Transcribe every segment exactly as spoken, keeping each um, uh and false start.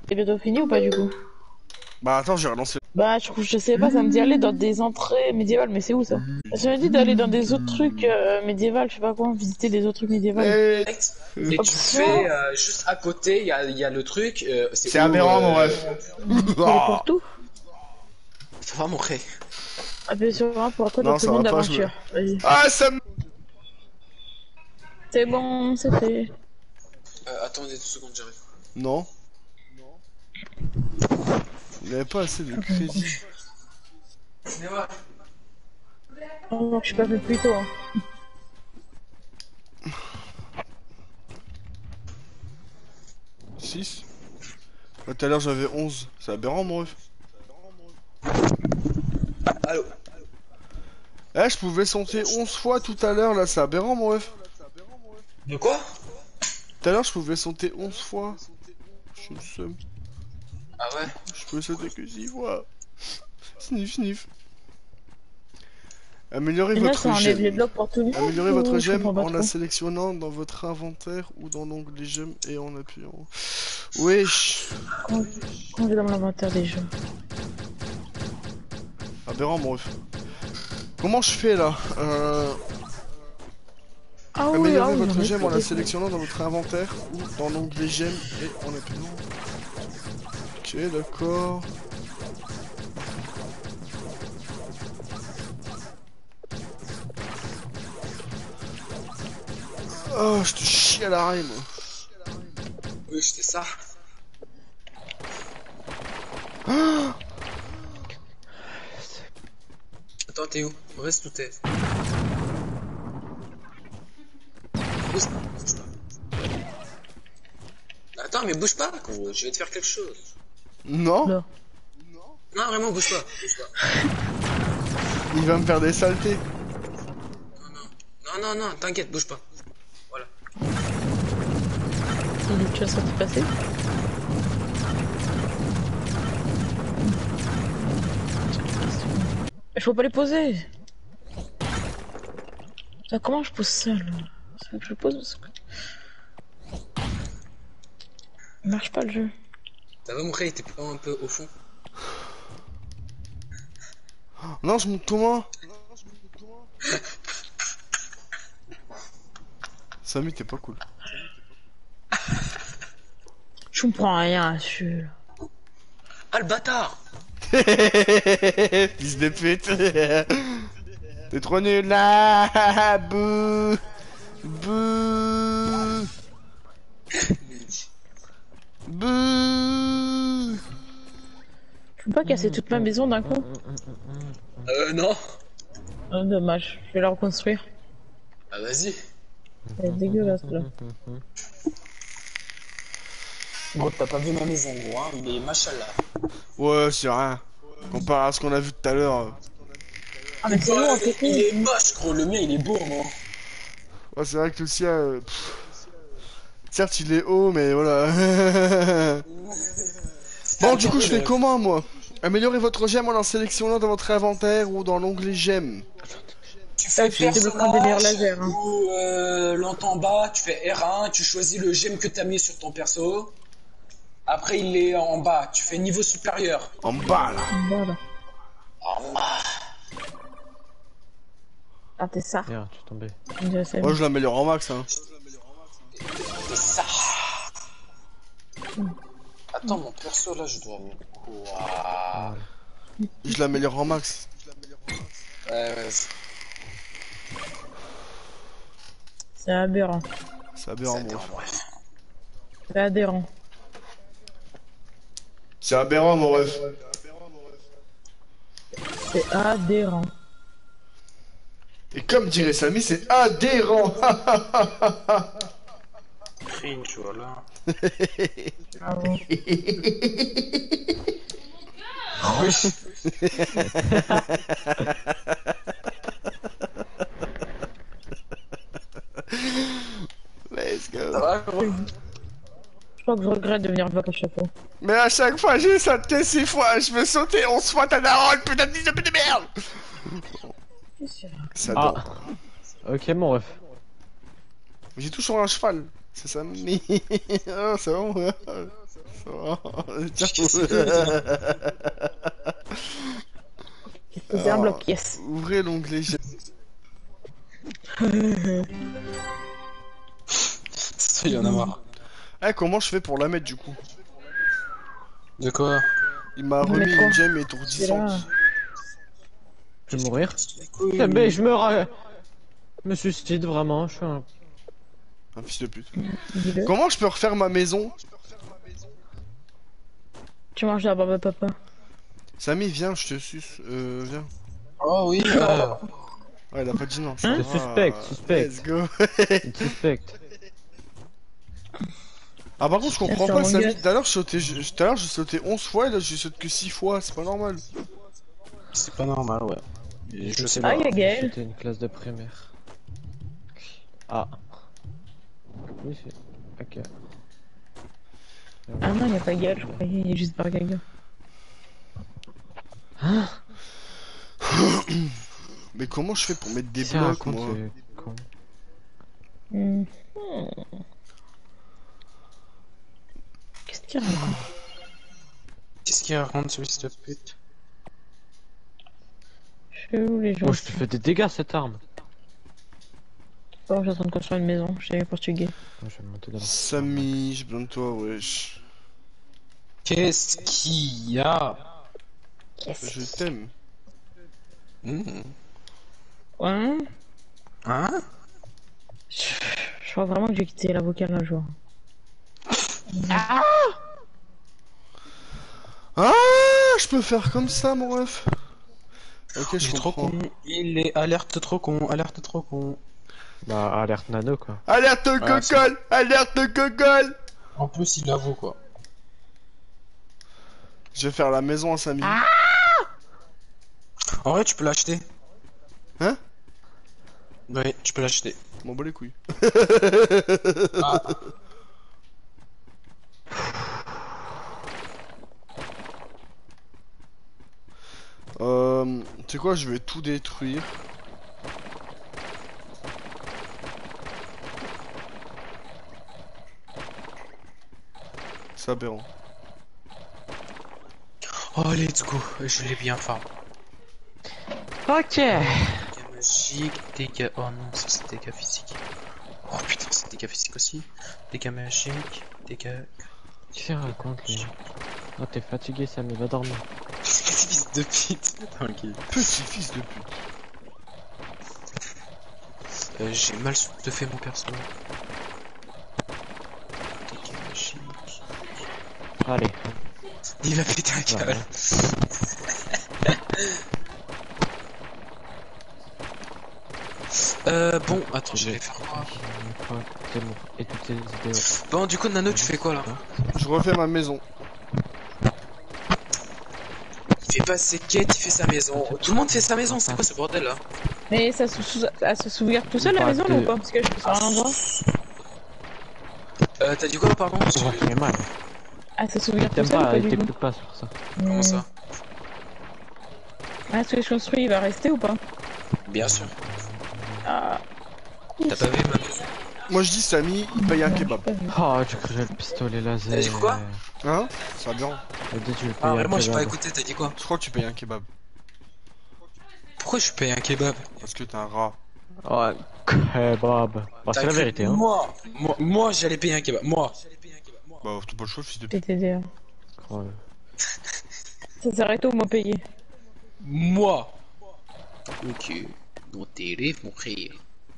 C'est bientôt fini ou pas du coup? Bah attends, j'ai relancé. Bah je, je sais pas, ça me dit aller dans des entrées médiévales, mais c'est où ça? Ça me dit d'aller dans des autres trucs euh, médiévales, je sais pas quoi, visiter des autres trucs médiévales. Mais... Et tu fais euh, juste à côté, il y a, y a le truc. Euh, C'est aberrant, mon ref. Pour tout? Ça va, mon ref. Appuie sur un pour toi Non, dans ça tout le monde va pas, je d'aventure. Vas-y. Ah, ça me... C'est bon, c'est fait. Euh, attendez deux secondes, j'arrive. Non. Il avait pas assez de crédit. Mais ouais. Oh non, je suis pas fait plus tôt. Hein. six. Tout à l'heure j'avais onze. C'est aberrant, mon ref. Allô. Eh, je pouvais sauter onze fois tout à l'heure, là, c'est aberrant, mon ref. De quoi? Tout à l'heure, je pouvais sauter onze fois. Je suis le seum. Ah ouais? Je peux sauter que six fois. Sniff, sniff. Améliorez Et là, votre ça enlève les gemme. blocs pour tout le monde. Améliorez ou votre je gemme comprends pas en la trop. sélectionnant dans votre inventaire ou dans l'onglet gemme et en appuyant. Wesh. Quand, quand je vais dans mon inventaire des jeux. Aberrant, mon ref. Comment je fais là euh... Ah oui, Améliorez ah oui, votre j'en ai gemme fait en la des- sélectionnant dans votre inventaire ou dans l'onglet gemme et en appuyant. Ok, d'accord. Oh, je te chie à l'arrêt, moi. Oui, c'était ça. Attends, t'es où? Reste où t'es. Bouge pas, bouge pas. Attends, mais bouge pas, gros. Je vais te faire quelque chose. Non. Là. Non, vraiment, bouge pas. Bouge pas. Il va me faire des saletés. Non, non. Non, non, non, t'inquiète, bouge pas. Voilà. Il est déjà sorti passer. Il faut pas les poser. Ah, comment je pose ça là? C'est vrai que je le pose parce que... Il marche pas le jeu. Ça va, mon frère, t'es pas un peu au fond? Non, je monte comment? Samy, t'es pas cool. Je comprends rien à celui-là. Ah, le bâtard! Fils de pute. T'es trop nul là. Bouh. Bouh. Bouh. Je peux pas casser toute ma maison d'un coup. Euh, non. Ah, dommage, je vais la reconstruire. Ah, vas-y. Elle est dégueulasse là. Gros, t'as pas vu ma maison, gros, hein. Il est machallah. Ouais, c'est rien. Comparé à ce qu'on a vu tout à l'heure. Ah mais c'est Ouais, bon, il c'est est moche, gros. Le mien, il est beau, moi. Ouais, c'est vrai que le sien... euh, pff. Certes, il est haut, mais voilà. Bon, du coup, je fais comment, moi? Améliorez votre gemme en la sélectionnant dans votre inventaire ou dans l'onglet gemme. Tu fais tu débloqueras des meilleurs lasers, hein. ou euh, l'entends en bas, tu fais R un, tu choisis le gemme que t'as mis sur ton perso. Après, il est en bas, tu fais niveau supérieur. En bas, là. Voilà. En bas. Ah t'es ça. Merde, je suis tombé. Moi, je l'améliore en max, hein. C'est ça. Attends, mon perso, là, je dois mettre quoi? Je l'améliore en max. Ouais, ouais. C'est aberrant. C'est aberrant, C'est mon ref. bref. C'est adhérent. C'est aberrant, mon ref. C'est adhérent. Et comme dirait Samy, c'est adhérent. Cringe, voilà. Bravo. Let's go. Ça va, gros? Je crois que je regrette de venir bloquer à chaque fois. Mais à chaque fois, j'ai sauté six fois. Je veux sauter onze fois ta daronne, putain de fils de pute de merde. Ça Ah. dort. Ok, mon ref. J'ai tout sur un cheval. C'est ça. Mais... oh, c'est bon. Oh, tiens. C'est un bloc, yes. Ouvrez l'onglet j'aime. Ça, il y en a marre. Eh, comment je fais pour la mettre du coup? De quoi? Il m'a Vous remis mettez quoi? une gemme C'est étourdissante. là. Je vais mourir. Eh ben, je meurs. Je me suicide vraiment, je suis un... Un fils de pute. Dis-le. Comment je peux refaire ma maison? Tu manges la barbe à papa. Samy, viens, je te suce. Euh, viens. Oh oui, euh... Ouais, il a pas dit non. Hein va. Suspect, suspect. Let's go. Il suspecte. Ah, par contre, je comprends Sur pas, mon Samy. gueule. Tout à l'heure, je sautais, je- tout à l'heure, j'ai sauté onze fois et là, j'ai sauté que six fois. C'est pas normal. c'est pas normal, ouais. Et je sais Ah, pas. il y a Gaël. C'était une classe de primaire. Ah. Oui, c'est... Ok. Ah non, il n'y a pas Gaël, je croyais, il est juste par Gaga. Mais comment je fais pour mettre des Ça blocs, raconte, moi? c'est con. Hmm. Qu'est-ce qu'il raconte? Qu'est-ce qu'il raconte, ce fils de pute? Je sais où les gens. Moi, je te fais des dégâts, cette arme. Oh, je suis en train de construire une maison, je suis portugais. Moi, je vais monter dans la... Samy, j'ai besoin de toi, wesh. Qu'est-ce qu'il y a? Yes. Je t'aime. Mmh. Ouais. Hein? Je, je crois vraiment que j'ai quitté la vocale un jour. Ah, je peux faire comme ça, mon ref. Ok, Il je est trop comprends. con. Il est alerte trop con, alerte trop con. Bah, alerte nano, quoi. Alerte Ouais, cocole, alerte cocole. En plus, il l'avoue, quoi. Je vais faire la maison à Samy. En vrai, tu peux l'acheter. Hein? Oui, tu peux l'acheter. M'en bats les couilles. Ah. Euh, tu sais quoi, je vais tout détruire. C'est aberrant. Oh, let's go. Je l'ai bien farm. Ok. Dégâts magiques, dégâts... Oh non, ça c'est dégâts physiques. Oh putain, c'est dégâts physiques aussi. Dégâts magiques, dégâts... Qu'est-ce qu'il raconte, lui? Oh, t'es fatigué, Samy, va dormir. Fils de pute. Tranquille. Petit fils de pute. Euh, J'ai mal te fait mon perso. Dégâts magiques... Allez. Il a pété un câble. Voilà. Euh, bon, attends, j'allais faire quoi? Une fois que t'es mort et toutes tes idées. Bon, du coup, Nano, tu fais quoi là? Je refais ma maison. Il fait pas ses quêtes, il fait sa maison. Tout le monde fait sa maison, c'est quoi ce bordel là? Mais ça se, sous... ça se sauvegarde tout seul la Pas maison là de- ou pas? Parce que je suis sur un endroit. Euh, t'as dit quoi, pardon? On va faire mal. Ah, ça se sauvegarde tout T'aimes seul ou pas, pas il du coup? t'écoute pas sur ça. Comment ça? Ah, ce que je construis, il va rester ou pas? Bien sûr. Ah, T'as pas vu ma maison? Moi je dis Samy, il paye un kebab. Oh, j'ai cru le pistolet laser. T'as dit quoi? Hein? C'est aberrant. J'ai dit, tu le Ah, payes un vraiment, j'ai pas kebab. écouté, t'as dit quoi? Je crois que tu payes un kebab. Pourquoi je paye un kebab? Parce que t'es un rat. Oh, kebab. Bah, T'as c'est la cru- vérité, hein. Moi, moi, moi j'allais payer un kebab. Moi. Bah, t'as pas le choix, fils de pute. P T D. Oh, Ça s'arrête où, moi payé? Moi. Ok. Non, t'es rêve, mon frère.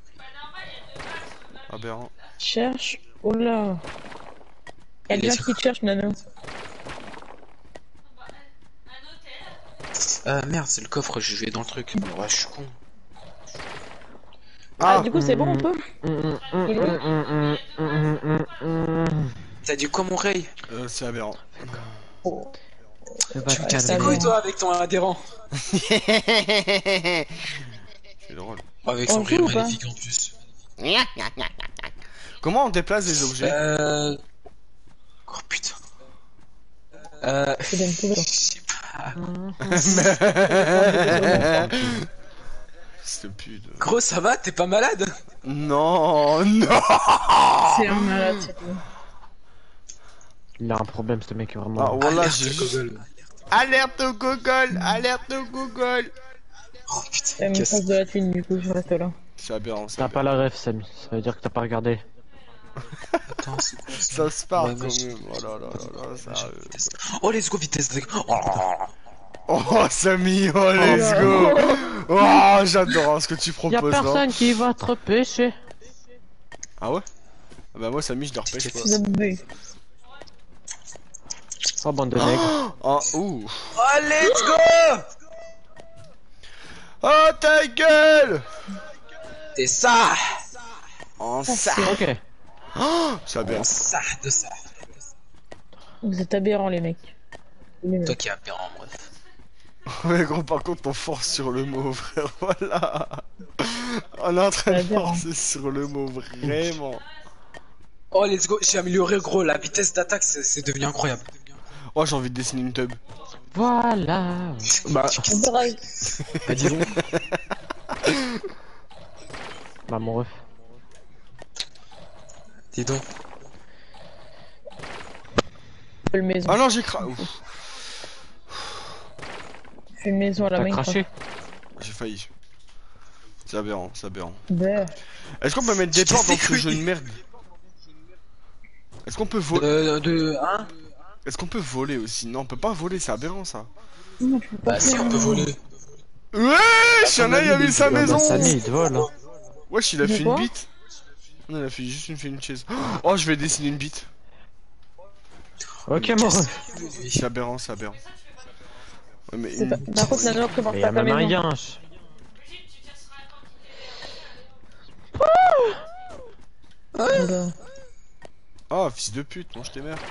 Aberrant. Cherche. Oh là. Y'a Il des est gens sur- qui te cherchent, Nano. Euh, merde, c'est le coffre, je vais dans le truc. Ouais, je suis con. Ah, Ah, du coup, c'est bon, on peut? T'as dit quoi, mon Ray? euh, c'est aberrant. Oh. Tu vas Tu te me casses les ça calmer. couilles, va. toi, avec ton adhérent. C'est drôle. Avec On son joue rire ou pas? maléfique en plus. Comment on déplace des objets? Euh... Oh putain. Euh... C'est bien Je cool. sais pas. Fils de pute. Gros, ça va? T'es pas malade? Non, non. C'est un malade, c'est tout. Il a un problème, ce mec, Ah, vraiment. voilà, Alerte j'ai juste... Google. Alerte au Google. Alerte au Google. Oh Elle putain, me qu'est-ce passe de la thune, du coup, je reste là. C'est aberrant, c'est T'as pas aberrant. la ref, Samy. Ça veut dire que t'as pas regardé. Attends, c'est quoi ça? Ça se part Ouais, quand magique. même. Oh là là là là, ça... Magique vitesse. Oh, let's go, vitesse de... Oh, Oh, Samy, oh, let's go. Oh, j'adore ce que tu Y'a proposes, là. personne qui va te repêcher. Ah ouais? Ah bah moi, Samy, je le repêche pas. C'est B. Oh, bande de nègres. Oh, ouh. oh, let's go. Oh, ta gueule. C'est ça. En ça. Ok. Oh, c'est En aberrant. ça de ça. Vous êtes aberrants, les mecs. Les mecs. Toi qui es aberrant, bref. Ouais, gros, par contre, on force sur le mot, frère. Voilà. On est en train de Aberrant. forcer sur le mot, vraiment. Oh, let's go. J'ai amélioré, gros. La vitesse d'attaque, c'est c'est devenu incroyable. Oh, j'ai envie de dessiner une tub. Voilà. Bah, Pareil. Bah, dis donc. Bah, mon ref. Dis donc. Une maison. ah non, j'ai cra... Ouf, Je fais une maison à la T'as main. craché. j'ai failli. C'est aberrant, c'est aberrant. Bah. Est-ce qu'on peut mettre des Je t'ai portes dans fait ce cru. jeu de merde? Est-ce qu'on peut voler? Euh, de... Hein? Est-ce qu'on peut voler aussi? Non, on peut pas voler, c'est aberrant ça. Non, tu peux pas Bah, si, faire, on peut euh, voler. Wesh, y'en a, il a mis sa Bah, maison! Samy, il te vole. Hein. Wesh, il a De fait une quoi bite. Non, il a fait juste une, fait une chaise. Oh, je vais dessiner une bite. Ok, mon ref. C'est aberrant, c'est aberrant. Ouais, mais. c'est pas- Par contre, Nano, prépare Mais pas y'a ta même un maison. yinche. Oula. Oh, fils de pute, mange tes mères.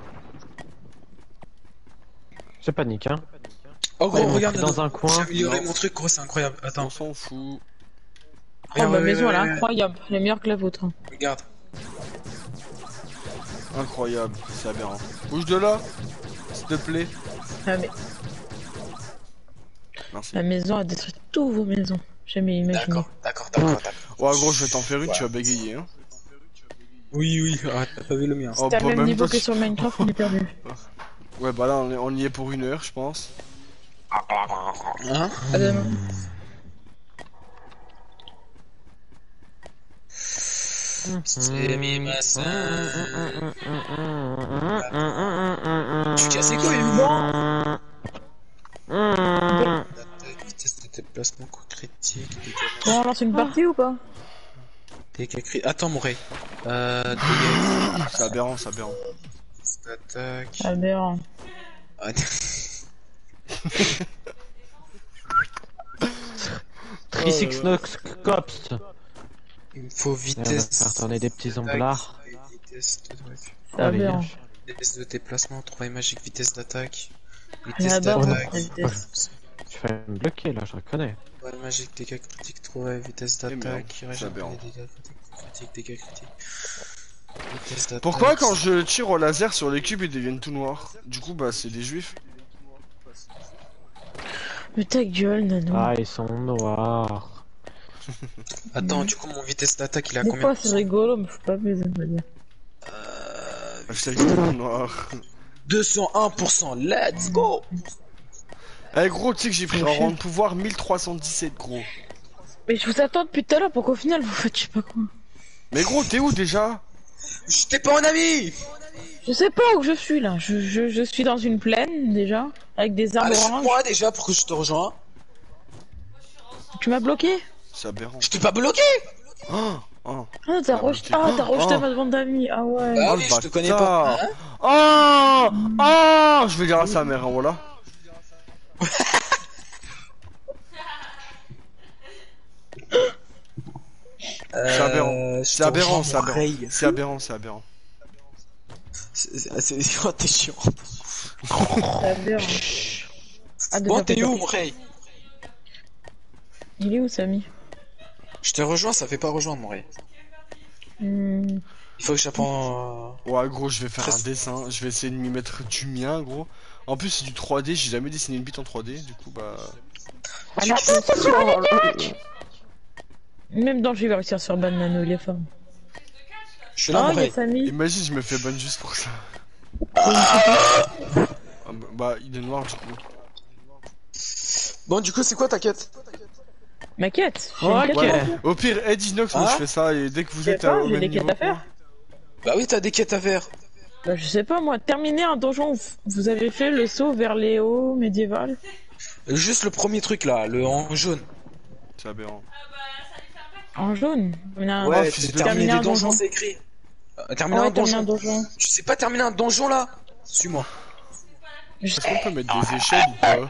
C'est panique, hein. Oh, gros, Ouais, regarde. dans Nano. un coin. J'ai amélioré Non. mon truc, gros, c'est incroyable. On Attends. s'en fout. Oh, Regarde, ma ouais, maison, ouais, elle est ouais, incroyable. Elle est meilleure que la vôtre. hein. Regarde. Incroyable, c'est aberrant. Bouge de là, s'il te plaît. Ah, mais Merci. la maison a détruit toutes vos maisons. Jamais imaginé. D'accord, d'accord, d'accord, d'accord. Ouais, gros, je vais t'en faire une, tu vas bégayer, hein. Oui, oui, arrête, t'as pas vu le mien. Oh, T'as le bah, même même niveau toi, que tu- sur Minecraft, on est perdu. Ouais, bah là, on, est- on y est pour une heure, je pense. Hein? À demain. C'est mis ma sœur. Tu casses les couilles, bon. Vitesse de déplacement, coup critique, Bon, on lance une partie ou pas? dégâts critiques. Attends, mon Ray. Euh, dégâts C'est aberrant, c'est aberrant. d'attaque. Aberrant. Ah, Trisix Nox Cops. il me faut On va vitesse. faire tourner des petits d'attaque, onglards. Vitesse de, C'est Ah, les aberrant. yinches. vitesse de déplacement, trouvaille magique, vitesse d'attaque. Elle Vitesse est aberrant, d'attaque. la vitesse. Je vais me bloquer là, je reconnais. Trouvaille magique, dégâts critiques, trouvaille vitesse Eh merde, d'attaque. c'est Régène aberrant. les dégâts critiques, critiques, dégâts critiques. Vitesse d'attaque. Pourquoi quand je tire au laser sur les cubes, ils deviennent tout noirs? Du coup, bah, c'est des juifs. Mais ta gueule, Nano. Ah, ils sont noirs. Attends, du coup, mon vitesse d'attaque, il a Des combien? fois, c'est rigolo, mais faut pas abuser, on va dire. Euh, Hashtag tout noir. deux cent un pour cent, let's go! Eh gros, tu sais que j'ai pris un Prochain. rang de pouvoir mille trois cent dix-sept, gros. Mais je vous attends depuis tout à l'heure pour qu'au final, vous faites je sais pas quoi. Mais gros, t'es où déjà? J'étais pas un ami! Je sais pas où je suis là. Je, je, je suis dans une plaine déjà, avec des arbres Allez, oranges. moi déjà pour que je te rejoins. Tu m'as bloqué? C'est aberrant. Je t'ai pas bloqué! Oh, oh. Ah, t'as Ah, rejeté, ok. ah, t'as rejeté Oh. ma demande d'amis. Ah ouais. Ah Oh, oui, le je te connais bâtard. pas. Hein? Oh, oh, je vais dire à sa mère, hein, voilà. C'est aberrant. Euh, je C'est te aberrant, rejoins, c'est mon aberrant. Ray. C'est aberrant, c'est aberrant. C'est- c'est- c'est- oh, t'es chiant. T'as bien. Ah, Bon, déjà, t'es fait où, pas- mon Ray? Il est où, Samy? Je te rejoins, ça fait pas rejoindre, mon Ray. Hmm. Il faut que j'apprends. euh, Ouais, gros, je vais faire un Presque. dessin. Je vais essayer de m'y mettre du mien, gros. En plus, c'est du trois D. J'ai jamais dessiné une bite en trois D. Du coup, bah. Ah, non, attention, même dans le jeu, il va réussir sur ban Nano, il est fort. Je suis là, Oh, mon il y a Ray. Samy. Imagine, je me fais ban juste pour ça. Ah, bah, bah, il est noir du coup. Bon, du coup, c'est quoi ta quête? Ma quête. J'ai Ok. une quête à Ouais. faire. Au pire, Ed Inox, moi Hein je fais ça et dès que vous Je sais êtes pas, à- au j'ai même des quêtes niveau. à faire. Bah oui, t'as des quêtes à faire. Bah, je sais pas moi, terminer un donjon, où vous avez fait le saut vers les hauts médiéval. Juste le premier truc là, le en jaune. C'est aberrant. En jaune. Non, Ouais, fils c'est de terminer terminer des un donjons, donjon. c'est écrit. Euh, terminer Ouais, un terminer donjon. un donjon. Tu sais pas terminer un donjon là? Suis-moi. Je- Est-ce qu'on peut mettre des échelles ou pas?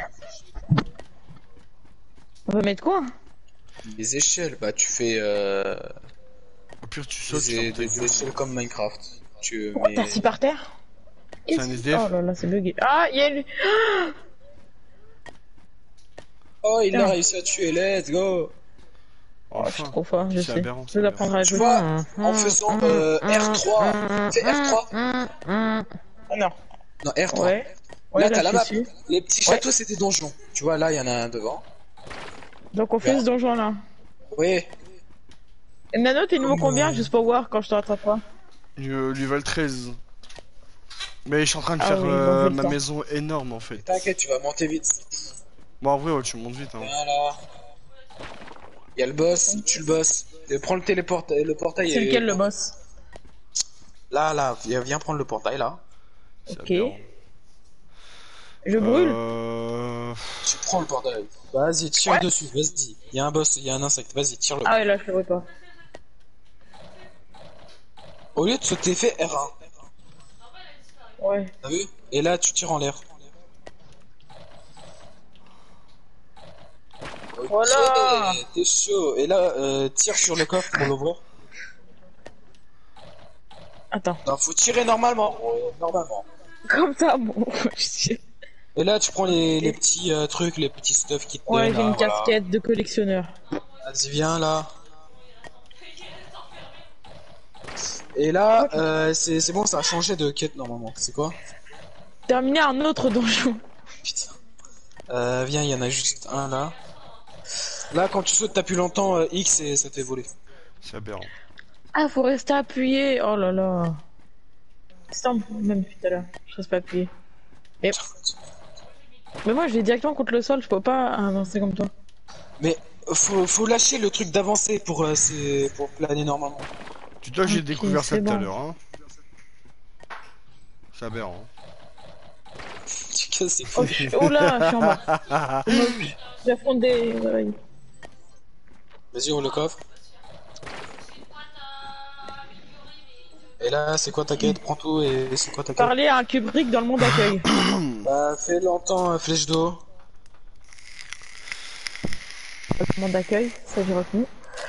On va mettre quoi? Les échelles, bah tu fais euh, Au pire, tu sautes, tu des, fermes ta des gueule. échelles comme Minecraft. Tu Oh, mets... t'as assis par terre? C'est un Qu'est-ce- S D F. Oh là là, c'est bugué. Ah, il y a une... Oh, il a Putain. réussi à tuer, let's go. Oh, je suis Enfin. trop fort, je C'est sais. aberrant, Je c'est vais aberrant. apprendre à Tu jouer. vois, en faisant euh, R trois, fais R trois. Ah non. Non, R trois. Ouais. Ouais, Là, là, t'as la je map. suis dessus. Les petits châteaux, c'est des donjons. Tu vois, là, il y en a un devant. Donc on fait ce donjon là. Oui. Et Nano, t'es niveau combien juste pour voir quand je te rattrape pas? Euh, Level treize. Mais je suis en train de Ah faire oui, bon, euh, j'ai le ma temps. maison énorme en fait. T'inquiète, tu vas monter vite. Bon, en vrai, ouais, tu montes vite. Hein. Voilà. Il y a le boss, tu le bosses. Et prends le téléportail, le portail. C'est et- lequel le boss? Là, là, viens, viens prendre le portail, là. C'est Ok. aberrant. Je brûle. Euh... Tu prends le portail. Vas-y, tire Ouais. dessus, vas-y. Il y a un boss, il y a un insecte, vas-y, tire-le. Ah ouais, là, je le vois pas. Au lieu de sauter, fais R un. Ouais. T'as vu? Et là, tu tires en l'air. Ok, Voilà. t'es chaud. Et là, euh, tire sur le coffre pour l'ouvrir. Attends. Non, faut tirer normalement. euh, normalement. Comme ça, bon. Et là, tu prends les, les petits euh, trucs, les petits stuff qui te Ouais, donnent, j'ai là, une voilà. casquette de collectionneur. Vas-y, viens là. Et là, euh, c'est c'est bon, ça a changé de quête normalement. C'est quoi? Terminer un autre donjon. Putain. Euh, viens, il y en a juste un là. Là, quand tu sautes, t'appuies longtemps euh, X et ça te fait voler. C'est aberrant. Ah, faut rester appuyé. Oh là là. C'est un même depuis tout à l'heure. Je reste pas appuyé. Mais... Mais moi, je vais directement contre le sol. Je peux pas avancer comme toi. Mais faut, faut lâcher le truc d'avancer pour, euh, c'est- pour planer normalement. Tu dois que j'ai Ok, découvert ça c'est tout à bon. l'heure. Hein. C'est aberrant. Tu casses, c'est Oh, fou. je... oh là, je suis en bas. J'affronte des... ouais. Vas-y, ouvre le coffre. Et là, c'est quoi ta quête? Prends tout et c'est quoi ta quête? Parler à un Kubrick dans le monde accueil. Bah, fais longtemps euh, flèche d'eau. Le monde d'accueil, ça j'ai retenu.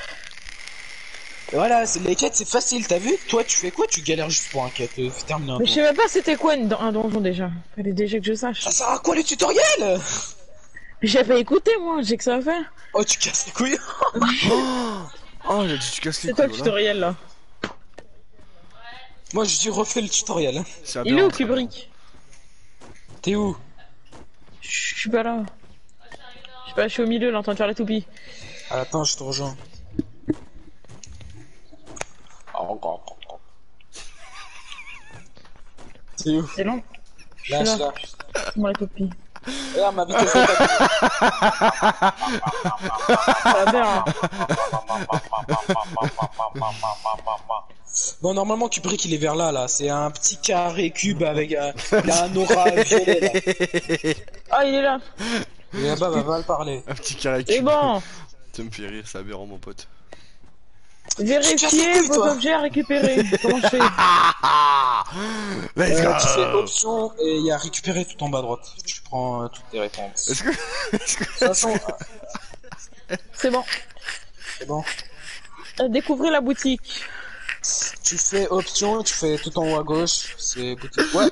Et voilà, c'est- les quêtes c'est facile, t'as vu? Toi, tu fais quoi? Tu galères juste pour un quête, euh, fais terminer un Mais je tour. sais même pas c'était quoi une- un donjon déjà. Fallait déjà que je sache. Ça sert à quoi les tutoriels? J'avais écouté moi, j'ai que ça à faire. Oh, tu casses les couilles. Oh, il a dit tu casses les C'est toi couilles, le voilà. tutoriel là. Moi, je dis refais le tutoriel. C'est Il est aberrant, où c'est aberrant. Kubrick? T'es où? Je suis pas là. Je sais pas, je suis au milieu là en train de faire la toupie. Ah, attends, je te rejoins. T'es où? C'est long. Là, Je je suis suis là. là. Moi la toupie. Regarde ma vitesse de tapis. Ça a l'air, hein. Bon, normalement, Kubrick, il est vers là, là. C'est un petit carré cube avec un, il a un aura violet, là. Ah il est là. Et là-bas, va, va le parler. Un petit carré C'est cube. bon. Ça me fait rire, c'est aberrant, mon pote. Vérifiez couilles, vos toi. objets à récupérer. Comment je fais? Let's Euh, tu fais go. option et il y a récupérer tout en bas à droite. Tu prends euh, toutes tes réponses. Est-ce que... Est-ce que... De toute façon, C'est bon. c'est bon. Euh, Découvrez la boutique. Tu fais option, tu fais tout en haut à gauche. C'est boutique. Ouais.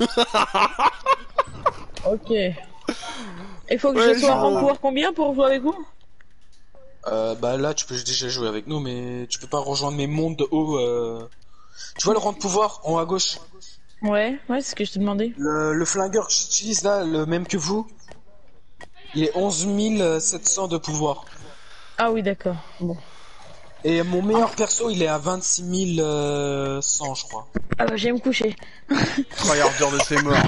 Ok. Il faut que Ouais, je sois je- en pouvoir combien pour jouer avec vous? Euh, bah là, tu peux déjà jouer avec nous, mais tu peux pas rejoindre mes mondes de haut. Euh... Tu vois le rang de pouvoir en haut à gauche? Ouais, ouais, c'est ce que je te demandais. Le, le flingueur que j'utilise là, le même que vous, il est onze mille sept cents de pouvoir. Ah oui, d'accord. Bon. Et mon meilleur perso, il est à vingt-six mille cent, je crois. Ah bah, je vais me coucher. Tryharder de ses morts.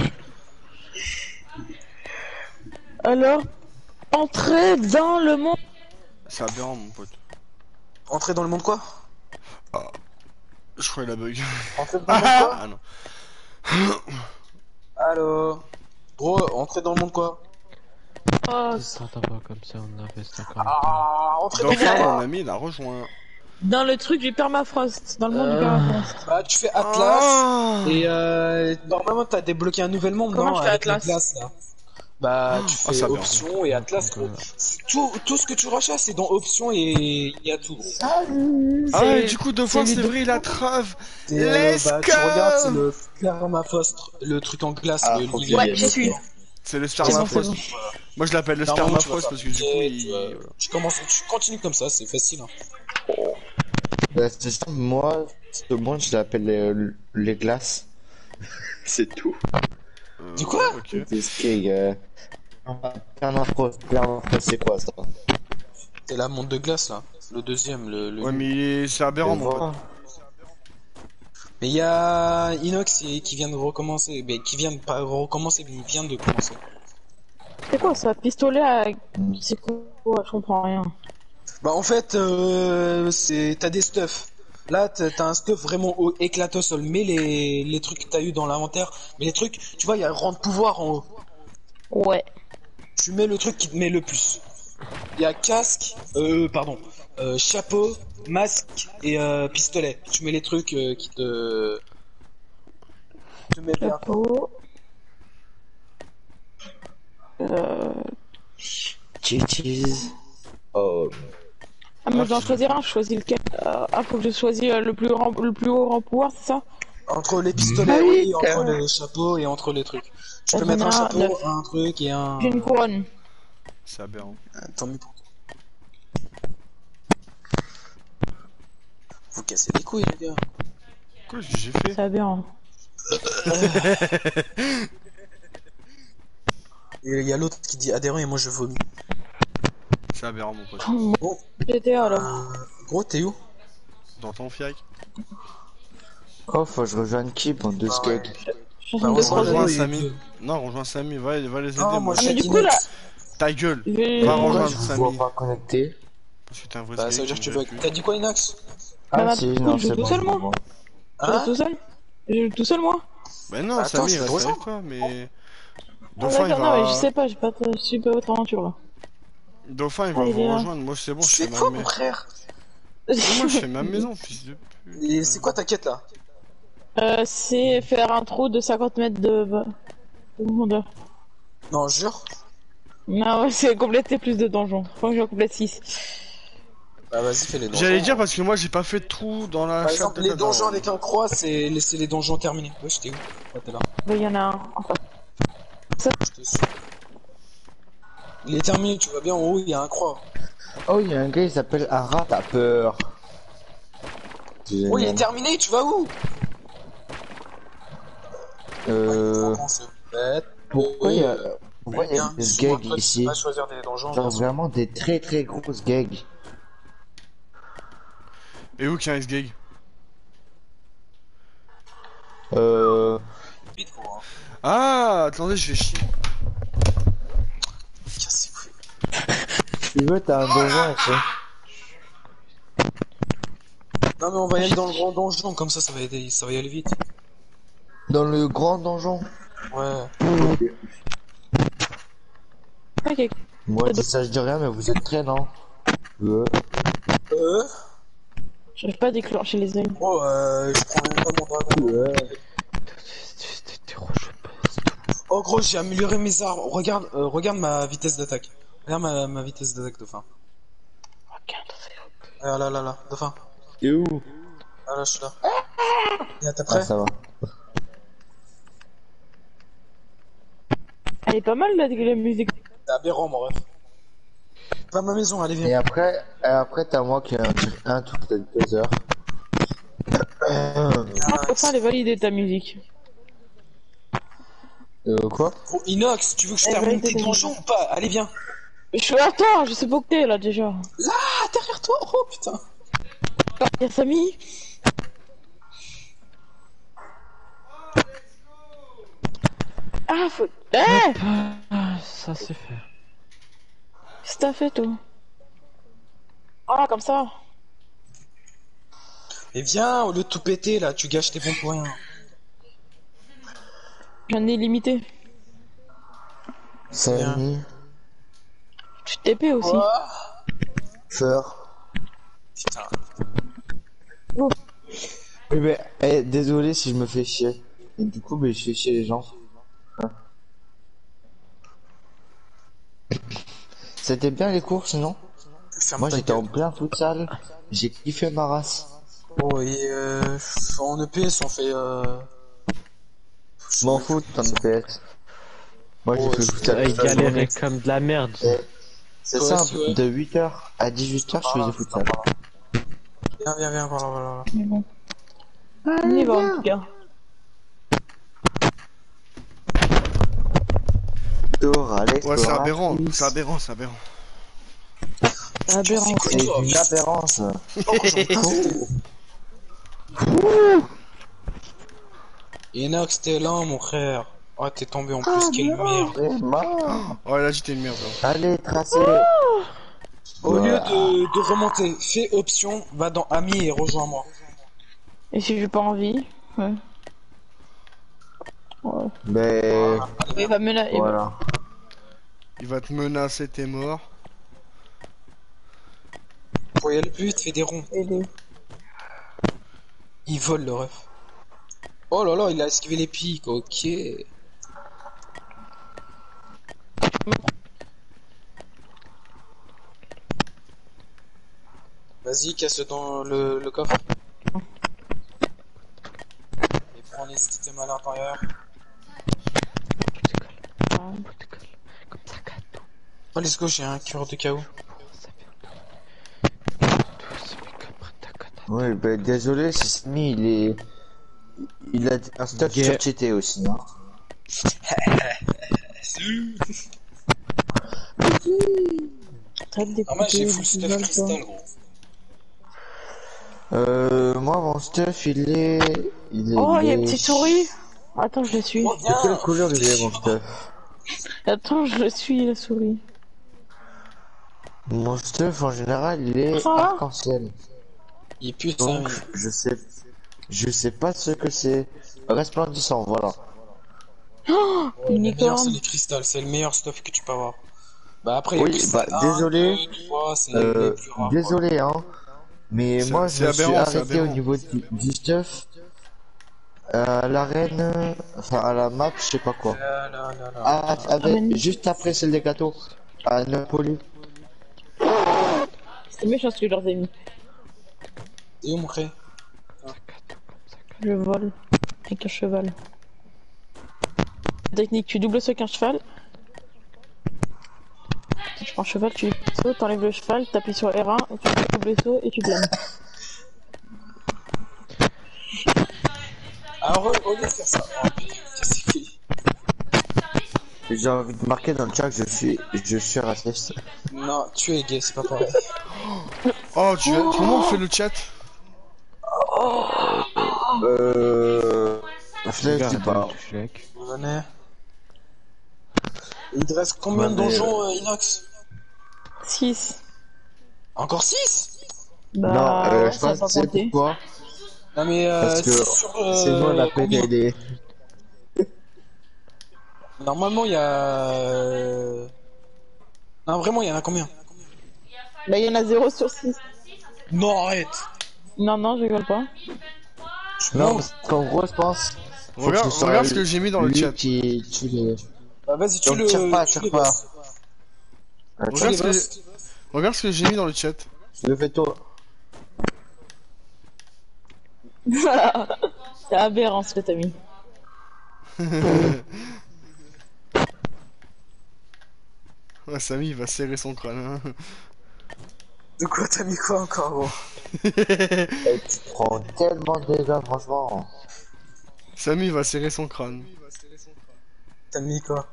Alors, entrez dans le monde. C'est aberrant, mon pote. Entrer dans le monde quoi? Ah. Je crois qu'il a bug. Entrer dans le monde quoi? Ah non. Allo. Gros, entrer dans le monde quoi? Oh, T'entends pas comme ça, on a fait ça quand même. Ah, entrer dans le Dauphin, monde. mon ami, il a rejoint. dans le truc du permafrost. Dans le monde Euh. du permafrost. Bah, tu fais Atlas. Ah. Et euh, normalement, t'as débloqué un nouvel monde, Comment non? je fais avec Atlas les glaces, là. Bah, tu Ah, fais ça va. option et Atlas, gros. C'est Tout, tout ce que tu recherches, c'est dans option et il y a tout, gros. Ah ouais, du coup, Dauphin, c'est c'est lui vrai, il a trave. Et, euh, Let's bah, go. tu regardes, c'est le permafrost, le truc en glace, Ah, le faut livre. qu'il y ait- Ouais, j'ai su. C'est le C'est bon, c'est spermafrost. bon. Moi, je l'appelle le Normalement, tu vas spermafrost parce que du coup, fabriquer, il... tu, vas- voilà. tu commences, tu continues comme ça, c'est facile, hein. Bah, c'est simple, moi, ce monde, je l'appelle euh, les glaces. C'est tout. Euh, Du quoi? Ok. C'est ce qui est. Euh... Permafrost, permafrost, c'est quoi ça? C'est la monde de glace, là. Le deuxième, le, le... Ouais, mais il est- c'est aberrant, Et mon pote. voilà. Mais il y a Inox qui qui vient de recommencer, mais qui vient de pas recommencer, mais il vient de commencer. C'est quoi ça? Pistolet à... C'est quoi? Je comprends rien. Bah en fait, euh, c'est t'as des stuffs. Là, t'as t'as un stuff vraiment au- éclaté au sol. Mais les les trucs que t'as eu dans l'inventaire, mais les trucs, tu vois, il y a rang de pouvoir en haut. Ouais. Tu mets le truc qui te met le plus. Il y a casque, euh, pardon, euh, chapeau, masque et euh, pistolet. Tu mets les trucs euh, qui te te met bien. Chapeau. Euh... Cheese. Oh. Ah, mais je dois en choisir un, je choisis lequel. Euh, ah, faut que je choisisse euh, le plus grand, le plus haut rang pouvoir, c'est ça? Entre les pistolets, Ah oui, oui, entre carrément. les chapeaux et entre les trucs. Tu Ça peux mettre un donnera chapeau, neuf. un truc et un. J'ai une couronne. C'est aberrant. Ah, tant mieux pour toi. Vous cassez les couilles, les gars. Quoi, qu'est-ce que j'ai fait? Ça va bien. Et il y a l'autre qui dit adhérent et moi je vomis. C'est aberrant, mon pote. Bon, J'étais alors. euh, gros, t'es où? Dans ton fiac. Oh, faut que je rejoigne qui, bande de Ah ouais. skunks? Je suis en Bah, train de rejoins croiser. Rejoins et- Samy. Non, rejoins Samy, va, va les aider, Ah, moi. moi Ah, mais j'ai du coup, là- Ta gueule. Je vais- Va Pourquoi rejoindre je vous Samy. vois pas connecté? Parce que t'es un vrai Bah, ça veut dire que tu veux. T'as dit quoi, Inox? Bah, Ah bah, si, du coup, non, je joue c'est tout bon. seul, c'est moi. bon. Je reste Hein? tout seul? Je joue tout seul, moi? Bah non, Bah, attends, Samy, je il te reste rejoins. avec toi, mais... Ah, Dauphin, il d'accord, non, mais je va... sais pas, j'ai pas de super haute aventure là. Dauphin, il va Ah, il vous est là. rejoindre. Moi, c'est bon, je C'est fais quoi, ma mon maison. frère? Moi, je fais ma maison, fils de pute. Et c'est quoi ta quête là? Euh, c'est faire un trou de cinquante mètres de, de profondeur. Non, jure. Non, ouais, c'est compléter plus de donjons. Faut que j'en complète six. Bah, vas-y, fais les donjons. J'allais dire parce que moi, j'ai pas fait de trou dans la Par chatte exemple, de les Tadar. donjons avec un croix, c'est c'est les donjons terminés. Ouais, j'étais où? Ouais, t'es là. Il y en a un. Enfin, Je te suis. Il est terminé, tu vois bien en haut, il y a un croix. Oh, il y a un gars, il s'appelle Ara, t'as peur. Oh, il est terminé, tu vas où? Euh. Comment c'est bête. Pourquoi il y a. Euh, Pourquoi il y a bien, des suis-moi, gags toi, tu ici? vas choisir des donjons. Genre vas-y. vraiment des très très grosses gags. Et où qu'il y a un X-Gag? Euh. Vite, gros, hein. Ah, attendez, je fais chier. Casse les couilles. Si tu veux, t'as un donjon ici. Non, mais on va y aller dans le grand donjon, comme ça, ça va, aider, ça va y aller vite. Dans le grand donjon. Ouais. ok. Moi, je dis ça, je dis rien, mais vous êtes très lent. Euh. Euh, J'arrive pas à déclencher les ailes. oh, euh, je prends même pas mon dragon. Ouais. Oh, gros, j'ai amélioré mes armes. Regarde, euh, regarde ma vitesse d'attaque. Regarde ma, ma vitesse d'attaque, dauphin. Ah là là là, dauphin. Et où? Ah là, je suis là. Et t'es prêt? Ah, ça va. Elle est pas mal la, la musique. C'est aberrant, mon ref. Pas ma maison, allez, Et viens. après, et après t'as moi qui ai un, un toutes les deux heures. Ah, enfin, elle est validée ta musique. Euh, quoi? Gros, Inox, tu veux que je Eh, termine validé tes ta donjons ou pas? Allez, viens. Je suis attends, je sais pas où que t'es là déjà. Ah, derrière toi, oh putain. Y'a Samy. Ah, faut... Eh Ah, ça c'est fait. Qu'est-ce que t'as fait, toi? Ah, comme ça. Et viens, au lieu de tout péter, là, tu gâches tes points pour rien. J'en ai limité. Samy, Tu T P aussi. Quoi? Fleur. Putain. Oui, mais, eh, désolé si je me fais chier. Et du coup, mais je fais chier les gens. Hein. C'était bien les courses, non? Ferme Moi ta j'étais en gueule. plein futsal. J'ai kiffé ma race. Oh, et euh, en E P S, on fait... Euh... Je m'en fous de ton P S. Moi j'ai Oh, fait je- futsal. Ah, il toute la galérait journée. comme de la merde. Et C'est Toi aussi, simple, ouais. de huit heures à dix-huit heures je faisais futsal. Viens, viens, viens, voilà, voilà. Mais bon. On y va, en tout cas. Tour, allez, Ouais, c'est tour, aberrant, allez. c'est aberrant, c'est aberrant. C'est aberrant. C'est une aberrance. Enox, t'es là, mon frère. Oh, t'es tombé en plus, quelle merde. C'est mort. Oh là, j'étais une merde. Là. Allez, tracez. Au lieu de, de remonter, fais option, va dans Amis et rejoins-moi. Et si j'ai pas envie? Ouais. Ouais. Mais Il va me la... il va- voilà. Il va te menacer, t'es mort. Pour y aller plus vite, fais des ronds. aider. Il vole le ref. Oh là là, il a esquivé les pics, ok. Vas-y, casse dans le, le coffre. Et prends les items à l'intérieur. Comme ça, gâteau. Oh, let's go, j'ai un cœur de chaos. Ça fait tous mes copains de Oui, ben désolé, c'est Samy, il est. Il a un stuff Yeah. sur cheaté aussi. Hein. Traite Ah, moi j'ai d'écouter full du stuff vol, cristal, gros. Euh, moi mon stuff il est. Il est. Oh, il y a est- une petite souris. Attends, je la suis. Oh, De quelle viens. couleur il est mon stuff? Attends, je la suis, la souris. Mon stuff en général il est Ça va arc-en-ciel. Il pue de Donc ça. je sais. Je sais pas ce que c'est. Resplendissant, voilà. Oh, Le une meilleur c'est licorne. les cristals, c'est le meilleur stuff que tu peux avoir. Bah après, il y a Oui, cristal bah, un, désolé. deux, trois, c'est les Euh, plus rares. désolé hein. Mais C'est- moi c'est je me suis aberrant, c'est arrêté au aberrant. niveau du, du stuff. À l'arène. Enfin à la map, je sais pas quoi. Là, là, là, là. Ah, avec, Amen. juste après celle des gâteaux. À Napoli. C'est méchant ce que je leur ai mis. Et où mon frère? Je vole avec un cheval. Technique, tu doubles saut avec un cheval. Tu prends un cheval, tu sautes, t'enlèves le cheval, t'appuies sur R un, et tu fais double saut et tu blâmes. Alors, au lieu de faire ça. Oh putain, qu'est-ce que c'est fait? J'ai envie de marquer dans le chat que je suis, je suis raciste. Non, tu es gay, c'est pas pareil. Oh, tu... comment on fait le chat? Euh. Je sais pas. Venez. Il te reste combien de Ouais, mais, donjons, euh, Inox? six. Encore six? Bah, non, euh, ouais, je ça va pense pas que c'est compter. pourquoi. Non mais euh, Parce que six sur, euh, c'est nous on a combien? pété les. Normalement il y a... euh, Non vraiment il y en a combien? Bah, il y en a zéro sur six. Non arrête. Non, non, je rigole pas. Non, parce qu'en gros, je pense. faut Regarde, que ce soit regarde ce que j'ai mis dans le lui chat. Qui tue les. Bah vas-y tu Donc, le... tire pas, tue tire les pas. boss. Attends, Regarde les ce boss. que, regarde ce que j'ai mis dans le chat. le fais toi. C'est aberrant ce que t'as mis. Ouais, Samy, il va serrer son crâne. Hein. De quoi t'as mis quoi encore gros? Et tu prends tellement de dégâts, franchement. Samy, il va serrer son crâne. T'as mis quoi?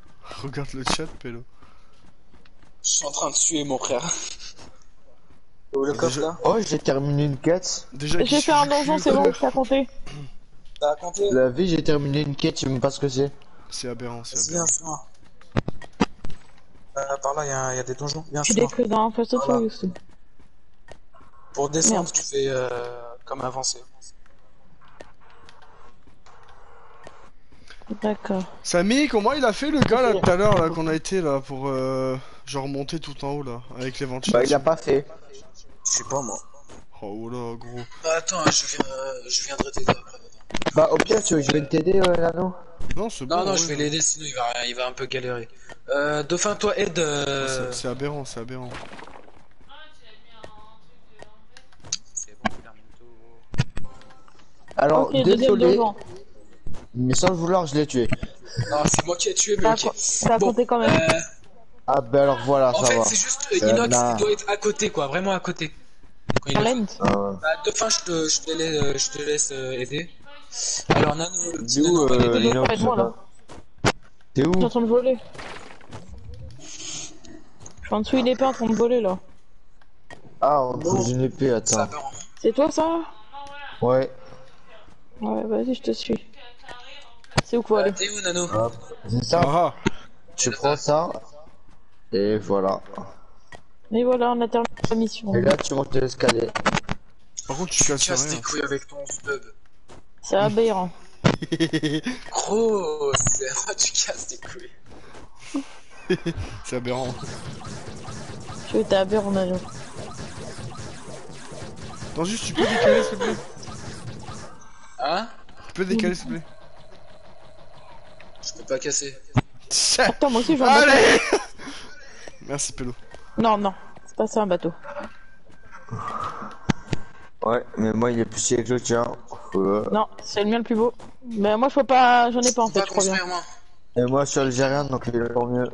Regarde le chat, Pélo. Je suis en train de tuer mon frère. Où le coffre là? Oh, j'ai terminé une quête. Déjà, J'ai fait un donjon, c'est bon, ça a compté. T'as compté? La vie, j'ai terminé une quête, je sais même pas ce que c'est. C'est aberrant, c'est Vas-y, aberrant. viens, suis-moi. Euh, par là, il y, y a des donjons. Viens, Tu suis-moi. décris dans Fast and Voilà. Furious. Pour descendre, Merde. tu fais euh, comme avancer. D'accord. Samy, comment il a fait le gars là tout à l'heure là qu'on a été là pour euh, genre monter tout en haut là avec les Bah, il ventilations? a pas fait. Je sais pas moi. Oh oh là gros. Bah, attends, je, viens, euh, je viendrai t'aider après. Bah, au pire, tu veux que je vienne t'aider, euh, Nano? Non c'est bon. Non, non, ouais, je vais l'aider, sinon il va, il va un peu galérer. Euh, Dauphin, toi, aide. Euh... C'est c'est aberrant, c'est aberrant. C'est bon, Fermento. Alors, Ok, deuxième désolé, donjon. mais sans le vouloir, je l'ai tué. Non, c'est moi qui ai tué, mais Ça a, ok. co- ça a Bon, compté quand même. euh, Ah, bah alors voilà, en ça fait, va. c'est juste euh, Euh, Inox, nah. il doit être à côté, quoi, vraiment à côté. Quand il est- Talent. Euh, Bah, Dauphin, je te, je te laisse, euh, je te laisse euh, aider. Alors, Nano, le petit Dis où, Nano va euh, l'aider. Inox, Inox, moi, là. T'es Je suis en où? train de voler. Je suis en dessous une épée en train de voler là. Ah, on trouve une épée, Ça attends. va. C'est toi ça? Ouais. Ouais, vas-y, je te suis. C'est où qu'il faut aller? T'es où, Nano? Hop. C'est ça. Ah Tu prends ça. Et voilà. Et voilà, on a terminé la mission. Et là, tu montes l'escalier. par contre tu Tu casses casses rien. tes couilles avec ton stub. C'est aberrant. Gros, c'est vrai, tu casses tes couilles. C'est aberrant. Tu veux, t'es aberrant, Nano. Non juste tu peux décaler s'il te plaît. Hein? Tu peux décaler s'il te plaît. Je peux pas casser. Attends, moi aussi, je veux un bateau. Allez. Merci Pélo. Non, non, c'est pas ça un bateau. Ouais, mais moi, il est plus stylé que le tien. Euh, Non, c'est le mien le plus beau. Mais moi, je peux pas, j'en ai pas en On fait, va je crois bien. construire, moi. Et moi, je suis algérien, donc il est encore mieux.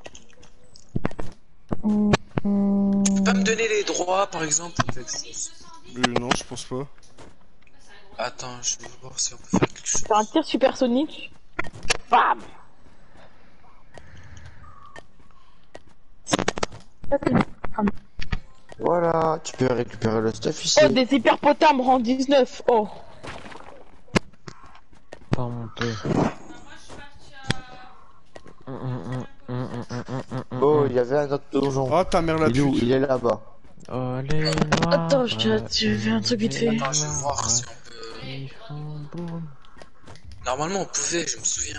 Hum, hum. Tu peux pas me donner les droits, par exemple, pour quelque chose? Euh, non je pense pas. Attends, je vais voir si on peut faire quelque chose. Faire un tir supersonique. Bam. Voilà, tu peux récupérer le stuff ici. Oh, des hyperpotames rang dix-neuf. Oh. Pas monter. Oh, il y avait un autre donjon. Ah ta mère la Il est où? pute. Il est là-bas. Oh, les noirs, Attends, je te- tu fais un truc vite fait. Attends, je vais voir si on peut. ils font boum. Normalement, on pouvait, je me souviens.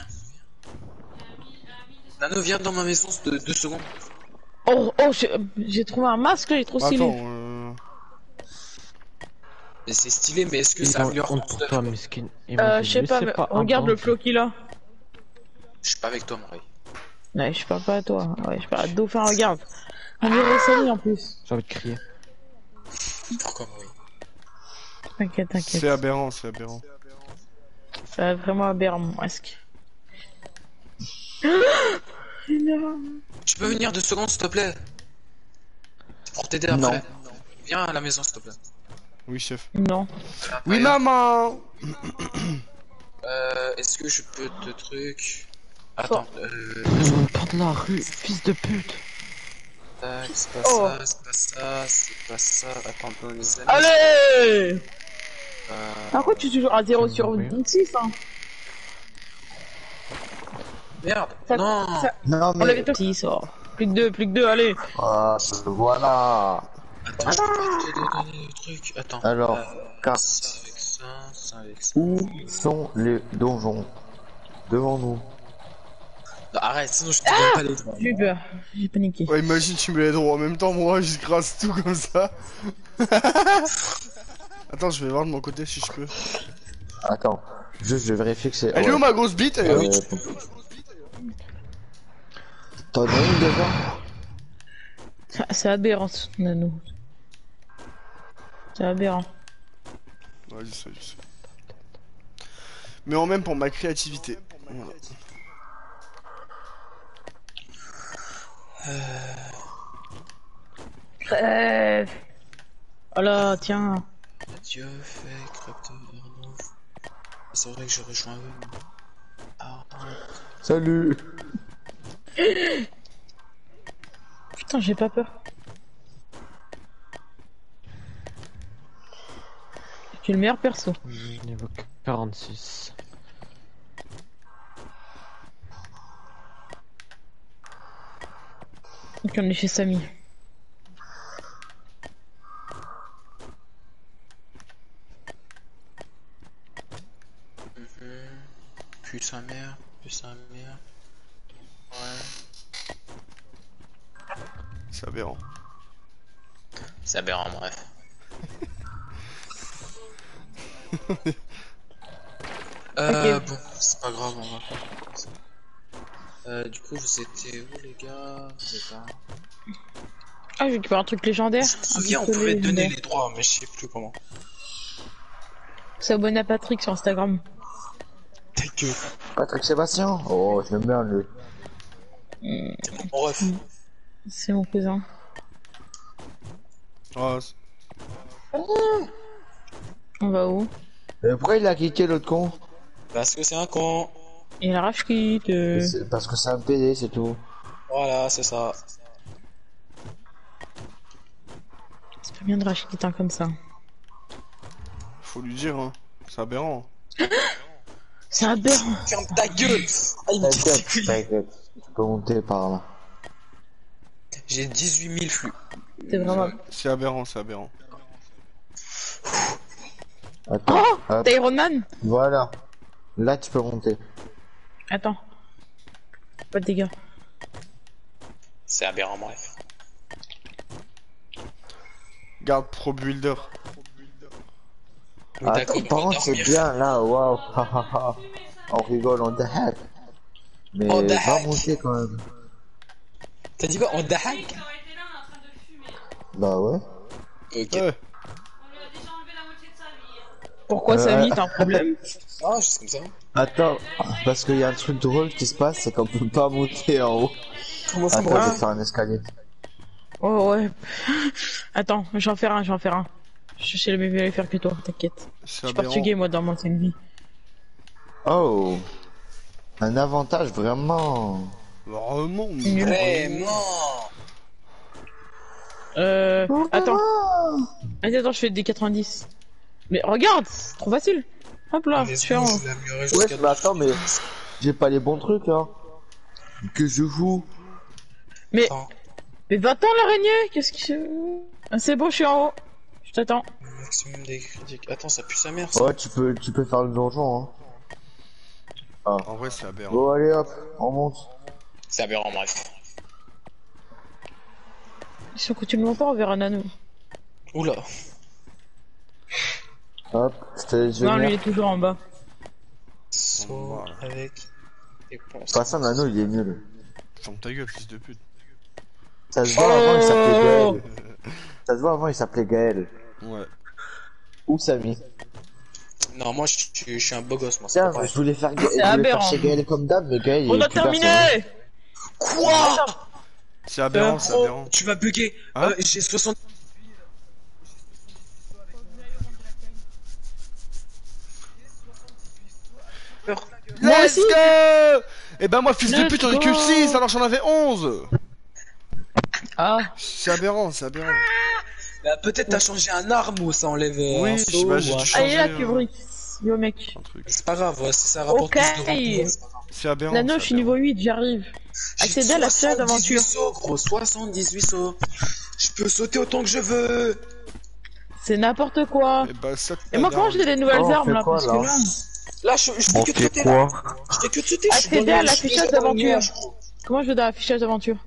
Nano, viens dans ma maison de deux secondes. Oh, oh, j'ai j'ai trouvé un masque, il est trop stylé. Attends euh... Mais c'est stylé, mais est-ce que Ils ça ont améliore honte ton pour stuff? toi, miskin. Ils m'ont Euh, dit, je sais mais pas, c'est mais un regarde bon le flow qu'il a. Je suis pas avec toi, mon rey. Ouais, je parle pas à toi. Ouais, je parle à Dauphin, regarde. On dirait Sally en plus. J'ai envie de crier. Pourquoi, mon rey? T'inquiète, t'inquiète. C'est aberrant, c'est aberrant. C'est vraiment aberrant, mon masque. Tu peux venir deux secondes, s'il te plaît? C'est pour t'aider Non. après. Viens à la maison, s'il te plaît. Oui chef. Non. Oui maman. Euh, est-ce que je peux te truc? Attends, euh, Pas de la rue, fils de pute. tac, c'est pas Oh. ça, c'est pas ça, c'est pas ça. Attends, dans les amis. Allez! Euh, Par contre, tu es toujours à zéro sur Oui. six, hein. Merde, Ça- non. ça- Non, On l'avait mais. pas six, oh. Plus que deux, plus que deux, allez. Ah, voilà. Attends, je peux te donner le truc. Attends. Alors, euh, quatre. ça avec ça, ça avec ça. Où sont les donjons? Devant nous. Non, arrête, sinon je te donne pas les droits. J'ai eu peur, j'ai paniqué. Ouais imagine tu mets les droits en même temps moi je grasse tout comme ça. Attends je vais voir de mon côté si je peux. Attends, juste je vérifie que c'est. Elle est où ouais. ma grosse bite elle est où Euh, T'en as une déjà? Ah, c'est aberrant, ce Nano. C'est aberrant. Ouais je sais, je sais. Mais en même pour ma créativité. Voilà. Crève. Oh là, tiens. Dieu fait crypto Arnaud. C'est vrai que je rejoins eux. Ah, Salut. Putain, j'ai pas peur. J'ai le meilleur perso. Niveau quarante-six. Donc on est chez Samy. Puis sa mère, puis sa mère. Ouais. C'est aberrant. C'est aberrant, bref. euh, Ok. bon, c'est pas grave, on va faire comme ça. Euh, du coup, vous étiez où, les gars? Vous êtes là? Ah, j'ai récupéré un truc légendaire. Je me Un souviens, on pistolet pouvait te donner légendaire. les droits, mais je sais plus comment. S'abonner à Patrick sur Instagram. Ta gueule. Patrick Sébastien. Oh, je l'aime bien lui. Hmm, Bon, ref. C'est mon cousin. Ah, c'est- On va où? Et pourquoi il a quitté l'autre con? Parce que c'est un con. Il a rage quitte. euh. C'est parce que c'est un P D, c'est tout. Voilà, c'est ça. C'est pas bien de rage quitte un comme ça. faut lui dire, hein. C'est aberrant. C'est aberrant. Ferme ta gueule. Ah, il me casse les T'inquiète, couilles. t'inquiète. Tu peux monter par là. J'ai dix-huit mille flux. C'est vraiment. C'est aberrant, c'est aberrant. Attends. Oh, hop, t'as Iron Man? voilà. Là, tu peux monter. Attends. Pas de dégâts. C'est aberrant, bref. Garde Pro Builder. Oui, d'accord, Attends, par on va contre, c'est dormir. bien là, waouh. ha, ha, ha. On rigole, on hack. Mais On va hack. monter quand même. T'as dit quoi? On dahak? Bah ouais. Ok. Ouais. Pourquoi Euh, Samy, t'as un problème? Ah, juste comme ça. Attends, parce qu'il y a un truc drôle qui se passe, c'est qu'on peut pas monter en haut. Comment ça, Attends, je moi? vais faire un escalier. Oh ouais. Attends, j'en fais un, j'en fais un. Je sais le mieux aller faire que toi, t'inquiète. Je C'est suis aberrant. portugais moi dans mon ancienne vie. Oh, un avantage vraiment. Vraiment. Nul. Vraiment. Euh. Attends. Attends, attends, je fais des quatre-vingt-dix. Mais regarde, c'est trop facile. Hop là, je fais en. Je vais améliorer Ouais, jusqu'à mais attends, mais j'ai pas les bons trucs hein. Que je joue. Mais. Attends. Mais va-t'en l'araignée, qu'est-ce que. Ah, c'est bon, je suis en haut. Je t'attends. Maximum des critiques. Attends, ça pue sa mère, ça. Ouais, tu peux, tu peux faire le donjon hein. En vrai, c'est aberrant. Bon, allez hop, on monte. C'est aberrant, bref. Si on continue longtemps, on verra Nano. Oula. Hop, je te laisse Non, lui, il venir. est toujours en bas. Saut avec des ponces. Pas ça, Nano, il est nul. Ferme ta gueule, fils de pute. Ça se voit avant, il s'appelait Oh. Gaël. Ça se voit avant, il s'appelait Gaël. Ouais. Ou Samy. Non, moi, je suis je suis un beau gosse, moi. c'est Tiens, pas vrai. je voulais faire, Ga- je voulais aberrant. faire chez Gaël comme d'hab, mais Gaël, il On est a plus personne. terminé! Quoi? C'est aberrant, Euh, c'est Oh, aberrant. tu vas bugger. Hein Euh, j'ai soixante. Moi Let's aussi. go. Eh ben moi, fils de Let's pute, j'en ai go. que six, alors j'en avais onze. Ah, C'est aberrant, c'est aberrant. Bah, peut-être t'as changé un arme ou ça enlève euh, Oui, un je- saut bah, ou j'ai un- dû ah, il est là, changer, Kubrick. Yo, mec. Un truc. C'est pas grave, ouais, si ça rapporte Ok. plus de points, c'est pas grave. C'est aberrant. Nano, c'est je suis aberrant. niveau huit, j'arrive. J'ai Accéder à la salle soixante-dix-huit d'aventure. sauts, gros, soixante-dix-huit sauts. Je peux sauter autant que je veux. C'est n'importe quoi. Eh ben, ça, Et moi, comment j'ai des nouvelles Oh, on armes fait là? quoi, Parce là que là. Là, je, je fais On que de fait sauter, là. quoi? Je fais que de sauter, je suis Accéder dans à le- l'affichage je suis dans le d'aventure. nuage. Comment je veux dans l'affichage d'aventure?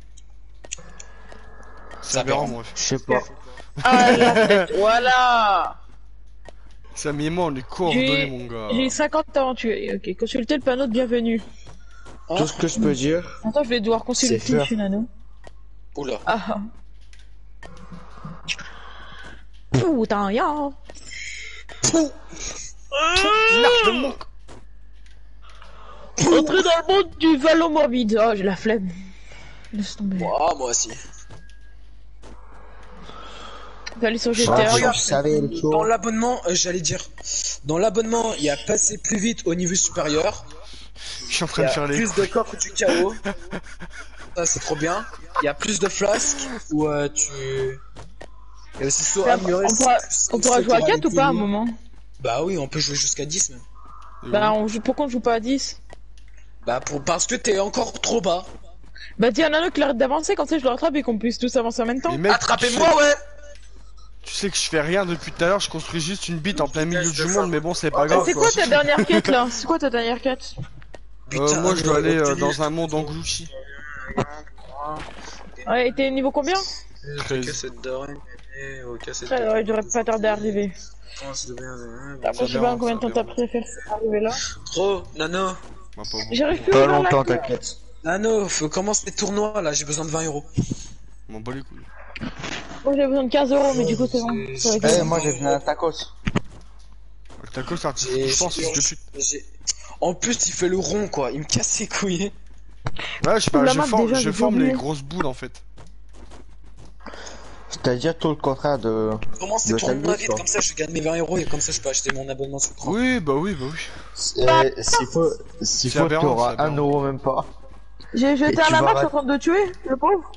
c'est aberrant, moi. Je sais pas. Ah, la tête, voilà. Samy et moi, on est coordonnés, J'ai mon gars. j'ai cinquante aventuriers. Ok, consultez le panneau de bienvenue. Tout ce que je peux dire, Attends, je vais devoir consulter C'est faire. chez Nano. Oula. Ah ah. Putain, ya. Entrer dans le monde du vallon morbide. Oh, j'ai la flemme. Laisse tomber. Ah, moi aussi. Je vais aller sur ah, G T A. regarde, je savais le Dans tour. l'abonnement, euh, j'allais dire, dans l'abonnement, il y a passer plus vite au niveau supérieur. Je suis en Il train y de a faire les. plus de coffres du chaos. Ça, c'est trop bien. Il y a plus de flasques où euh, tu. Et aussi saut On amélioré. pourra, on pourra jouer à quatre ou pas à un moment? moment? Bah oui, on peut jouer jusqu'à dix même. Bah on joue, pourquoi on joue pas à dix? Bah pour, parce que t'es encore trop bas. Bah dis à Nano qu'il arrête d'avancer, comme ça je le rattrape et qu'on puisse tous avancer en même temps. Mais mec, Attrapez-moi, tu sais- ouais. Tu sais que je fais rien depuis tout à l'heure, je construis juste une bite en plein milieu du monde, mais bon, c'est pas Ah, grave. c'est quoi ta dernière quête là? C'est quoi ta dernière quête? Euh, moi, je dois aller euh, dans un monde englouti. Ouais, et t'es niveau combien? treize. Cassette d'oreille. Ouais, ouais, j'aurais pas tardé à arriver. Après, je sais pas combien de temps t'as pris à faire arriver là. Trop, Nano. Bah, pas bon. J'arrive plus à Pas ouvrir la longtemps, clé. t'inquiète. Nano, faut commencer les tournois là, j'ai besoin de vingt euros. M'en bats les couilles. Moi j'ai besoin de quinze euros, mais du coup c'est bon. Ça va être Eh, bon. moi j'ai venu un tacos. Le taco, c'est artificiel, J'ai- je pense, j'ai- fils de pute. j'ai- En plus, il fait le rond quoi, il me casse les couilles. Ouais, je sais pas, La je map, forme, déjà, je j'ai forme oublié. les grosses boules en fait. C'est-à-dire tout le contraire de. Comment c'est Le tournois Talbot, vite, quoi. comme ça je gagne mes vingt euros et comme ça je peux acheter mon abonnement sur Chrome. Oui, bah oui, bah oui. Eh, S'il faut, s'il C'est faut, aberrant, t'auras c'est un aberrant. euro même pas. J'ai Et jeté un tu lama, vas je suis en train de le tuer, le pauvre.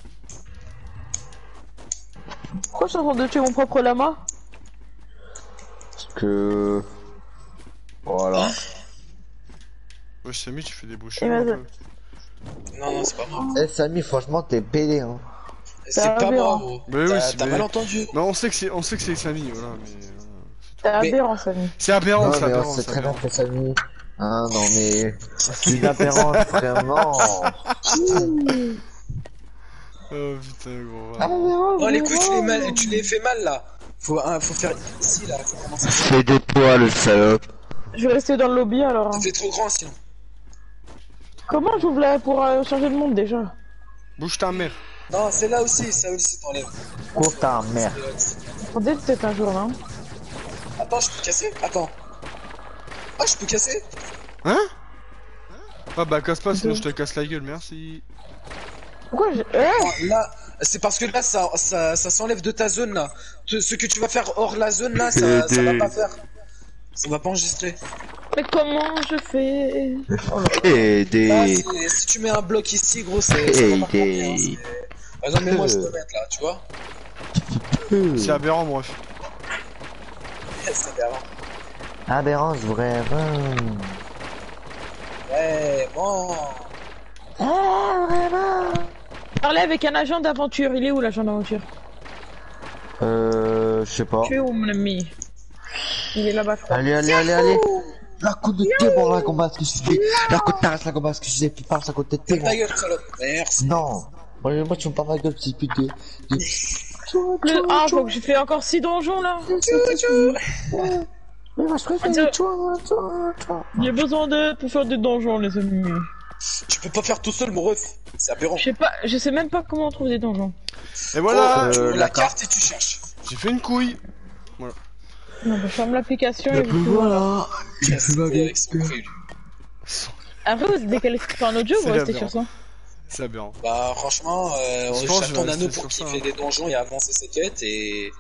Pourquoi je suis en train de tuer mon propre lama? Parce que. Voilà. Ouais, Samy, tu fais des bouchées. Et un vas-y. peu. Non, non, c'est pas moi. Eh, Samy, franchement, t'es pédé, hein. C'est T'as pas aberrant. moi, gros. Bah oui, T'as c'est t'as mais- mal entendu. Non, on sait que c'est, on sait que c'est Samy, voilà, mais. euh, T'es Mais- aberrant, Samy. C'est aberrant, Non, c'est mais on aberrant. sait c'est très bien aberrant. que Samy. Hein, non, mais. Une apparence, vraiment. Oh putain, gros. Ah, ouais. Oh, les couilles, tu les, mal... tu les fais mal là. Faut, hein, faut faire ici là. Faut commencer à... Fais des poids, le salope. Je vais rester dans le lobby alors. Ça fait trop grand sinon. Comment j'ouvre là pour euh, changer de monde déjà? Bouge ta mère. Non, c'est là aussi, ça aussi t'enlèves. Cours ta mère. Attendez, peut-être un jour là. Attends, je peux casser? Attends. Ah, je peux casser? Hein? Ah bah casse pas, sinon je te casse la gueule, merci. Pourquoi j'ai... Eh Ah, là, c'est parce que là, ça, ça, ça s'enlève de ta zone là. Ce, ce que tu vas faire hors la zone là, ça, ça va pas faire. Ça va pas enregistrer. Mais comment je fais? Là, Aider. c'est- si tu mets un bloc ici, gros, c'est. ça va pas compter, hein, Aider. c'est- Par exemple, mais moi je peux mettre là, tu vois? C'est aberrant, bref. C'est bien. Aberrance, vraiment. Ouais, bon. Ah, vraiment. Parler avec un agent d'aventure. Il est où l'agent d'aventure? Euh, je sais pas. Tu es où mon ami? Il est là-bas, je crois. Allez, allez, allez, allez. La côte de témoin, la combat, ce que je fais. La côte t'arrête, la combat, ce que je fais. Tu parles, la côte de Ferme témoin. ta gueule, salope. Merci. Non. Moi, moi, tu me parles ma gueule, petit pute de. de- Le... Ah, faut que je fais encore six donjons là. Mais moi, je préfère Attends. les toi, toi, toi. J'ai besoin d'aide pour faire des donjons, les amis. Tu peux pas faire tout seul, mon ref. C'est aberrant. Je sais pas, je sais même pas comment on trouve des donjons. Et voilà, Oh, tu Euh, ouvres la la carte et tu cherches. j'ai fait une couille. Non, bah, ferme l'application et vous Voilà. Tu as avec son cru. Après, vous êtes décalé sur un autre jeu ou C'est vous restez aberrant. sur ça? C'est aberrant. Bah, franchement, euh, Je pense que je j'attends vais Nano rester pour sur qu'il ça, fait hein. des donjons et avancer ses quêtes et.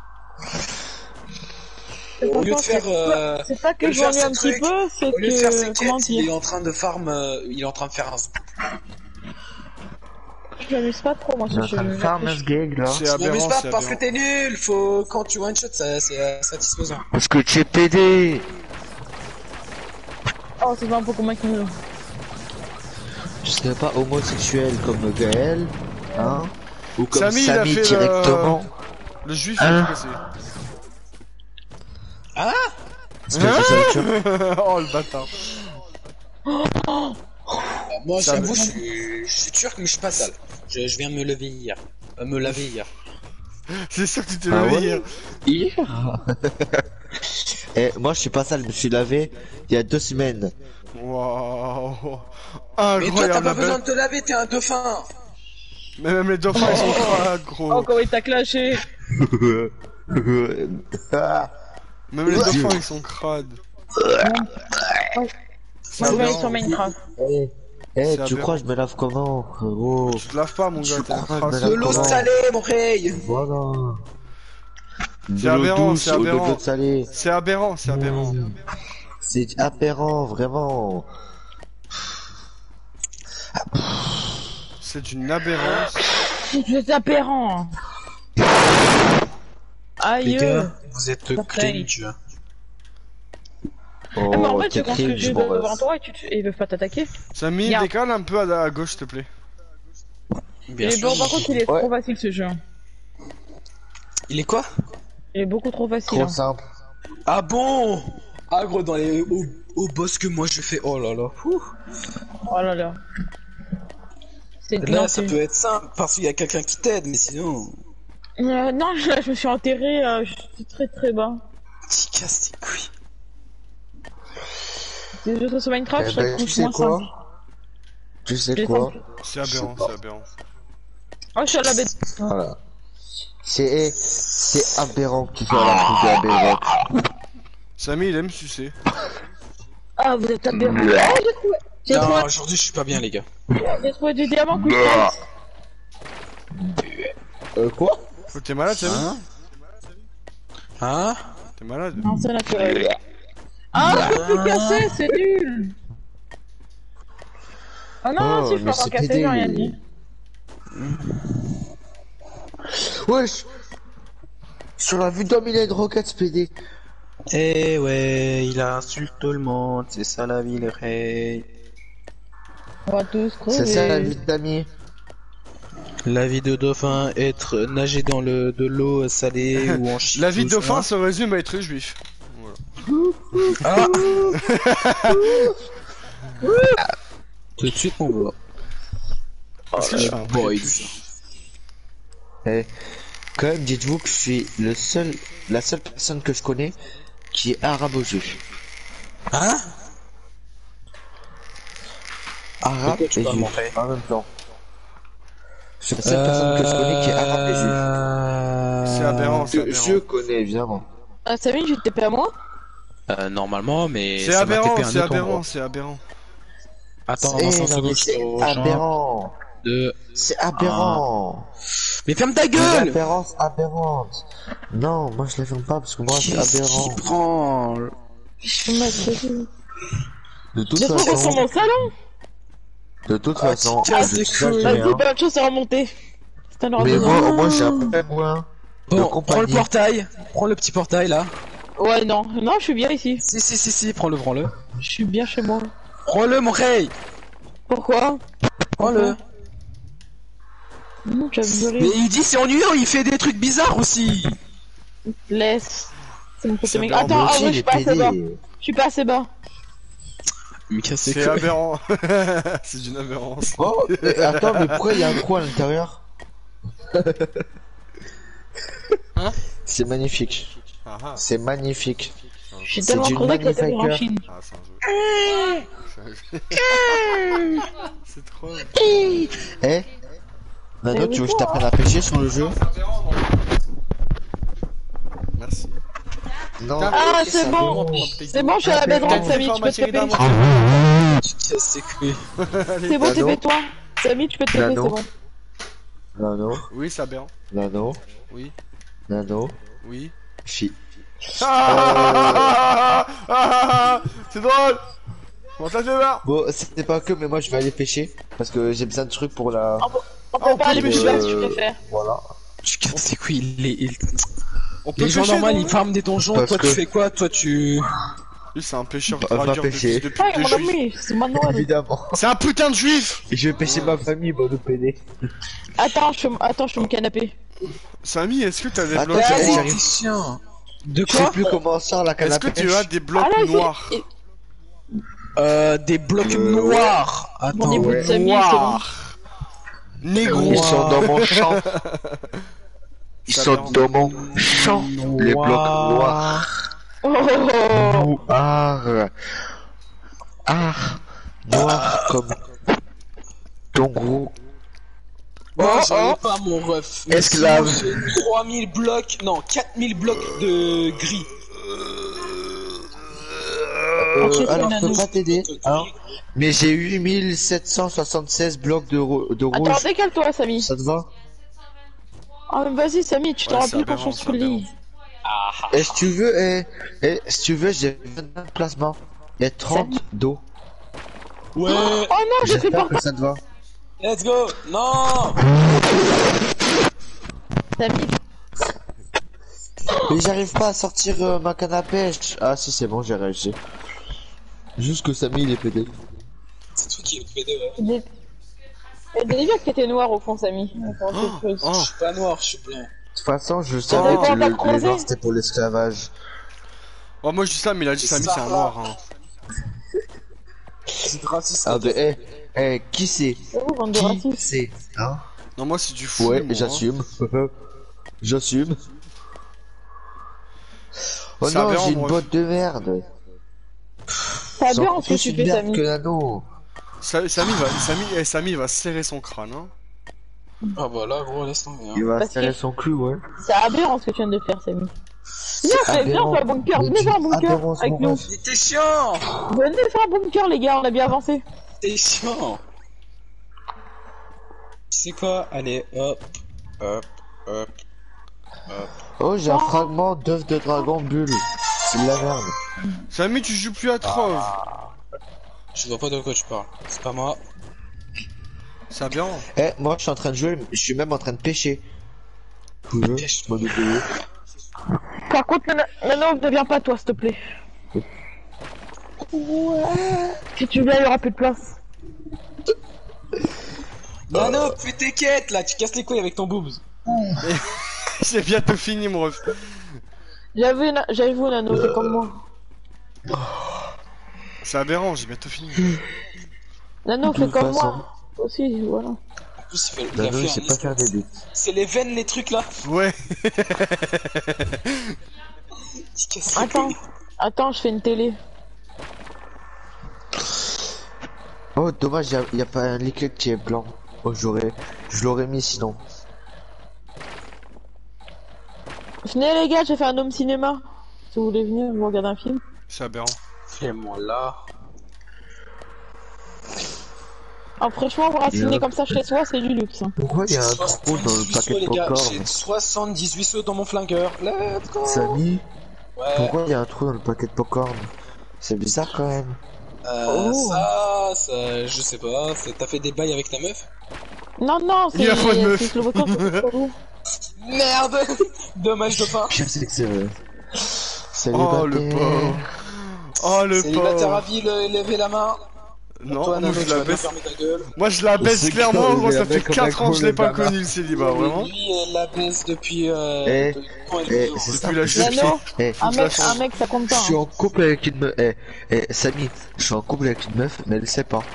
Et Au lieu de pourtant, faire, c'est euh, pas- C'est pas au que lieu je de faire m'ennuie ce un petit truc, peu, c'est Au lieu de faire ses que. Comment quêtes, il est dire? en train de farm, euh, il est en train de faire un zoom. Je m'amuse pas trop, moi, ce jeu. Notre farmers gig, là. C'est Je m'amuse aberrant, pas c'est parce que aberrant. t'es nul, faut, quand tu one shot, ça, c'est euh, satisfaisant. Parce que tu es pédé. Oh, c'est pas un Pokémon qui nous. Je serais pas homosexuel comme Gaël, hein. Ou comme Samy, il a Samy fait le- directement. Le juif, Hein il est cassé. Ah! Parce que je sais que- Oh le bâtard. Bah, moi, Ça j'avoue, me- je suis, je suis turc, mais je suis pas sale. Je, je viens me lever hier. Euh, me laver hier. C'est sûr que tu t'es Ah levé ouais hier. Hier. Eh, moi je suis pas sale, je me suis lavé il y a deux semaines. Waouh. Mais toi, t'as Incroyable pas la besoin belle. de te laver, t'es un dauphin! Mais même les dauphins ils sont crades, Oh, gros. comment il t'a clashé! Ah, Même les dauphins ils sont crades. Moi, je vais aller aberrant. sur Minecraft. Eh, eh, C'est tu aberrant. crois que je me lave comment, frérot? Tu te laves pas mon gars, Je t'es un crois que crasse. je me De lave l'eau comment? salée, mon rey! Voilà. De C'est l'eau aberrant, douce c'est ou de aberrant. l'eau salée. C'est aberrant, c'est aberrant. C'est aberrant, vraiment. C'est une aberrance. C'est aberrant. Aïe. Les gars, vous êtes Parfait. cringe. Oh, Eh, mais en fait, tu t'es construis le cringe, jeu mon devant ref. toi et, tu te- et ils peuvent pas t'attaquer. Samy, Bien. décale un peu à, à gauche, s'il te plaît. Bien Et sûr. bon, par contre, il est Ouais. trop facile ce jeu. hein. Il est quoi? Il est beaucoup trop facile. Trop hein. simple. Ah bon? Ah gros, dans les au, au boss que moi je fais. Oh là là. Ouh. Oh là là. C'est Là, non, ça c'est- peut être simple parce qu'il y a quelqu'un qui t'aide, mais sinon. Euh, non, là, je me suis enterré, euh, je suis très très bas. Tu casses tes couilles. C'est des jeux sur Minecraft, Eh je serais ben, tu sais moins quoi simple. Tu sais Les quoi simples. C'est aberrant, c'est aberrant. Oh, je suis à la bête. Voilà. C'est c'est aberrant que tu sois à la coupe de la belle rock. Samy, il aime sucer. Ah, vous êtes aberrant. Oh, j'ai trouvé, j'ai Non, trouvé, aujourd'hui je suis pas bien, les gars. j'ai trouvé du diamant coup de tête. Euh, quoi? Faut que t'es malade, Samy. Hein? Hein? T'es malade. Non, c'est naturel. Ah, je peux plus casser, c'est nul. Ah non, Oh, si je peux mais encore c'est casser, pédé. j'ai rien dit. Wesh! Sur la vue d'homme, il a une roquette, P D. Eh ouais, il insulte tout le monde, c'est ça la vie, les rey. On va tous C'est ça la crever. vie d'amis. La vie de dauphin, être nager dans le de l'eau salée ou en chie. La vie de dauphin se résume à être juif. Ah. Tout de suite, mon gars. Est-ce que je fais un boys. prépuce? Eh, quand même, dites-vous que je suis le seul, la seule personne que je connais qui est arabe au jeu. Hein? Arabe De quoi tu et parles, juif mon frère en même temps. Je suis la seule personne que je connais qui est arabe et juif. Euh... C'est aberrant, c'est Je, aberrant. je connais évidemment. Ah, Samy, je vais te taper à moi? Euh, normalement, mais C'est ça m'a aberrant, tapé un c'est autre aberrant, endroit. c'est aberrant. Attends, Eh, Vincent, non, mais seconde, c'est je te rejoins. aberrant. De... C'est aberrant. Mais ferme ta Une gueule! apparence aberrante. Non, moi je la ferme pas parce que moi c'est Qu'est-ce aberrant. qui prend? Je vais m'assurer. De toute J'ai trouvé sur façon, mon salon. de toute Ah, façon, tu casses je les sais couilles. rien. Vas-y, pas de chance à remonter. C'est un ordre Mais de moi, grandeur. au moins j'ai un peu moins de Bon, prends le compagnie. portail. Prends le petit portail, là. Ouais, non, non, je suis bien ici. Si, si, si, si, prends-le, prends-le. Je suis bien chez moi. Prends-le, mon rey! Pourquoi? Prends-le. Non, tu vas me Mais gueuler. il dit c'est ennuyeux, il fait des trucs bizarres aussi. Laisse. C'est mon côté C'est mec. aberrant, Attends, Moi ah aussi, ouais, je il suis est pas assez bas. pédé. Je suis pas assez bas. Mais casse les C'est couilles. aberrant. C'est une aberrance. Oh, mais attends, mais pourquoi il y a un trou à l'intérieur? Hein? C'est magnifique. Ah ah. C'est magnifique. Je suis C'est tellement du crevé que la terre est en magnifique. Chine. Ah, c'est un jeu. C'est trop. Eh Nano, Mais tu veux que je quoi t'apprenne à pêcher sur le jeu? Merci. Non. Ah, ça c'est bon. va. C'est bon, je suis à la bedrock, Samy, tu peux te taper. Tu casses les couilles. C'est bon, Nano. tais-toi. Samy, tu peux te taper, c'est Nano. bon. Nano, Oui, c'est aberrant. Nano, Oui, Nano, oui. fi. Ah, ah, ah, ah, c'est drôle. Comment ça fait voir? Bon, c'était pas que, mais moi je vais aller pêcher parce que j'ai besoin de trucs pour la. On peut pas aller plus euh, bas si tu préfères. Voilà. Tu casses les couilles. Les, les... On peut les gens pêcher, normaux non? ils farment des donjons. Parce Toi que- tu fais quoi? Toi tu. Lui, c'est un pêcheur On va dragueur pêcher. depuis, depuis Ah, des mon juifs. ami, c'est Manuel. Évidemment. C'est un putain de juif. Et je vais pêcher ma famille, bon de pédé. Attends, je fais Attends, je fais mon canapé. Samy, est-ce que t'as des Attends, blocs Eh, Vas-y, j'arrive. t'es chiant. De Je sais quoi? plus comment sort la canne Est-ce à que pêche. tu as des blocs Ah là, noirs? c'est- Euh, des blocs Euh, noirs. Mon Attends. niveau de ouais. Samy, c'est bon. Noirs. Négro. Ils sont dans mon champ. Ils Ça sont va. dans mon champ. Les blocs noirs. Oh, oh, oh. Noir. Ah. Noir comme ton gros. Oh, Oh, j'en ai oh. pas mon ref. Esclave. Sinon, j'ai trois mille blocs, non, quatre mille blocs de gris. Euh, Ok, alors, je Nano. peux pas t'aider, hein. Mais j'ai huit mille sept cent soixante-seize blocs de, ro- de Attends, rouge. décale-toi, Samy. Ça te va? Ah, mais vas-y, Samy, tu t'en Ouais, rappelles c'est quand aberrant, je c'est sur le lit. Et si tu veux, eh, eh, si tu veux, j'ai vingt-neuf plasmas et trente d'eau. Ouais, Oh non, j'ai pris J'espère par que ça te va. let's go. Non. Samy. Mais j'arrive pas à sortir euh, ma canne à pêche. Ah si c'est bon, j'ai réussi. Juste que Samy il est pédé. C'est toi qui es pédé, ouais. Des... Et des gars qui étaient noirs au fond, Samy. Enfin, Oh, quelque chose. oh. Je suis pas noir, je suis blanc. De toute façon, je savais dépend que de la le, les croisée. noirs c'était pour l'esclavage. Oh, moi je dis ça, mais il a dit Samy, c'est un noir. Hein. C'est raciste. Ah bah eh, eh, qui c'est? C'est vous, bande de Qui racistes. c'est? Hein? Non, moi c'est du fou. Ouais, moi, j'assume. J'assume. Oh C'est non, aberrant, j'ai une moi. botte de merde. C'est C'est aberrant encore ce que plus tu une fais, merde Samy. que l'anneau. hein. Sa- Samy va, Samy, eh, Samy va serrer son crâne. Hein. Ah bah là, gros, laisse tomber. Il Hein. va Parce serrer que- son cul, ouais. C'est aberrant ce que tu viens de faire, Samy. Viens, fais- viens aberrant. faire un bunker. Mais Venez tu- faire un bunker aberrant, avec mon nous. ref. Mais t'es chiant. Venez faire un bunker, les gars, on a bien avancé. T'es chiant. Tu sais quoi? Allez, hop, hop, hop, hop. Oh, j'ai un Oh. fragment d'œuf de dragon bulle. C'est de la merde. Samy, tu joues plus à Trove. Je vois pas de quoi tu parles. C'est pas moi. C'est aberrant. Eh, moi je suis en train de jouer, je suis même en train de pêcher. Ouais, Pêche. je m'en ai payé. Par contre, Nana, Nana, ne viens pas, toi, s'il te plaît. Ouais. Si tu viens, il y aura plus de place. Nano, fais tes quêtes là, tu casses les couilles avec ton boobs. C'est bientôt fini, mon ref. J'avais, Na- j'avoue, Nano, c'est comme moi. C'est aberrant, j'ai bientôt fini. Nano, De fais toute comme façon. moi. Aussi, voilà. En plus, il fait il La a noix, fait c'est un pas escroc. faire des buts. C'est les veines, les trucs là. Ouais. Tu casses les Attends, couilles. attends, je fais une télé. Oh, dommage, y a, y a pas un liquide qui est blanc. Oh, j'aurais, je l'aurais mis sinon. Venez, les gars, j'ai fait un home cinéma. Si vous voulez venir, vous regardez un film. C'est aberrant. Fais-moi là. Ah, franchement, voir un ciné Bien. comme ça chez soi, c'est du luxe. hein. Pourquoi y a un trou dans le paquet de les gars, popcorn? j'ai soixante-dix-huit sauts dans mon flingueur. Let's go. Samy, Ouais. pourquoi y a un trou dans le paquet de popcorn? C'est bizarre quand même. Euh, Oh. ça, ça, je sais pas. c'est- T'as fait des bails avec ta meuf? Non, non, c'est Il a pas de meuf. c'est le retour, c'est pas vous. Merde. Dommage de pas. Je sais que c'est vrai. Oh, le pauvre. Oh, le Célibataire à pauvre. vie, le- levez la main. Non, Toi, moi Nano, je tu la vas bien baisse. fermer ta gueule. Moi je la baisse C'est clairement, clair, gros, il ça est fait avec un quatre ans que je l'ai mec pas comme connu le célibat, vraiment. Lui, elle la baisse depuis. Euh, Eh, depuis quand elle eh, est c'est dehors. ça. Depuis la chute. Nano, Eh, un je la mec, change. un mec, ça compte je pas. suis hein. en couple avec une meuf. Eh, eh, Samy, je suis en couple avec une meuf, mais elle sait pas.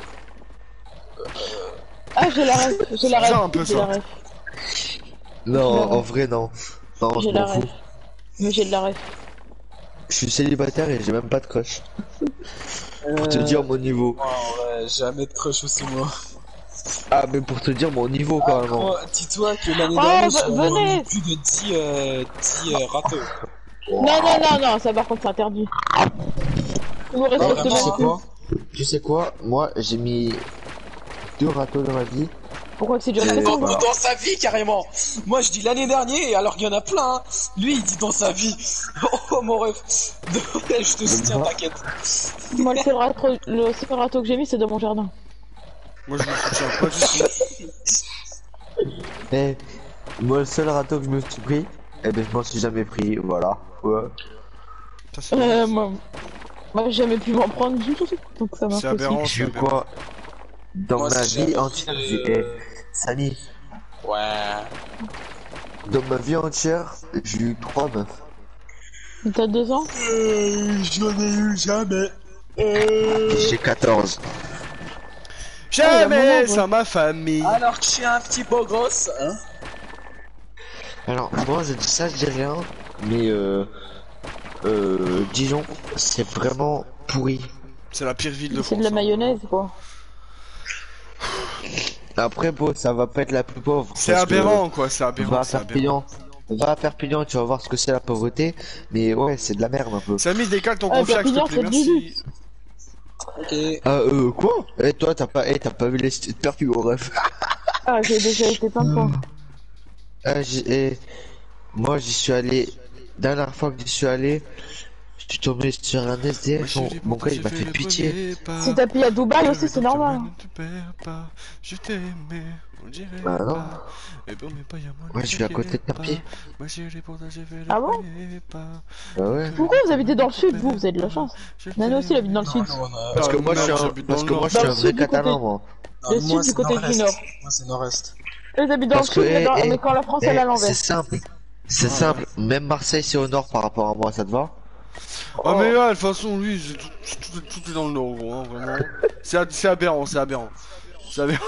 Ah, j'ai la ref, j'ai la bizarre ref, un peu, j'ai ça. la ref, Non, Ouais. en vrai, non. Non, je j'ai la m'en fous. ref. Mais j'ai de la ref. Je suis célibataire et j'ai même pas de crush. Pour te Euh, dire mon niveau. ouais, jamais de crush aussi, moi. Ah, mais pour te dire mon niveau, quand même. Oh, dis-toi que l'année Oh, dernière, ve- j'ai venez. envoyé plus de dix, euh, dix euh, râteaux. Non, non, non, non, ça par contre c'est interdit. Vous Non, respectez vraiment, même c'est plus. quoi? Tu sais quoi? Moi, j'ai mis deux râteaux dans ma vie. Pourquoi que c'est du Euh, respect Dans, voilà. dans sa vie, carrément. Moi, je dis l'année dernière, alors qu'il y en a plein. hein. Lui, il dit dans sa vie. Oh, mon ref. Je te soutiens, t'inquiète. Moi, le seul râteau, le seul râteau que j'ai mis, c'est dans mon jardin. Moi je me soutiens pas du tout. Eh, moi, le seul râteau que je me suis pris, eh ben, je m'en suis jamais pris, voilà. Ouais. Ça, c'est Euh, moi, moi j'ai jamais pu m'en prendre du tout, donc ça marche C'est aussi. aberrant, J'ai c'est eu aberrant. quoi? Dans Moi, ma si j'avais vie entière, fait, j'ai. euh, Eh, Samy, Ouais. dans ma vie entière, j'ai eu trois meufs. T'as deux ans? J'en ai eu jamais. J'ai quatorze. Jamais ouais. sans ma famille. Alors que je suis un petit beau gosse, hein. Alors, moi, je dis ça, je dis rien, mais euh. Euh. Dijon, c'est vraiment pourri. C'est la pire ville de France. C'est de la hein. mayonnaise, quoi. Après, bon, ça va pas être la plus pauvre. C'est parce que aberrant quoi, c'est Va aberrant. à c'est aberrant. Perpignan. Va à Perpignan, tu vas voir ce que c'est la pauvreté. Mais ouais, c'est de la merde un peu. Samy, décale ton Ah, confiac, s'il te Perpignan, plaît, c'est du merci. luxe. Ok. Ah, euh, quoi? Eh, toi, t'as pas, eh, t'as pas vu les cités de Perpignan, ref. Ah, j'ai déjà été plein de fois. Ah, j'ai, eh, moi, j'y suis allé, dernière fois que j'y suis allé, suis tombé sur un S D F, mon, mon gars il m'a fait pitié. Si t'as payé à Dubaï aussi, c'est normal. Je t'aimais, on dirait Bah non. pas. Et bon, mais pas y a moi. Ouais, je suis à côté de Perpier. Ah bon? Bah ouais. Pourquoi vous habitez dans le sud, vous? Vous avez de la chance. Nano aussi, il habite dans le sud. Parce que moi je suis un, parce que moi je suis un vrai catalan, moi. Le sud du côté du nord. Moi c'est nord-est. Eux habitent dans le Parce que, sud, mais, dans- eh, mais quand la France eh, elle est à c'est l'envers. simple. C'est simple. Même Marseille c'est au nord par rapport à moi, ça te va? Ah mais là, de toute façon, lui, c'est tout, tout, tout, tout est dans le nord, gros, hein, vraiment. C'est ab- c'est aberrant, c'est aberrant. C'est aberrant.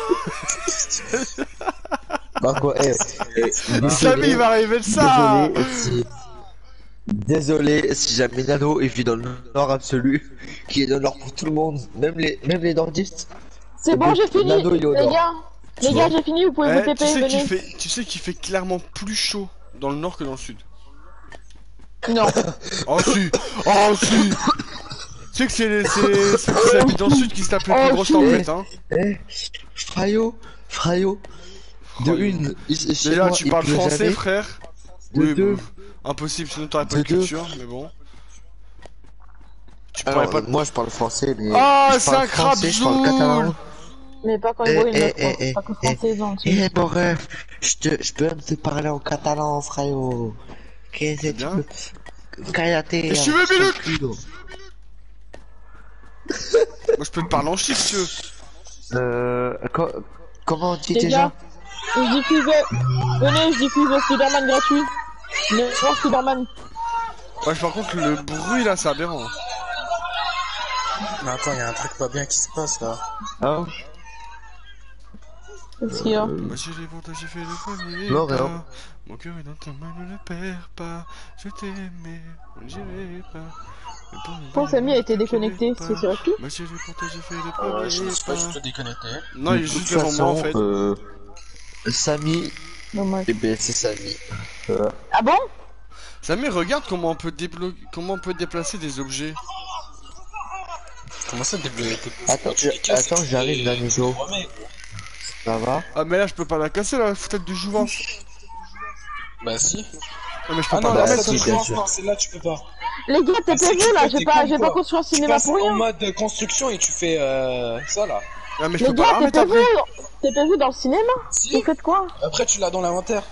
Bah quoi, eh, eh, Samy, il va arriver de ça. désolé si... Désolé si jamais Nano il vit dans le nord absolu, qui est le nord pour tout le monde, même les, même les nordistes. C'est bon, j'ai fini. Nano, il est au Les nord. gars, les gars, j'ai fini, vous pouvez vous Eh, tu T P, sais qu'il venez. fait, tu sais qu'il fait clairement plus chaud dans le nord que dans le sud. Non. Oh si, oh si. Tu sais que c'est les, c'est les, c'est ceux qui habitent dans le sud qui se tapent les plus Oh, grosses si. tempêtes, hein. Eh, Frayo, Frayo, de Frayo. une, il- chez Déjà, moi, tu il parles pleut français, jamais. frère. De Oui, deux. bon, impossible, sinon t'aurais pas De de deux. culture, mais bon. Tu Alors, pourrais pas. moi je parle français, mais Ah, je c'est parle un français, je parle crabzoul. catalan. Mais pas quand Eh, il voit une eh, meuf, eh, quoi. eh, Pas que eh, français dans le sud. Eh mon ref, je te, je peux même te parler en catalan, Frayo. Qu'est-ce que tu bien. peux... Cállate. Et je veux Bilouk. tranquilo. Moi, je peux te parler en chiffre, si tu veux. Euh, co- comment on dit Les déjà? gars, je diffuse. Venez, je diffuse Spider-Man gratuit. Le voir Spider-Man. Ouais, par contre, le bruit là, c'est aberrant. Mais attends, y'a un truc pas bien qui se passe là. Hein? Qu'est-ce qu'il y a? Moi, j'ai les bons, j'ai fait le premier. Non, pas. rien. Mon cœur est dans ta main, ne le perds pas. Je t'aimais, on dirait pas. Mais pour le Pourquoi Samy a été déconnecté? C'est sur qui? Moi, j'ai les bons, j'ai fait le Euh, premier. je me suis pas pas. du tout déconnecté. Non, il est De juste toute devant moi en façon, fait. euh, Samy, Dommage. eh ben c'est Samy. Ah bon? Samy, regarde comment on peut débloquer, comment on peut déplacer des objets. Comment ça débloquer? Attends, je- attends, j'arrive, Nanijo. Ça va? Ah, mais là, je peux pas la casser la fenêtre de jouvence. Bah si. Ah, mais je peux Ah pas non, la là, bah, ça remettre. si, te bien joue, sûr. non, celle-là tu peux pas. Les gars, Ah, si, T P V tu là, peux, j'ai t'es pas, con, j'ai pas quoi. construit un Tu cinéma passes pour en rien. mode construction et tu fais euh, ça là. Ah, mais je Les peux pas la gars, remettre T P V, après. T P V dans le cinéma? Si. Vous faites quoi? Après tu l'as dans l'inventaire.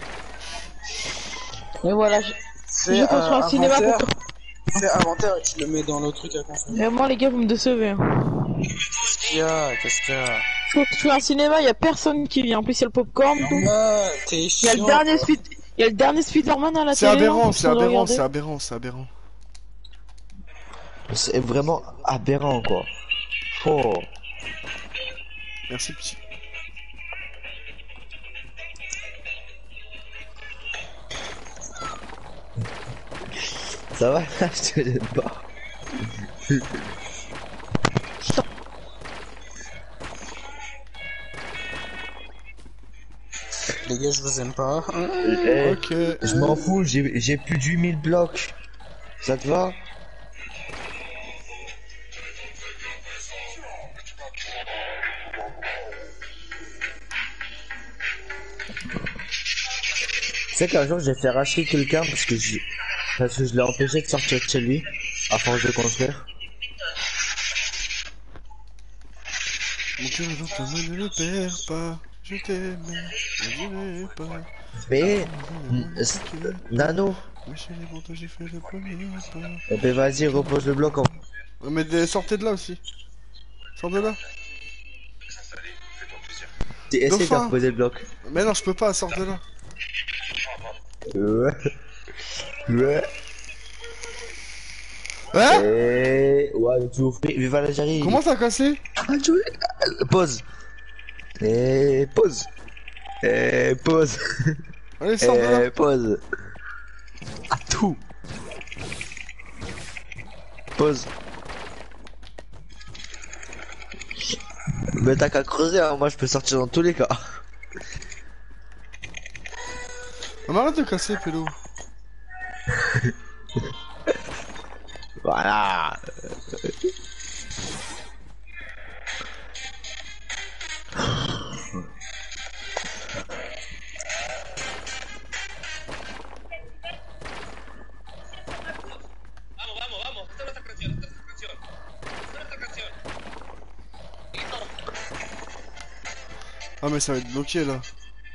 Et voilà, j'ai Fais j'ai construit euh, un cinéma inventaire, pour... fais inventaire et tu le mets dans le truc à construire. Vraiment les gars, vous me décevez. hein. Qu'est-ce qu'il y a? Qu'est-ce qu'il y a? Je construis un cinéma, y a personne qui vient. En plus, y a le popcorn, tout. Ah, t'es Y a chiant. le dernier Speed... Y a le dernier Spider-Man à la C'est télé. aberrant, là, c'est faut le aberrant, regarder. c'est aberrant, c'est aberrant. C'est vraiment aberrant, quoi. Oh. Merci, petit. Ça va? Je te l'aime pas. Les gars, je vous aime pas. Eh, Ok. je m'en fous, j'ai j'ai plus de huit mille blocs. Ça te va? Tu sais qu'un jour j'ai fait racheter quelqu'un parce que je parce que je l'ai empêché de sortir de chez lui à force de construire. Mon cœur est dans ta main, ne le perds pas. Je t'aimais, je dirai pas. Mais euh, Nano, Mais chez les bons, j'ai fait le premier pas. eh ben vas-y repose le bloc en. Ouais, mais des- sortez de là aussi. Sors de là. Essaye de Dauphin. reposer le bloc. Mais non, je peux pas, sors de là. Ouais. Ouais. Hein? Et... Ouais, mais tu ouvres. Viva l'Algérie. Comment t'as cassé? Ah, tu veux- Pause. Et pause. Et pause. Allez, sors de là. Et pause. À tout. Pause. Mais t'as qu'à creuser, hein. Moi je peux sortir dans tous les cas. Ah, mais arrête de casser, pélo. Voilà. Ah mais ça va être bloqué là.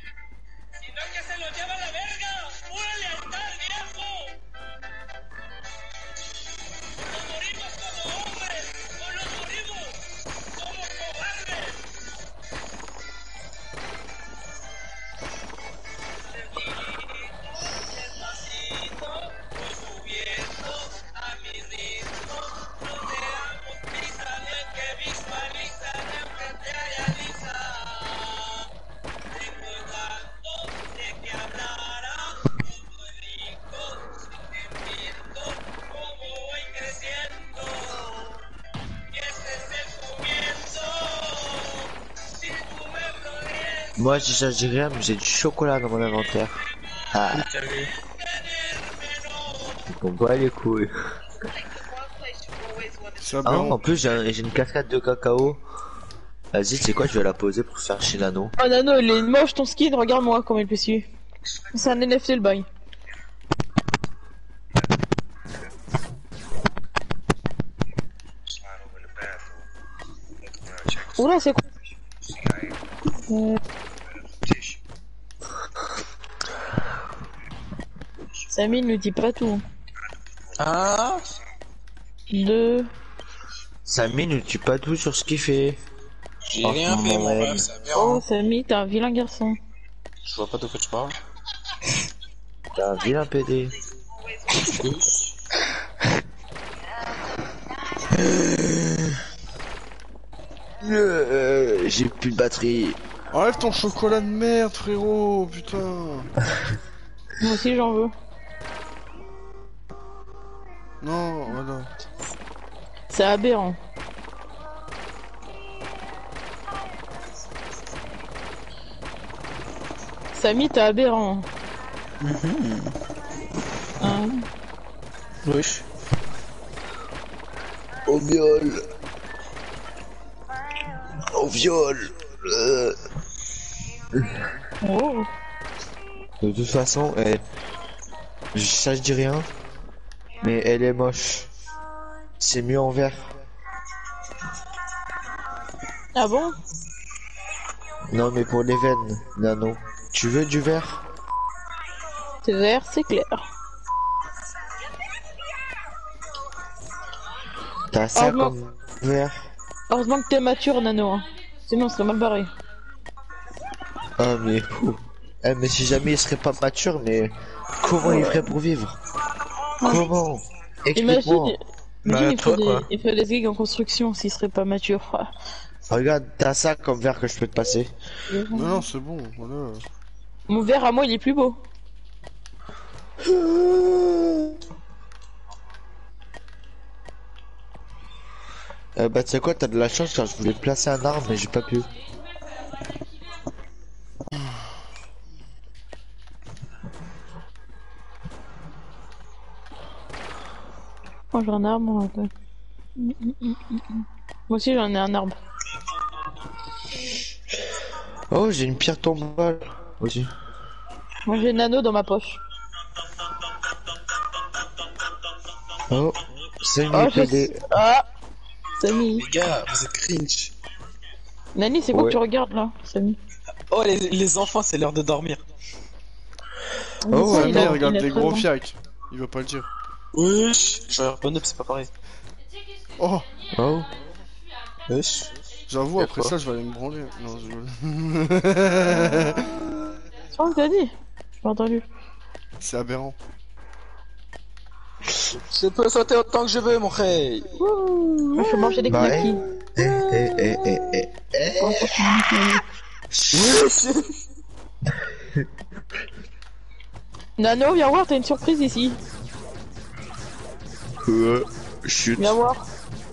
Moi, je cherche rien, mais j'ai du chocolat dans mon inventaire. Ah. On bat les couilles. C'est Ah, aberrant. en plus, j'ai j'ai une cascade de cacao. Vas-y, tu sais quoi, je vais la poser pour faire chez Nano. Oh Nano, il est moche ton skin, regarde-moi comment il peut suivre. C'est un N F T le bail. Oula, c'est quoi euh... Samy ne dit pas tout. Ah. Deux. Samy ne tue pas tout sur ce qu'il fait. J'ai Oh, rien fait, mon ouais. ref, c'est aberrant. Oh Samy, t'es un vilain garçon. Je vois pas de quoi tu parles. T'es un vilain P D. Euh, j'ai plus de batterie. Enlève ton chocolat de merde, frérot, putain. Moi aussi j'en veux. Non, voilà. C'est aberrant. Samy, t'es aberrant. Mhm. Hein. Wesh. Au viol. Au viol. Euh. Oh. De toute façon, elle... ça je dis rien, mais elle est moche. C'est mieux en vert. Ah bon? Non mais pour les veines, Nano. Tu veux du vert? C'est vert, c'est clair. T'as ça Oh, non. comme vert? Heureusement que t'es mature, Nano. Hein. Sinon, on serait mal barré. Ah mais... ouh. Eh, mais si jamais il serait pas mature, mais... Comment il ferait pour vivre? Comment? Imagine, Explique-moi. imagine Bah, il, toi, fait quoi. des, il fait des gigs en construction s'il serait pas mature. Ah. Regarde, t'as ça comme vert que je peux te passer. Non, non, c'est bon, voilà. Mon verre à moi, il est plus beau. Euh, bah tu sais quoi, t'as de la chance car je voulais placer un arbre mais j'ai pas pu. Moi, j'ai un arbre. Moi, attends. Mm, mm, mm, mm, mm. Moi aussi, j'en ai un arbre. Oh, j'ai une pierre tombale aussi. Moi, j'ai Nano dans ma poche. Oh, c'est une Oh, je... P D. Ah, Samy. Les gars, vous êtes cringe. Nani, c'est quoi Ouais. que tu regardes là, Samy? Oh, les, les enfants, c'est l'heure de dormir. Oh, Ça, Ouais, il mais a- regarde il a les treize gros ans. fiacs. Il va pas le dire. Wesh. Genre, bon up, c'est pas pareil. Oh, Oh, Wesh. j'avoue, Et après quoi ça, je vais aller me branler. Non, je C'est quoi que t'as dit? J'ai pas entendu. C'est aberrant. Je peux sauter autant que je veux, mon frère. Moi, je peux manger des Bah, knackis. eh, eh, eh, eh, eh, eh. Wesh. Nano, viens voir, t'as une surprise ici. Euh, chut. Viens voir.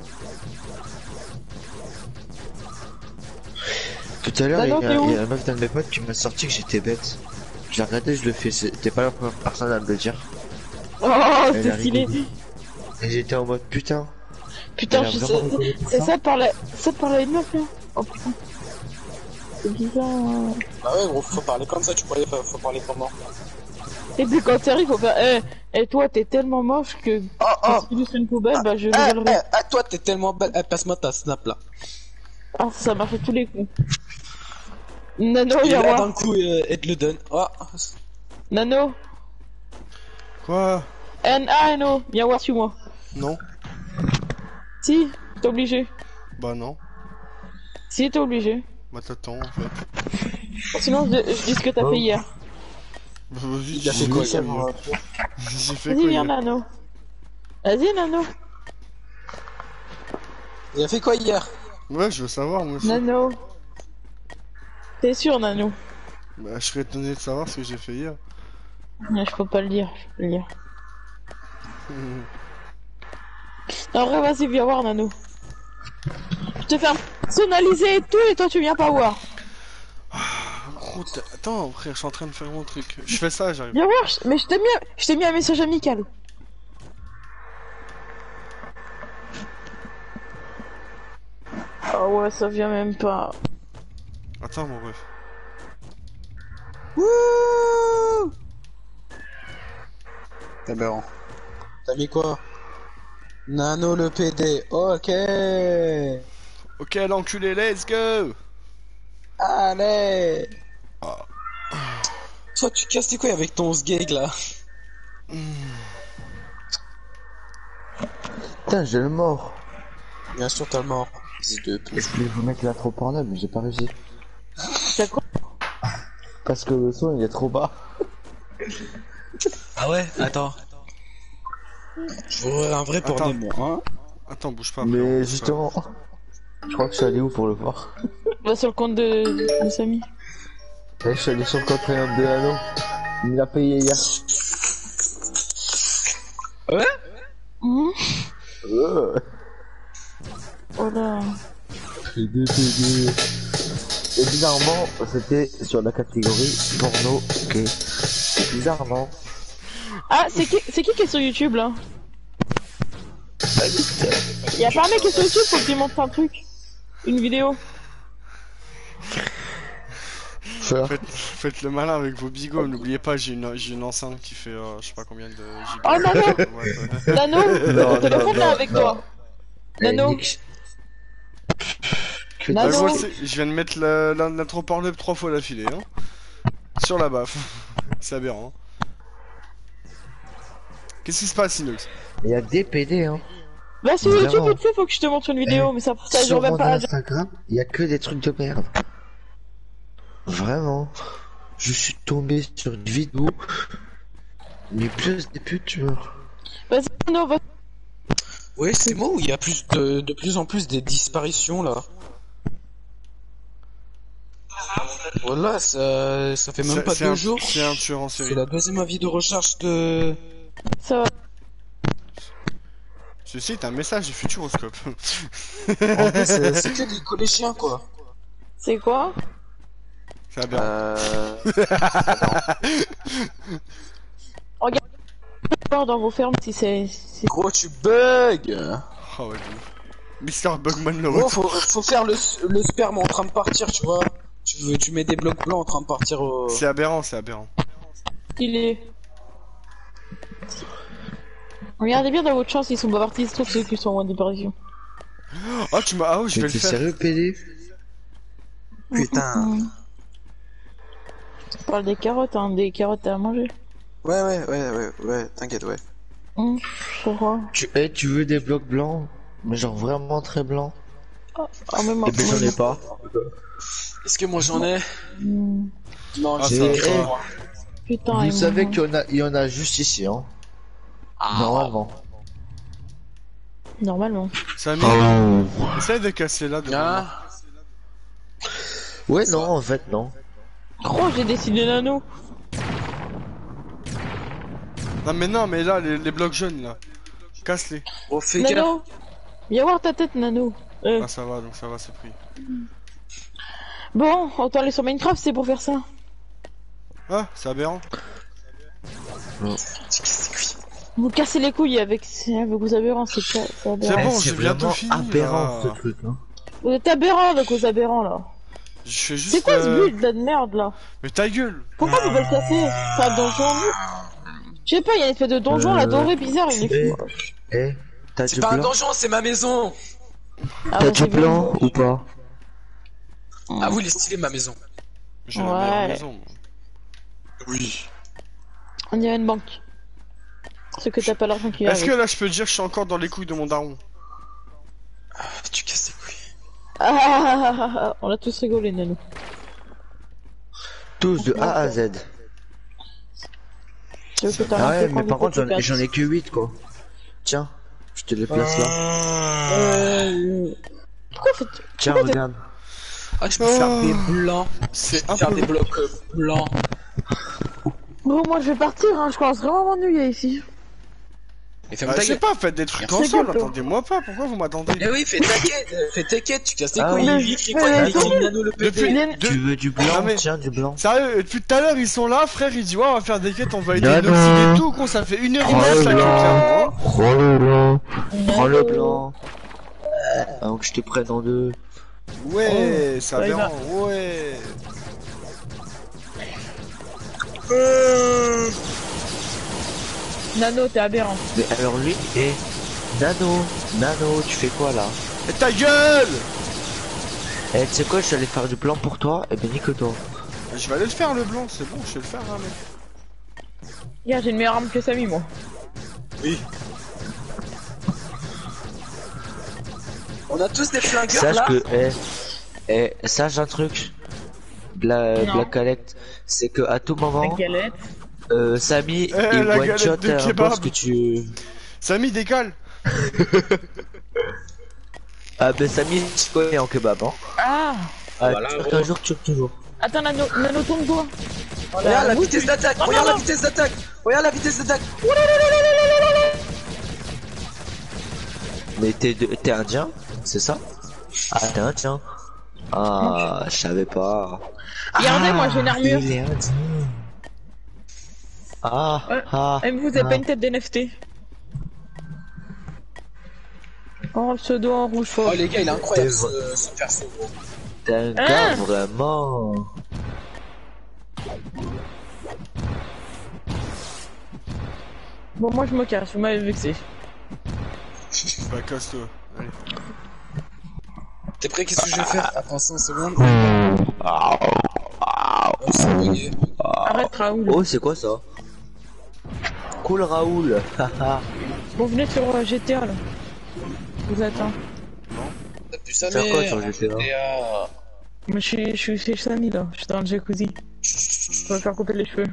Tout à l'heure, Bah il y, non, a- t'es où il y a un mec d'un de mes potes qui m'a sorti que j'étais bête. J'ai regardé, je le fais, t'es pas la première personne à me le dire. Oh, Elle c'est a stylé. rigolé. Et j'étais en mode putain. Putain, Elle a je vraiment sais. rigolé pour C'est ça. ça par la. Ça par la meuf là. Oh putain. C'est bizarre. hein. Bah ouais, gros, faut parler comme ça, tu croyais, faut, faut parler comment. Et puis quand t'arrives, faut faire. Eh, eh, toi, t'es tellement moche que. Oh, oh. Quand tu sur une poubelle, bah je Eh, rigolerai. eh, ah, toi, t'es tellement belle. Eh, passe-moi ta snap là. Ah, ça marche à tous les coups. Nano, Et viens là, voir. d'un coup, euh, elle te le donne. Oh. Nano. Quoi? N A N O, viens voir, suis-moi. Non. Si, t'es obligé. Bah non. Si, t'es obligé. Bah t'attends en fait. Sinon, je, je dis ce que t'as Oh. fait hier. Vas-y, Il a fait quoi, j'ai hier J'ai fait Vas-y, quoi viens, hier? Nano. Vas-y, Nano. Il a fait quoi hier? Ouais, je veux savoir moi aussi. Nano. T'es sûr, Nano? Bah je serais étonné de savoir ce que j'ai fait hier. Mais je peux pas le dire, je peux le dire. En vrai, vas-y, viens voir, Nano. Je te fais un personnalisé et tout, et toi, tu viens pas voir. Gros, t'as- attends frère, je suis en train de faire mon truc. Je fais ça, j'arrive. Viens voir, je- mais je t'ai mis, un- je t'ai mis un message amical. Ah ouais, ça vient même pas. Attends mon ref. Wouh! T'es aberrant. T'as mis quoi? Nano le P D, ok. Ok l'enculé, let's go. Allez. Ah. Toi tu casses tes couilles avec ton sgeg là. Putain, j'ai le mort. Bien sûr t'as le mort. Fils de pute. Je voulais vous mettre l'intro pornable, mais j'ai pas réussi. T'as quoi? Parce que le son il est trop bas. Ah ouais? Attends. Je voudrais un vrai porno Attends. moi, hein. Attends, bouge pas. frérot, Mais bouge pas. justement, je crois que je suis allé où pour le voir? Va sur le compte de, de Samy. Ouais, je suis allé sur le compte premium de l'anneau. Il me l'a payé hier. Mmh. Euh, Oh là. P D, P D. Et bizarrement, c'était sur la catégorie porno. Ok. Bizarrement. Ah, c'est qui, c'est qui qui est sur YouTube là? Y'a pas un mec qui est sur YouTube, faut que tu montres un truc. Une vidéo. Faire. Faites, faites le malin avec vos bigots, n'oubliez pas, j'ai une, j'ai une enceinte qui fait euh, je sais pas combien de gigas. Oh non, non. Ouais, ouais. Nano, Non, ton téléphone non, là non, avec non. toi. Nano. Eh, Nick. Que Bah, Nano. gros, c'est- je viens de mettre la- la- l'intro Pornhub trois fois d'affilée, hein. Sur la baffe. C'est aberrant. Qu'est-ce qui se passe, Inox? Il y a des P D, hein. Bah sur Vraiment. YouTube, vite fait, faut que je te montre une vidéo, mais ça, ça Sur dure même mon pas à... Instagram, il y a que des trucs de merde. Vraiment. Je suis tombé sur une vidéo. Mais plus des putes, tu vois. Vas-y, Nano, va... Ouais, c'est moi où il y a plus de, de plus en plus des disparitions là. Voilà, ça, ça fait même C'est- pas c'est deux un- jours. C'est un tueur en C'est série. la deuxième avis de recherche de. Ça va. Ceci est un message du futuroscope. En vrai, c'est c'est que des collégiens quoi. C'est quoi? C'est aberrant. Euh. Voir dans vos fermes si c'est... si- Gros, tu bugs! Oh ouais, de ouf. Mister Bugman le Gros, retour. faut, faut faire le, le sperme en train de partir, tu vois. Tu, veux, tu mets des blocs blancs en train de partir au. C'est aberrant, c'est aberrant. Il est... Regardez bien dans votre chance, ils sont pas partis, sauf ceux qui sont en disparition. Oh, tu m'as. Ah, oh, je vais Mais le t'es faire. sérieux, P D? Putain. Mmh. Je parle des carottes, hein, des carottes à manger. Ouais, ouais, ouais, ouais, ouais, t'inquiète, ouais. Mmh, je crois. Tu, eh, tu veux des blocs blancs? Mais genre vraiment très blancs? Ah, même Eh ben j'en ai pas. Est-ce que moi j'en ai? Mmh. Non, Ah, j'ai ça, des ça. crèves. Putain, Vous ils savez m'ont- qu'il y en a, il y en a juste ici, hein. Ah. Normalement. Normalement. Samy, essaye de casser là devant Ah. moi. Ouais, non, en fait, non. Oh, j'ai décidé Nano. Non, mais non, mais là, les, les blocs jaunes là. Casse-les. Oh, fais gaffe. Nano. Viens voir ta tête, Nano. Euh. Ah, ça va, donc ça va, c'est pris. Bon, autant aller sur Minecraft, c'est pour faire ça. Ah, c'est aberrant. Vous cassez les couilles avec, avec vos aberrants, c'est ça. C'est C'est aberrant. bon, Eh, j'ai bientôt vraiment fini, aberrant, là. ce truc, hein. Vous êtes aberrants avec vos aberrants là. Je fais juste. C'est quoi ce euh, build là de merde là? Mais ta gueule. Pourquoi vous veulez le casser? C'est un donjon? Je sais pas, il y a une espèce de donjon là Euh, doré bizarre, il est eh, fou. Eh, t'as C'est du pas un blanc? donjon, c'est ma maison. Ah, T'as ouais, du c'est blanc ou pas? Ah, vous, il est stylé ma maison. J'ai la meilleure Ouais. maison. Moi. Oui. On dirait une banque. Ce que t'as pas l'argent qui va Est-ce avec. que là, je peux dire que je suis encore dans les couilles de mon daron? Ah, tu casses les couilles. Ah, ah, ah, ah, ah, on a tous rigolé, Nano. Tous de A à Z. Tu veux que t'as Ah un ouais, peu mais quand par on contre, j'en fait j'en ai que huit quoi. Tiens, je te les place là. Euh... Pourquoi c'est... Tiens, pourquoi regarde. Ah, je peux faire des blancs. C'est un Faire peu des blocs euh, blancs. Bon, moi je vais partir, hein. Je commence vraiment à m'ennuyer ici. Et ferme Ah, ta je sais gueule. pas, faites des trucs Merci, ensemble, Gato. attendez-moi pas, pourquoi vous m'attendez? Eh oui, fais ta quête, euh, fais ta quête, tu casses les Ah, couilles. mais Il je écrit fais- quoi, il Depuis- écrit Nano le P depuis- P. Les- Tu veux du blanc? Non, mais- Tiens, du blanc. Sérieux, depuis tout à l'heure ils sont là, frère, ils disent ouais, on va faire des quêtes, on va aider Non, l'oxyde non. et tout, con, ça fait une heure et Prends demie le là, blanc. clairement, hein. Prends le blanc. Prends le blanc. Avant que je te prenne en deux. Ouais, ça ça y aberrant, ouais. Nano, t'es aberrant. Mais alors lui, et Nano, Nano, tu fais quoi là? Et ta gueule! Eh, tu sais quoi, je suis allé faire du blanc pour toi, et ben nique-toi. Je vais aller le faire le blanc, c'est bon, je vais le faire, hein, mec. Regarde, j'ai une meilleure arme que Samy, moi. Oui. On a tous des flingueurs Sache là. que, eh, eh, sache un truc, Bla, Non. Black Alect, c'est que à tout La moment, galette. euh, Samy, Eh, il la one shot galette de un kebab. boss que tu... Samy, décale! Ah ben Samy, tu connais en kebab, hein. Ah Ah, Voilà, tue gros. toujours, tue toujours. Attends, Nano, Nano, tourne-toi. Regarde la oui, vitesse d'attaque, Non, regarde non, la non. vitesse d'attaque, regarde la vitesse d'attaque. Mais t'es de- t'es indien, c'est ça? Ah, t'es indien. Ah, je savais pas. Regardez, moi j'ai une armure. Il est indien. Ah, Ouais. ah. Et vous avez ah. pas une tête d'N F T. Oh, le pseudo en rouge fauve. Oh les gars, il est incroyable T'es ce, ce perso gros. T'es un Hein? gars vraiment. Bon, moi je me casse, vous m'avez vexé. Bah, casse-toi. Allez. T'es prêt? Qu'est-ce que je vais faire? Attends cinq secondes. Oh, c'est bugué. Arrête, Raoul. Oh, c'est quoi ça? Cool Raoul. Haha. Bon, venez sur euh, G T A là. Je vous attends. T'as pu sa Faire quoi mère. sur G T A? Et euh... Moi je suis, je suis chez Samy là, je suis dans le jacuzzi. Je vais me faire couper les cheveux.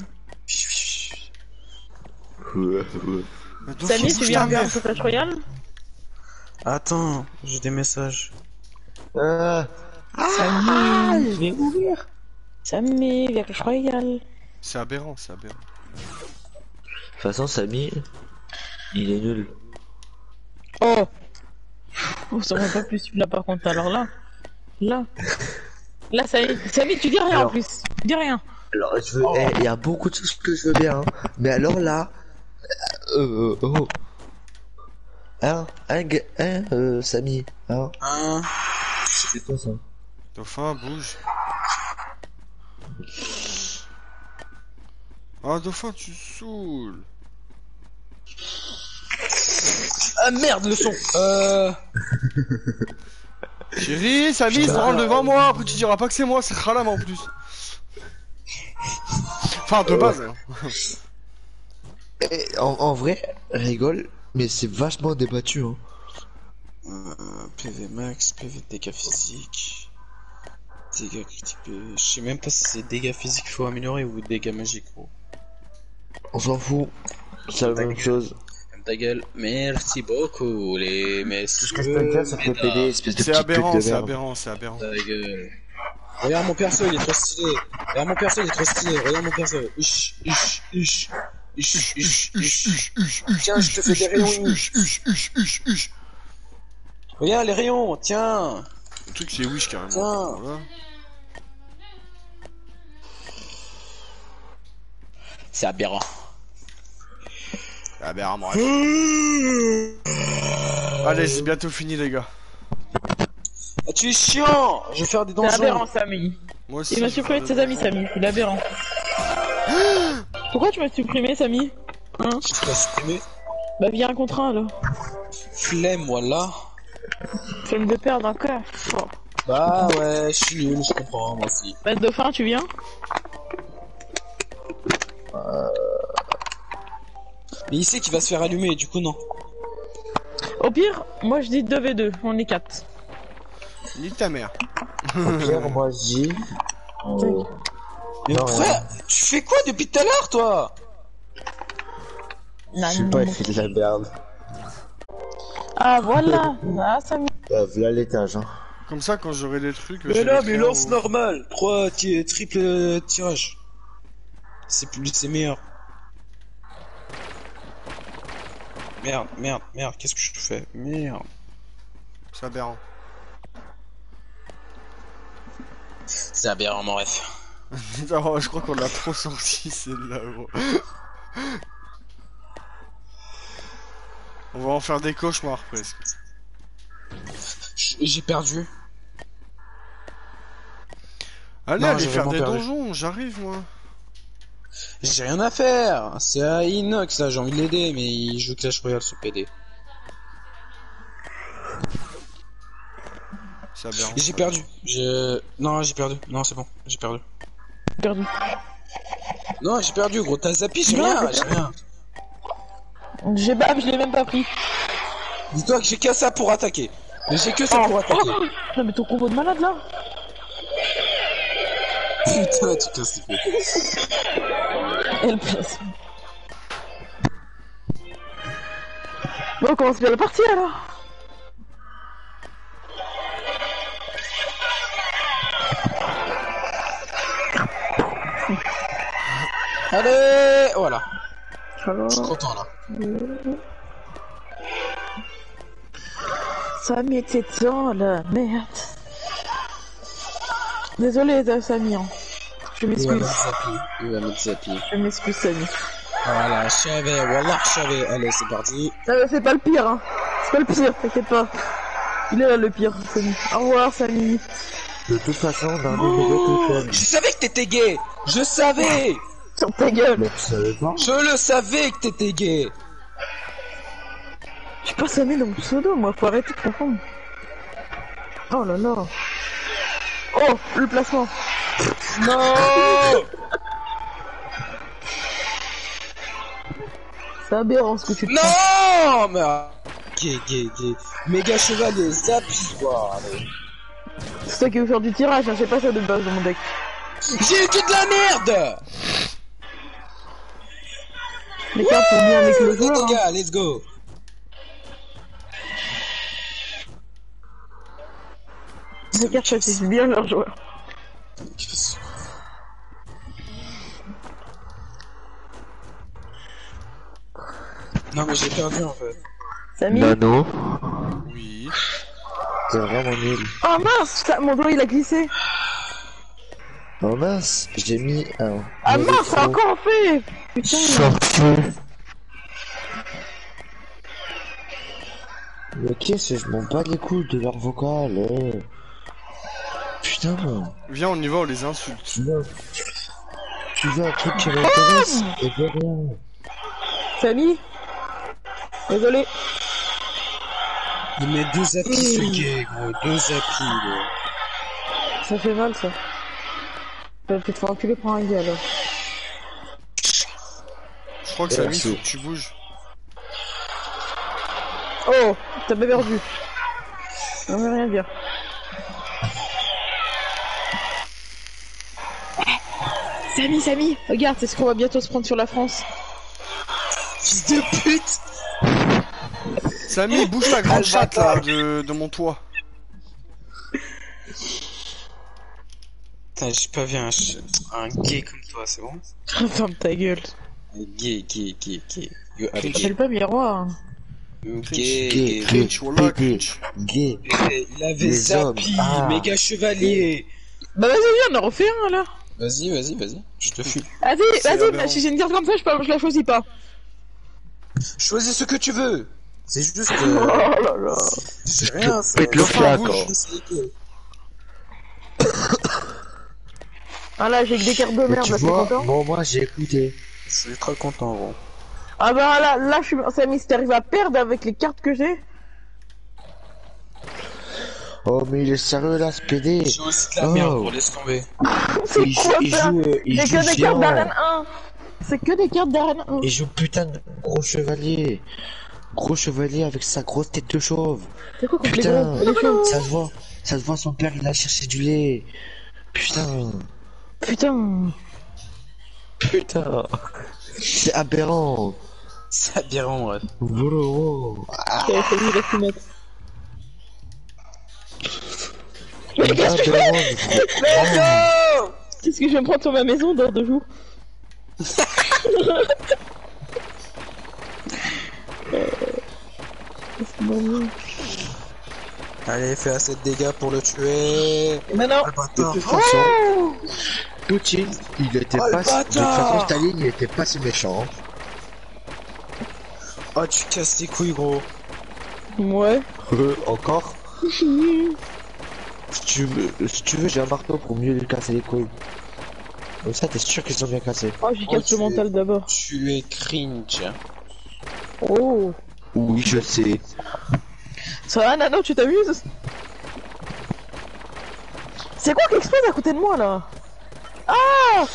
Mais d'où Samy, faut tu que viens je faire t'emmerde un Clash Royale? Attends, j'ai des messages. Euh... Samy, je vais ouvrir. Samy, viens Clash Royale. C'est aberrant, c'est aberrant. De toute façon, Samy, il est nul. Oh Oh, ça va pas plus là par contre, alors là. Là. Là, Samy, Samy, tu dis rien Alors. en plus. Tu dis rien. Alors, je veux. Eh, il y a beaucoup de choses que je veux bien, hein. Mais alors là. Euh. euh, oh. Hein, hein, ga- hein, euh, Samy, hein. Hein? C'est quoi ça? Dauphin, bouge. Ah, Dauphin, tu saoules. Ah merde le son. Euh... Chérie, Samy, il se rend devant moi, après tu diras pas que c'est moi, c'est Khalam en plus. Enfin, de base. hein. Eh, en, en vrai, rigole, mais c'est vachement débattu, hein. euh, P V max, P V dégâts physiques. Dégâts critiques. Je sais même pas si c'est dégâts physiques qu'il faut améliorer ou dégâts magiques gros. On s'en fout. C'est la même chose. Ta gueule, merci beaucoup les messieurs. Tout ce que je peux te dire, c'est que le P D, espèce de C'est petite aberrant, pute de c'est merde. aberrant, c'est aberrant. Ta gueule. Regarde mon perso, il est trop stylé. Regarde mon perso, il est trop stylé. Regarde mon perso. Ish, ish, ish. Ish, ish, ish. Tiens, je te fais des rayons. Huch, huch, huch, huch, huch. Regarde les rayons, tiens. Le truc, c'est Wish carrément. Tiens. Voilà. C'est aberrant. C'est aberrant, bref. Allez, c'est bientôt fini, les gars. Ah, tu es chiant. Je vais faire des C'est donjons. aberrant, Samy. Moi aussi. Il m'a je supprimé de vais ses amis, Samy. Il est aberrant. Pourquoi tu m'as supprimé, Samy? Hein? Je t'ai supprimé. Bah, viens un contrat, là. Flemme, voilà. Flemme de perdre encore. Oh. Bah ouais, je suis nul, je comprends, moi aussi. Bah, Dauphin, tu viens? Euh... Mais il sait qu'il va se faire allumer, du coup non. Au pire, moi je dis deux v deux, on est quatre. Nique ta mère. Au pire, moi je dis. euh, Mais Non, frère, tu fais quoi depuis tout à l'heure, toi? Je sais pas, il fait de la merde. Ah voilà, ah ça me... Euh, voilà l'étage, hein. Comme ça, quand j'aurai des trucs. Mais je là, vais mais faire lance au- normal. trois ti- triple tirage. C'est plus, c'est meilleur. Merde, merde, merde, qu'est-ce que je fais? Merde. C'est aberrant. C'est aberrant, mon ref. Non, je crois qu'on l'a trop sorti celle-là, gros. On va en faire des cauchemars presque. J'ai perdu. Allez, Non, allez j'ai faire vraiment des perdu. donjons, j'arrive moi. J'ai rien à faire. C'est à Inox, là, j'ai envie de l'aider, mais il joue Clash Royale sous P D. C'est aberrant. J'ai perdu. Je... Non, j'ai perdu. Non, c'est bon, j'ai perdu. perdu. Non, j'ai perdu, gros. T'as zappé, j'ai Non, rien, j'ai j'ai rien. J'ai bam, je l'ai même pas pris. Dis-toi que j'ai que ça pour attaquer. Mais j'ai que ça pour attaquer. Non mais ton combo de malade là. Putain, tu casses les couilles. Elle place. Bon, on commence bien la partie alors. Allez, voilà. Alors, Je suis content là. Samy était dans la merde. Désolé, Samy. Hein. Je Il va m'excuse. mettre Zappy. Il va mettre Zappy. Je m'excuse, Samy. Voilà, je savais, Wallah, je savais. Allez, c'est parti. Ça me fait pas le pire, hein. C'est pas le pire, t'inquiète pas. Il est là le pire, Samy. Au revoir, Samy. De toute façon, dans le nouveau totem. Je savais que t'étais gay. Je savais. Sur ta gueule. Mais tu savais pas? Je le savais que t'étais gay. Je suis pas Samy dans mon pseudo, moi. Faut arrêter de confondre. Oh là là. Oh, le placement. Non. C'est aberrant ce que tu te Non, mais... Gay, gay, gay. Méga chevalier, Zappy, quoi. Allez. C'est toi qui veux faire du tirage, hein. J'ai pas ça de base dans mon deck. J'ai eu que de la merde. Les cartes sont bien avec le Les joueur. Hein. gars, let's go. Les cartes choisissent bien leurs joueurs. Non, mais j'ai perdu en fait. Samy. Nano, Oui. t'es vraiment nul. Oh mince, ça, mon doigt il a glissé. Oh mince, j'ai mis un. Ah mauvais mince, c'est trou. encore fait. Putain. Sorti. Mais qu'est-ce que je m'en bats les couilles de leur vocal, euh. Putain, Viens, on y va, on les insulte. tu veux, tu veux un truc qui m'intéresse, et de rien. Samy. Désolé. Il met deux Zappy ce gay, gros. Deux Zappy, gros. Ça fait mal ça. Tu vas peut-être faire enculer pour un gars alors. Je crois que Ouais, ça mis, c'est- faut que tu bouges. Oh, t'as pas perdu. Ça veut rien dire. Samy, Samy, regarde, c'est ce qu'on va bientôt se prendre sur la France. Fils de pute. Samy, bouge ta grande chatte là de, de mon toit. Putain, j'ai pas vu un, ch- un gay comme toi, c'est bon? Ferme ta gueule. Gay, gay, gay, gay. Yo, allez, T'appelles gay. pas miroir. Hein. Gay, Gay, gay. gay, Cringe, wallah, gay, cringe. gay. Eh, Il avait Les hommes, Zappy, ah. méga chevalier. Bah vas-y, viens, on en refait un alors. Vas-y, vas-y, vas-y. Je te file. Vas-y, C'est vas-y, aberrant. bah, si j'ai une carte comme ça, je, peux, je la choisis pas. Choisis ce que tu veux. C'est juste. Oh Euh... là là. C'est rien, ça. pète le Enfin, fiac, bouge, hein. c'est les gars. Ah là, j'ai que des cartes de Mais merde, tu là, t'es vois, content? bon, moi j'ai écouté. Je suis très content, gros. Ah bah là, là, je suis... Samy, si t'arrives à perdre avec les cartes que j'ai. Oh, mais il est sérieux là, ce P D. Il joue aussi de la merde, Oh. pour laisse tomber. C'est Il, quoi il ça? joue, euh, il C'est joue que des cartes géant. d'arène un. C'est que des cartes d'arène un. Il joue putain de gros chevalier. Gros chevalier avec sa grosse tête de chauve. C'est quoi contre les Putain, gros les chauves? ça se voit. Ça se voit, son père il a cherché du lait. Putain. Putain. Putain. C'est aberrant. C'est aberrant, bref. Voilà. Oh. Ok, c'est lui, laisse-le mettre. Mais qu'est-ce que je fais? Mais non! Qu'est-ce que je vais me prendre sur ma maison dans deux jours? euh... Allez, fais assez de dégâts pour le tuer. Mais non! Ah, bâtard. De toute façon, Poutine, il était Oh, le pas. De toute bâtard. façon, Staline, il était pas si méchant. Oh, tu casses les couilles, gros. Ouais. Euh, encore Si tu veux, si tu veux, j'ai un marteau pour mieux lui casser les couilles. Comme ça, t'es sûr qu'ils sont bien cassés. Oh, j'y Oh, casse tu le mental es- d'abord. Tu es cringe. Oh! Oui, je sais. Ça va, Nano, tu t'amuses? C'est quoi qui explose à côté de moi là? Ah!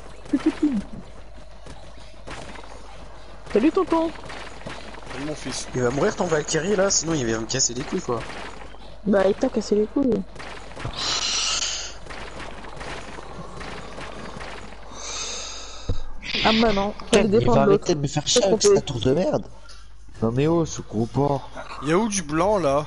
Salut tonton! Salut mon fils. Il va mourir ton Valkyrie là, sinon il va me casser les couilles quoi. Bah, il t'a cassé les couilles. Ah bah non, Putain, fallait il va défendre l'autre. arrêter de me faire chier avec trompé. cette tour de merde. Non mais oh, ce gros porc. Y'a où du blanc là?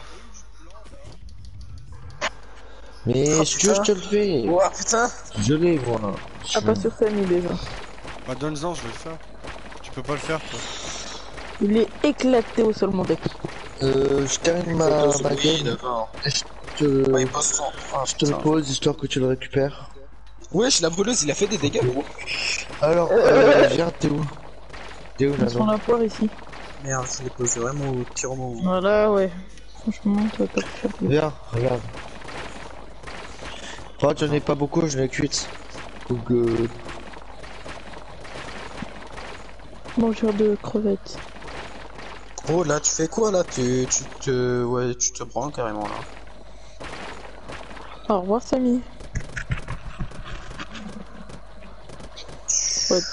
Mais Oh, si tu veux, je putain. te le fais. Oh putain. Je l'ai, moi. Ah, pas sur Samy déjà. Bah donne-en, je vais le faire. Tu peux pas le faire toi. Il est éclaté au sol mon deck. Euh, je termine ma, ma game. d'accord. Je te, Ouais, il passe son. Ah, je te le putain. pose histoire que tu le récupères. Wesh, la brûleuse, il a fait des dégâts gros. Alors, euh, viens, t'es où? T'es où, Ils sont Nano? la poire ici. Merde, je l'ai posé vraiment au petit moment. Voilà, ouais. Franchement, tu vas pas te faire plaisir. Viens, regarde. Enfin, j'en ai pas beaucoup, je l'ai cuite. Donc, euh, Mangeur de crevettes. Gros, là, tu fais quoi là? Tu, tu te. Ouais, tu te prends carrément là. Au revoir Samy. Ouais.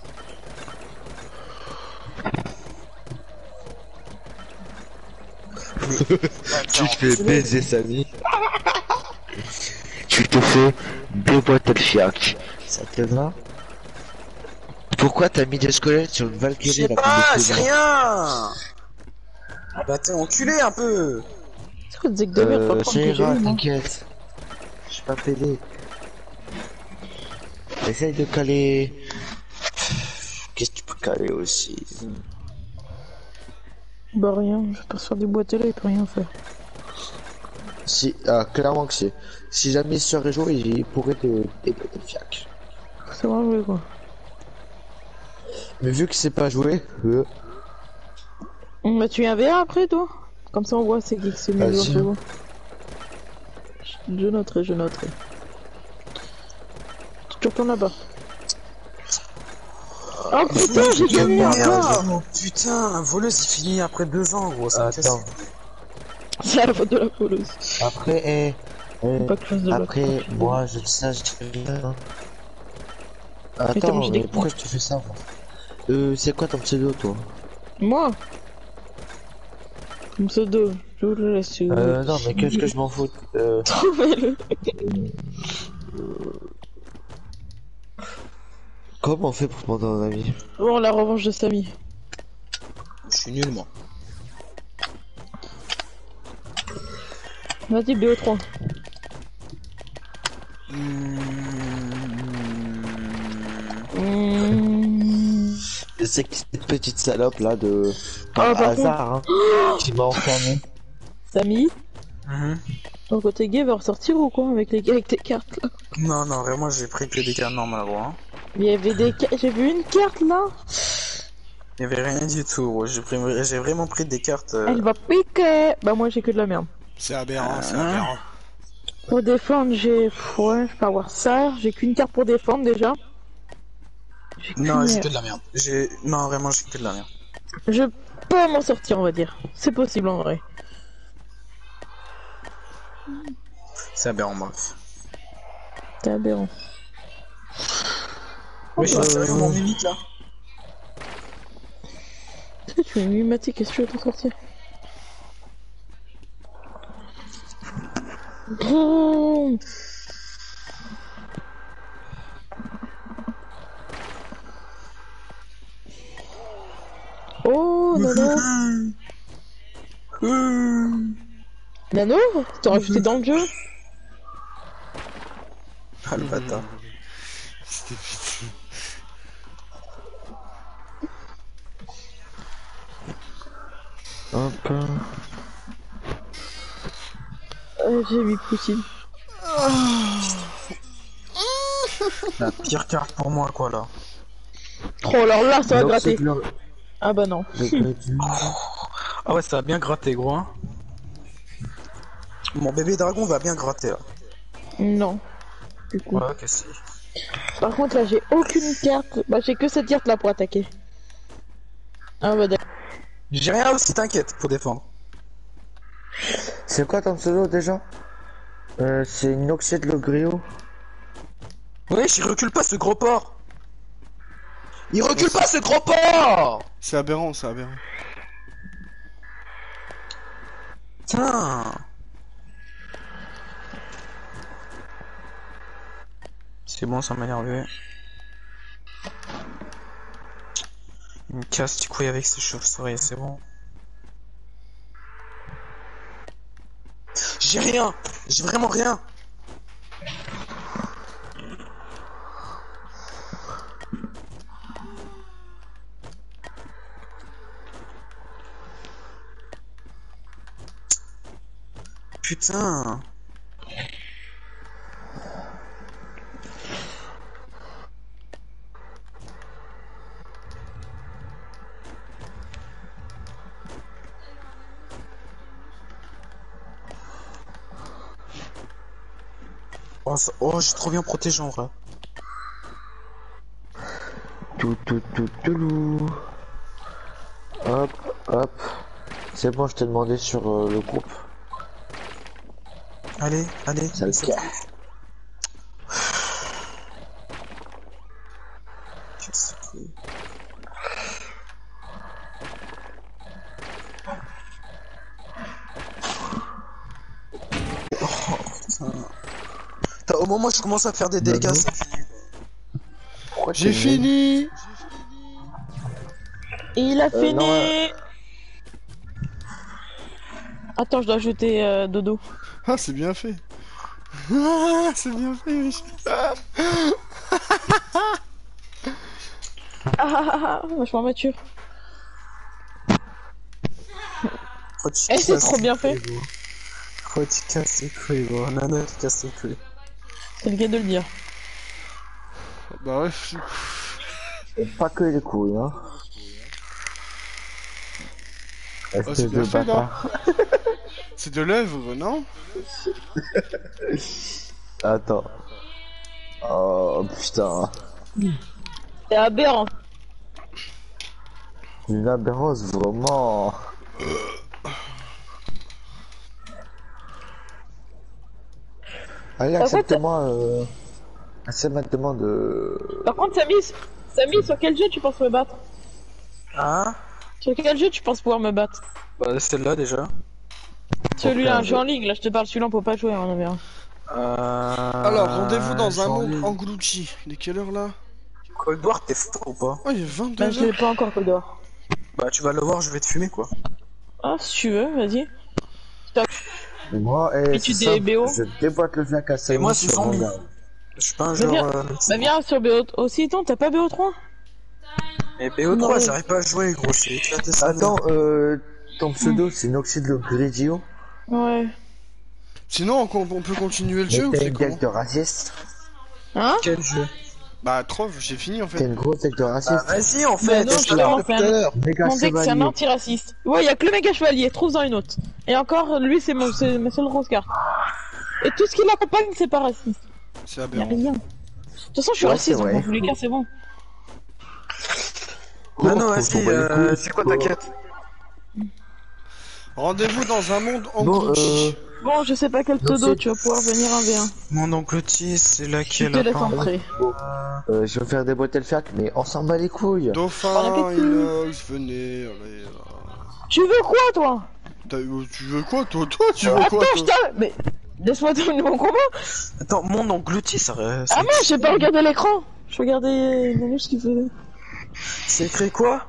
tu te fais baiser, Samy. Tu te fais déboîter le fiac. Ça te va? Pourquoi t'as mis des squelettes sur une Je Valkyrie sais là pas, comme des c'est connards? rien. Bah t'es enculé un peu. C'est quoi le zig de merde? Euh, Faut ça prendre que j'ai ira, eu, moi. t'inquiète. Je suis pas pédé. Essaye de caler. Qu'est-ce que tu peux caler aussi? Bah rien, je vais pas se faire déboîter là, il peut rien faire. Si, ah, clairement que si. Si jamais il serait joué, il pourrait te déboîter le fiac. C'est vraiment joué quoi. Mais vu que c'est pas joué, euh, Bah tu es un V A après toi? Comme ça on voit c'est qui que c'est mieux Vas-y. un peu. Je noterai, je noterai. Tu retournes là-bas. Oh putain, j'ai gagné encore! Oh putain, voleuse il finit après deux ans gros, ça me casse. attends. C'est la faute de la voleuse. Après, eh, eh, Pas que chose de après, l'autre. moi, je dis ça, je dis rien. hein. t'as Attends, mangé mais des pourquoi je te fais ça, moi? Euh, c'est quoi ton pseudo, toi? Moi? Mon pseudo, je vous le laisse. Euh, non, mais qu'est-ce que je m'en fous? Euh, Trouvez-le. comment on fait pour prendre un ami? Bon, la revanche de Samy. Je suis nul moi. Vas-y, B O trois. Mmh. C'est que cette petite salope là de Ah, par par hasard hein, qui m'a enfermé. Samy, Mhm. ton côté gay va ressortir ou quoi avec, les... avec tes cartes là? Non, non, vraiment j'ai pris que des cartes normales gros. Hein. Il y avait des cartes, j'ai vu une carte là. Il y avait rien du tout gros, j'ai pris... j'ai vraiment pris des cartes. euh, Elle va piquer. Bah moi j'ai que de la merde. C'est aberrant, c'est Ah. aberrant. Pour défendre, j'ai... Pff, ouais, je peux avoir ça. J'ai qu'une carte pour défendre déjà. J'ai Non, qu'une- j'ai que de la merde. J'ai... Non, vraiment j'ai que de la merde. Je peux m'en sortir, on va dire. C'est possible en vrai. C'est aberrant, bref. T'es aberrant. Mais je suis sérieux, mon mimique là. Tu es mimatique, qu'est-ce que tu veux t'en sortir? Boum. Oh, Nano. Nano, t'es rajouté dans le jeu? Ah le bâtard. C'était vite. Hop. Euh, j'ai mis Poutine. La pire carte pour moi quoi là. Oh, alors là, ça va Donc, gratter. c'est le- Ah bah non. le- le- Ah ouais, ça va bien gratter gros hein. Mon bébé dragon va bien gratter là. Non. Du coup. Ouais, ok, si. Par contre, là, j'ai aucune carte. Bah, j'ai que cette carte là pour attaquer. Ah bah d'accord. J'ai rien aussi, t'inquiète, pour défendre. C'est quoi ton pseudo déjà? Euh, c'est Noxed le griot. Oui, il recule pas ce gros porc. Il recule pas ce gros porc. C'est aberrant, c'est aberrant. Tiens. C'est bon, ça m'a énervé. Il me casse les couilles avec ses chauves-souris, c'est bon. J'ai rien. J'ai vraiment rien. Putain. Oh, ça- oh, j'ai trop bien protégé en vrai. Tout, tout, tout, tout, loup. Hop, hop. C'est bon, je t'ai demandé sur euh, le groupe. Allez, allez. Ça le c'est casse. bon. Casse les couilles. Oh, putain. Putain, au moment où je commence à faire des dégâts, Nano. c'est fini. Pourquoi J'ai t'es fini. Il a fini. non, ouais. Attends, je dois ajouter euh, Dodo. Ah, c'est bien fait. Ah, c'est bien fait, Mich. Ah ah ah ah, vachement mature. Faut que tu Eh, c'est casses trop les bien couilles, fait. gros. Faut que tu casses les couilles, gros. Nana, tu casses les couilles. C'est le gars de le dire. Bah ouais. Et pas que les couilles, hein. Oh, Espèce c'est bien de fait, là. bâtard. C'est de l'œuvre, non? Attends. Oh putain. C'est aberrant. Une aberrance, vraiment. Allez, Par contre, accepte-moi. Euh... Accepte-moi de. Par contre, Samy, Samy, sur quel jeu tu penses me battre? Hein? Sur quel jeu tu penses pouvoir me battre? Bah, celle-là déjà. Celui-là, un jeu. jeu en ligne, là je te parle, celui-là on peut pas jouer, on en avait un. Euh... Alors, rendez-vous dans un j'en monde ai- englouti. Il est quelle heure là? Cold War, t'es fou ou pas? Oh, il est Bah, vingt-deux je l'ai heures. pas encore que dehors. Bah, tu vas le voir, je vais te fumer quoi. Ah, si tu veux, vas-y. Et moi, eh, Et tu c'est des simple, B O? je déboîte le jack à Et moi, Samy c'est sur mon zombie. gars. Je suis pas un Bah, joueur. viens. Euh... Bah, viens sur B O aussi, non, t'as pas B O trois? Mais B O trois, Non. j'arrive pas à jouer, gros. J'ai éclaté ça. Attends, euh, ton pseudo c'est Noxid le Gridio. Ouais. Sinon, on, on peut continuer le Mais jeu ou t'es c'est une comment? tête de raciste. Hein? Quel jeu? Bah, Trove, j'ai fini en T'es fait. une grosse tête de Ah, raciste. vas-y, en Bah fait. non, je te justement, l'ai c'est tout à un- l'heure. Méga Mon deck, c'est un chevalier. antiraciste. Ouais, y a que le méga chevalier, trouve-en une autre. Et encore, lui, c'est mon, c'est ma seule grosse carte. Et tout ce qui l'accompagne, c'est pas raciste. C'est Y'a aberrant. rien. De toute façon, je suis Ouais, raciste, c'est donc vrai. dans tous les cas, c'est bon. Non, non, On vas-y, s'en bat les euh, couilles. c'est quoi ta quête? Rendez-vous dans un monde Bon, englouti. euh... Bon, je sais pas quel Non, pseudo, c'est- tu vas pouvoir venir un v un. Mon oncle Otis, c'est Je laquelle te laisse attends. entrer. euh, je vais faire des boîtes fiac, mais on s'en bat les couilles. Dauphin, Voilà, qu'est-ce que- Inox, venez, allez, là. Tu veux quoi, toi? T'as- Tu veux quoi, toi? Toi, tu veux quoi, Attends, je toi? t'ai... Mais... Laisse-moi terminer mon combat. Attends, mon oncle Otis, ça, ça- Ah non, j'ai pas regardé l'écran. Je regardais Nanus ce qu'il faisait. c'est écrit quoi?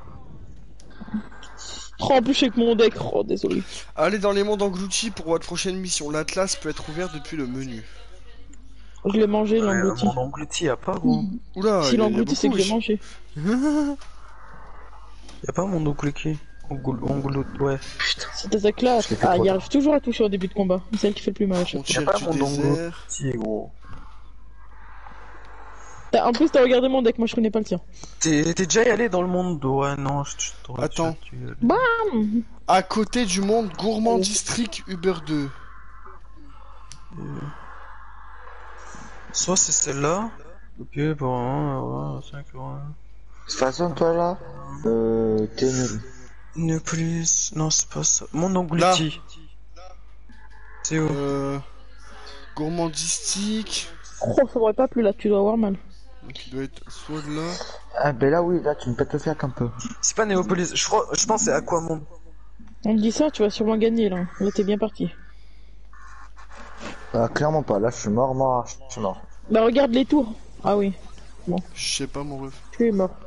Oh, en plus, je suis avec mon deck. Oh, désolé. Allez dans les mondes engloutis pour votre prochaine mission. L'Atlas peut être ouvert depuis le menu. Je l'ai mangé, Ouais, l'englouti. mon oncle Otis, y'a pas gros. Oula, Si il y a- il y a l'englouti, c'est que beaucoup, j'ai mangé. Y'a pas mon oncle qui? Ongle, ongle, ouais. Cette attaque-là, Je l'ai fait ah, trop il tard. arrive toujours à toucher au début de combat. C'est celle qui fait le plus mal à chaque On fois. Y'a tire pas du mon ongle désert. Otis, gros. T'as- En plus, t'as regardé mon deck, moi je connais pas le tien. T'es t'es déjà allé dans le monde? Ouais, non, je je t'aurais Attends. déjà tué. Bam. À côté du monde gourmand district Uber deux. Soit c'est celle-là. Ok, bon, ouais, cinq, ouais. De toute façon, toi là, euh, t'es nul. Ne plus. Non, c'est pas ça. Mon ongle Là. Otis. C'est où? Euh... Gourmandistique. Oh, ça m'aurait pas plu là, tu dois avoir mal. Donc il doit être soit de là. Ah, ben là, oui, là, tu me pètes le fiac un peu. C'est pas Néopolis. Je crois, je pense que c'est Aquamon. On te dit ça, tu vas sûrement gagner là. Là, t'es bien parti. Ah, clairement pas, là, je suis mort, mort, je suis mort. Bah, regarde les tours. Ah oui, Je sais pas, mon ref. tu es mort.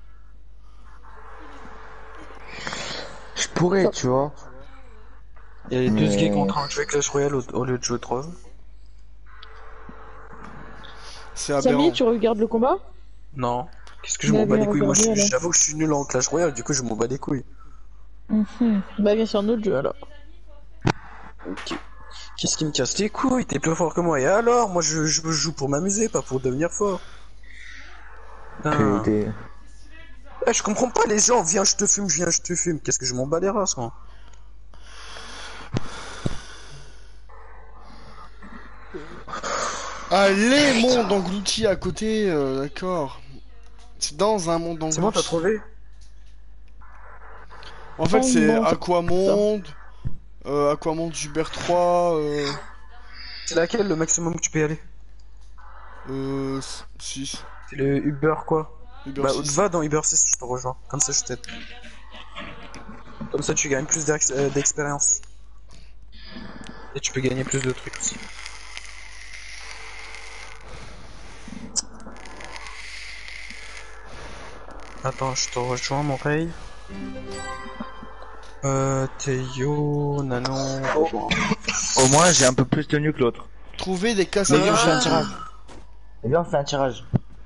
Je pourrais, tu vois. Il y a les deux Mais- gays qui sont en train de jouer Clash Royale au, au lieu de jouer trois. C'est aberrant. Samy, tu regardes le combat? Non. Qu'est-ce que je Mais m'en bats les bien couilles? Moi, je regardé, suis- alors. j'avoue que je suis nul en Clash Royale, du coup, je m'en bats les couilles. Mhm. Bah, viens sur un autre jeu alors. Ok. Qu'est-ce qui me casse les couilles? T'es plus fort que moi. Et alors? Moi, je, je joue pour m'amuser, pas pour devenir fort. Putain. Que des- Eh, je comprends pas les gens. Viens, je te fume, viens, je te fume. Qu'est-ce que je m'en bats les races, moi? Allez, monde englouti à côté, euh, d'accord. C'est dans un monde englouti. C'est bon, t'as trouvé? En fait, Oh c'est non, Aquamonde, euh, Aquamonde Uber trois, euh, C'est laquelle le maximum que tu peux y aller? euh, six. C'est le Uber quoi? Uber Bah, six. va dans Uber six, je te rejoins. Comme ça, je t'aide. Comme ça, tu gagnes plus d'ex- euh, d'expérience. Et tu peux gagner plus de trucs aussi. Attends, je te rejoins, mon rey. Euh, Théo, Nanon, rejoins. Au moins, j'ai un peu plus de nu que l'autre. Trouver des Mais cassettes viens, de on fait un jeux. tirage. Et viens, on fait un tirage.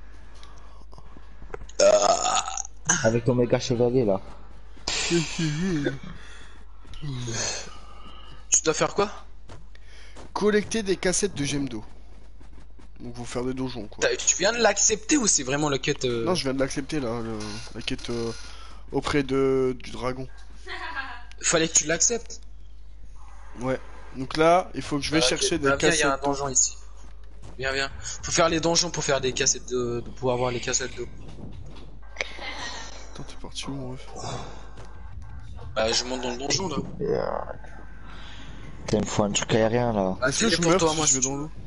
Avec ton méga chevalier là. Tu dois faire quoi? Collecter des cassettes de Gemdo. Donc, vous faire des donjons, quoi. T'as- Tu viens de l'accepter ou c'est vraiment la quête euh... Non, je viens de l'accepter, là, le- la quête euh, auprès de, du dragon. Fallait que tu l'acceptes. Ouais. Donc là, il faut que je vais Ah, ok. chercher des Bah, viens, cassettes. y a un donjon ici. Viens, viens. Faut faire les donjons pour faire des cassettes de, de pour avoir les cassettes d'eau. Attends, t'es parti où, mon ref? Bah, je monte dans le donjon là. Il me faut un truc aérien là. Bah, Est-ce que je téléporte-toi meurs à moi si je si vais tu dans veux. l'eau?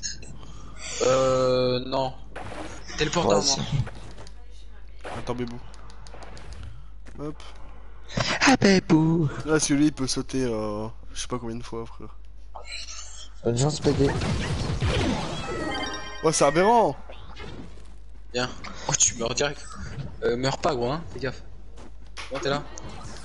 Euh, non. Téléporte Ouais, à moi. c'est- Attends, bébou. Hop. Ah bébou. Là, celui-là, il peut sauter, euh, je sais pas combien de fois, frère. Bonne chance, P D. Ouais, c'est aberrant! Viens. Oh, tu meurs direct. Euh, meurs pas, gros, hein. Fais gaffe. Bon, t'es là.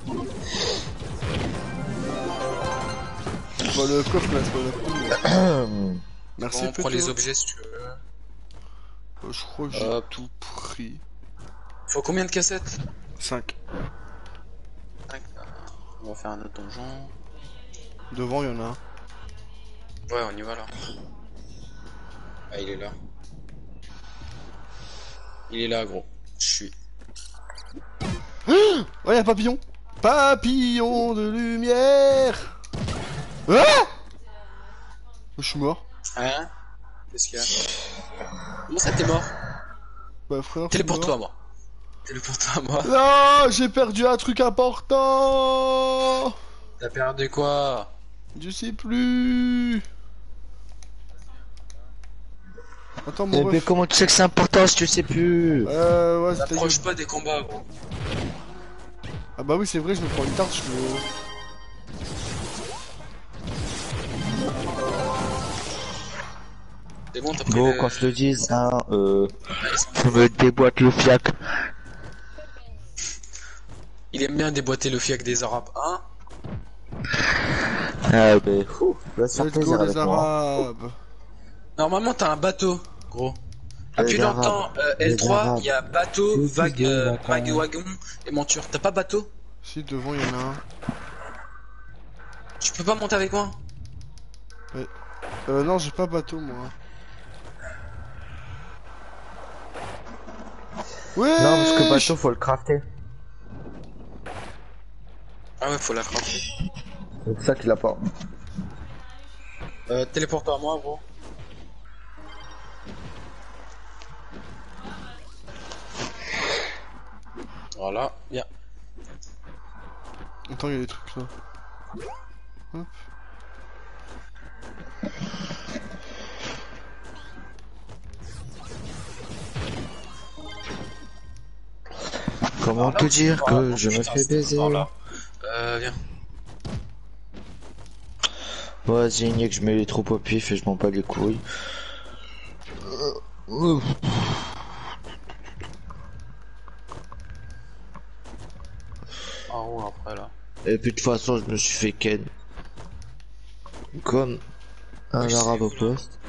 C'est pas le coffre, là, c'est pas le coffre. Merci, Bon, on prend Péto. les objets si tu veux. Euh, je crois que j'ai Hop. tout pris. Faut combien de cassettes? cinq. cinq. On va faire un autre donjon. Devant, il y en a un. Ouais, on y va là. Ah, il est là. Il est là, gros. Je suis. Ouais, y'a un papillon! Papillon de lumière! Ah! Je suis mort. Hein? Qu'est-ce qu'il y a? Comment ça, t'es mort? Bah, frère. je suis Téléporte-toi à mort. moi. Téléporte-toi à moi. Non, j'ai perdu un truc important! T'as perdu quoi? Je sais plus. Attends, mon Eh ben, ref. comment tu sais que c'est important si tu sais plus? Euh, ouais, c'était. T'approches pas des combats, gros. Ah bah oui, c'est vrai, je me prends une tarte, je me... C'est bon, t'as pris Bon, le... quand je te dise, hein, euh, je me déboîte le fiac. Il aime bien déboîter le fiac des Arabes, hein? Ah ben, fou, va se faire Let's plaisir go, avec les moi. Arabes. Normalement, t'as un bateau, gros. Les Appuie Arabes. longtemps, euh, Les L trois, Arabes. il y a bateau, Tous vague, des euh, bâtards. vague wagon et monture. T'as pas bateau? Si, devant, il y en a un. Tu peux pas monter avec moi? Euh, non, j'ai pas bateau, moi. Ouais. Non, parce que bateau, faut le crafter. Ah ouais, faut la crafter. C'est ça qu'il a pas. Euh, téléporte-toi à moi, gros. Voilà, bien. Attends, il y a des trucs là. Hop. Comment te dire que je me fais baiser? Voilà. Euh, viens. Vas-y, Nick, je mets les troupes au pif et je m'en bats les couilles. Euh, En haut après là. Et puis de toute façon, je me suis fait ken. Comme un Oui, je arabe sais, au voilà. poste.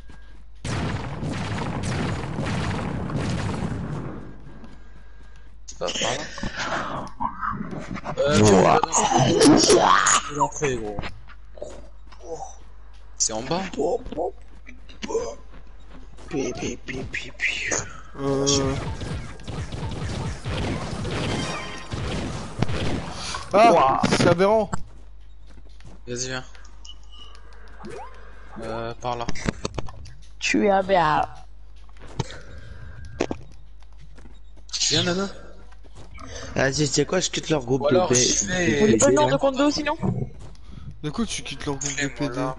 C'est pas par là. Euh, viens, on va dans ce- l'entrée, gros. C'est en bas? Euh... Ah, c'est aberrant. Vas-y, viens. Euh, par là. Tu es bien. Viens, Nana. Vas-y, c'est quoi, je quitte leur groupe Ou alors, de je B. fais- On est pas B- le B- de compte deux sinon? Du coup, tu quittes leur groupe de Et P D. voilà.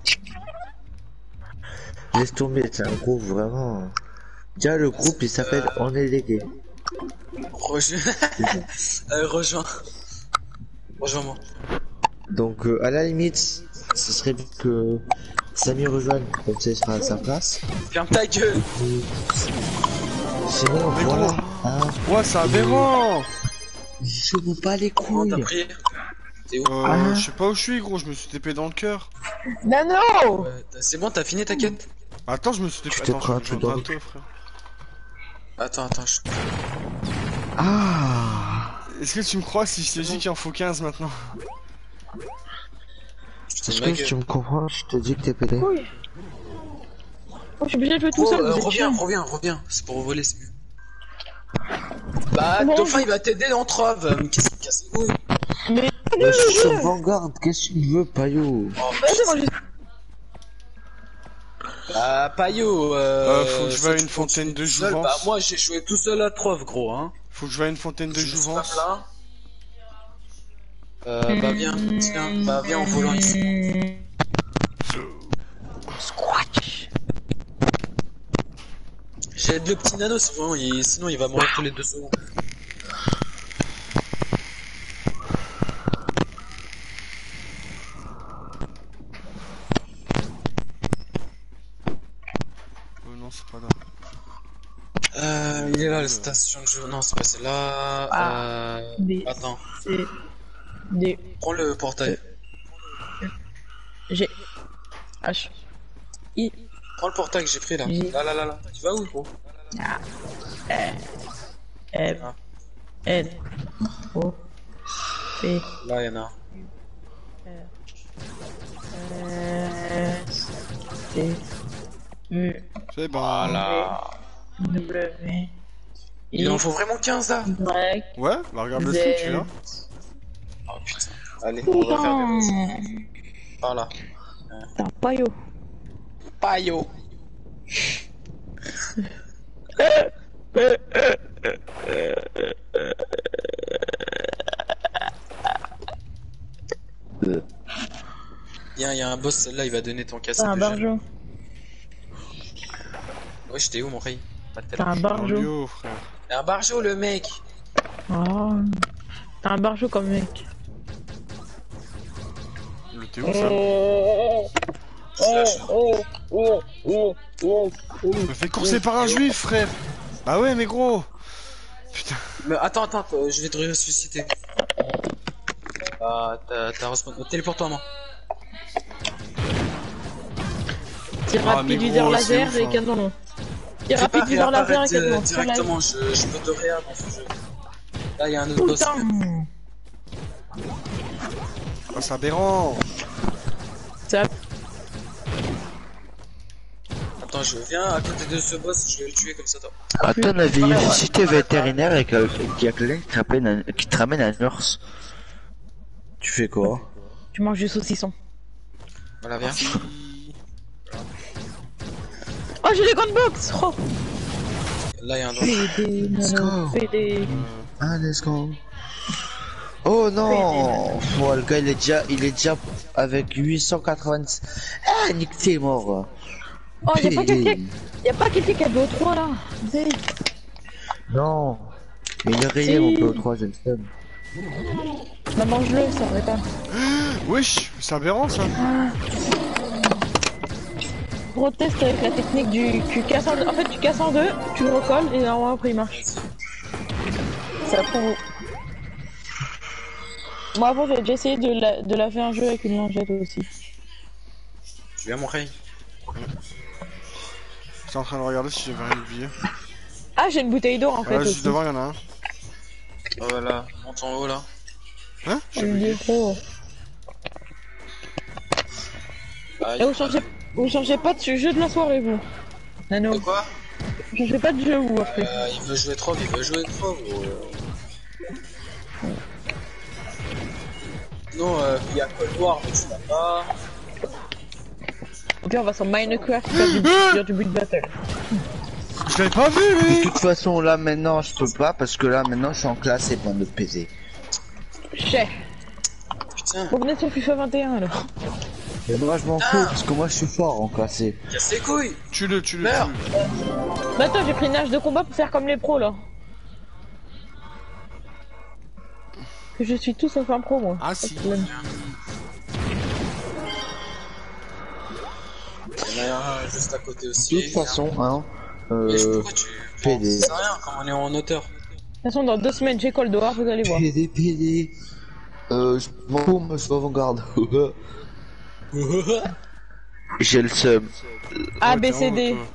Laisse tomber, c'est un groupe vraiment. Déjà, le groupe il s'appelle On est les gays. Rejoins. euh, rejoins. Rejoins-moi. Donc, euh, à la limite, ce serait bien que Samy rejoigne, comme ça il sera à sa place. Ferme ta gueule. Sinon, Mais voilà. gros. Hein, Ouais, c'est aberrant. je vous pas les Comment t'as couilles. pris? T'es où? Euh, Ah. je sais pas où je suis, gros, je me suis tapé dans le cœur. Nano! Ouais, t'as- c'est bon, t'as fini ta quête? Attends, je me suis Tu tapé... t'es Attends, pris un je truc rejoindrai dans toi, frère. Attends, attends, je... Ah. Est-ce que tu me crois si je te dis qu'il en faut quinze maintenant? Putain, Est-ce ma que gueule. tu me comprends? Je te dis que t'es pédé. Oui. Oh, je suis obligé de jouer tout Oh, seul, euh, vous êtes reviens, chiant. reviens, reviens. C'est pour voler, c'est mieux. Bah, Bon, Dauphin, je- il va t'aider en trove. Mais qu'est-ce qu'il casse les couilles? Mais Mais je suis sur Vanguard, qu'est-ce que tu veux, Payot? Oh, vas-y, moi je... Bah, Payot, euh... Euh, faut que je si vais à tu une fontaine continues de tout seul, jouvence. Bah, moi, j'ai joué tout seul à trove, gros, hein. Faut que je vais à une fontaine de Je me suis pas jouvence. plaint. Euh, bah, viens, tiens, bah, viens en volant ici. Squatch. J'aide le petit nano, sinon il, sinon il va mourir tous les deux secondes. Oh non, c'est pas là. Euh, il est là, la station de jeu. Non, c'est pas celle-là. Ah. Euh... Des... Attends, C'est... Des... prends le portail. G... H... I... Prends le portail que j'ai pris là. Oui. Là, là, là, là. Tu vas où, gros? F... N... O... P... Là, y'en a un. S... T... U... C'est bon. Voilà. W... Il en faut vraiment quinze là? Y... Ouais, bah regarde le Z... truc, tu es là. Oh putain. Allez, on va faire des bases. Par là. T'as un paillot. Payot. Euh, Y'a y a un boss, là, il va donner ton casse. T'as un barjo. Ouais, j'étais où, mon rey? T'as un Dans barjo. le haut, frère. T'es un barjo, le mec. Oh. T'as un barjo comme mec. Le t'es où, ça? Slash. Je me fais courser par un juif, frère. Ah ouais, mais gros. Putain. Mais attends, attends, euh, je vais te ressusciter. Ah, t'as t'as respawn. Téléporte-toi, moi. Tir Ah, rapide, mais viseur gros, c'est laser ouf, et hein. canon. Tir Fais pas rapide, viseur laser et réapparaître canon. euh, directement, je, je peux te réa dans ce jeu. Là, y'a un autre boss. Putain. Oh, c'est aberrant. Ça... Attends, je viens à côté de ce boss, je vais le tuer comme ça, toi. À ton avis, si t'es vétérinaire et qu'il y a quelqu'un qui te ramène un, qui te ramène un nurse, tu fais quoi? Tu manges du saucisson. Voilà, viens. Oh, j'ai les gants de boxe. Oh. Là, y'a un danger. Fais des Let's nanos, go. fais des... Ah, let's go. Oh non! Oh, le gars il est déjà, il est déjà avec huit cent quatre-vingt-dix. Ah, Nick, t'es mort. Oh, y'a pas Pédé. quelqu'un... Y'a pas quelqu'un qui a B O trois là. Zé. Non. Mais il est rayé Si. mon P O trois, j'ai le seum. Bah mange-le, ça aurait pas. Wesh, c'est aberrant, ça. Gros test avec la technique du... Tu casses en... En fait, tu casses en deux, tu le recolles et normalement après il marche. Ça prend... Moi avant j'avais déjà essayé de, la... de laver un jeu avec une lingette aussi. Je viens, mon rey. J'étais en train de regarder si j'avais rien oublié. Ah, j'ai une bouteille d'eau en fait Ah, aussi. juste devant, y'en a un. Oh, voilà, monte en haut, là. Hein? J'ai Une oublié. défaut. Bah, Et vous changez... vous changez pas de jeu de la soirée vous. Nano. De quoi? Vous changez pas de jeu vous après. Euh, il veut jouer trop, il veut jouer trop, gros. Non, euh, il y a Cold War, mais tu l'as pas. Ok, on va sur Minecraft faire du, faire du build battle. Je l'avais pas vu, De lui. toute façon, là maintenant, je peux pas parce que là maintenant, je suis en classe et bande de P C. Chais. Putain, Vous venez sur FIFA vingt et un alors. Et moi, je m'en fous parce que moi, je suis fort en classé. casse les couilles. Tue-le, tue-le. Meurs. tue-le. Bah attends, j'ai pris une nage de combat pour faire comme les pros là. Que je suis tout sauf un pro moi. Ah, si. Il y en a un juste à côté De aussi. toute façon, hein, Mais je- euh, pourquoi tu... P D. C'est rien, quand on est en hauteur. De toute façon, dans deux semaines, j'ai Cold War, vous allez voir. P D, P D. Euh, je m'en fous, moi, je suis avant-garde. J'ai le seum. A, Ouais, B, t'es C, en haut, D. toi.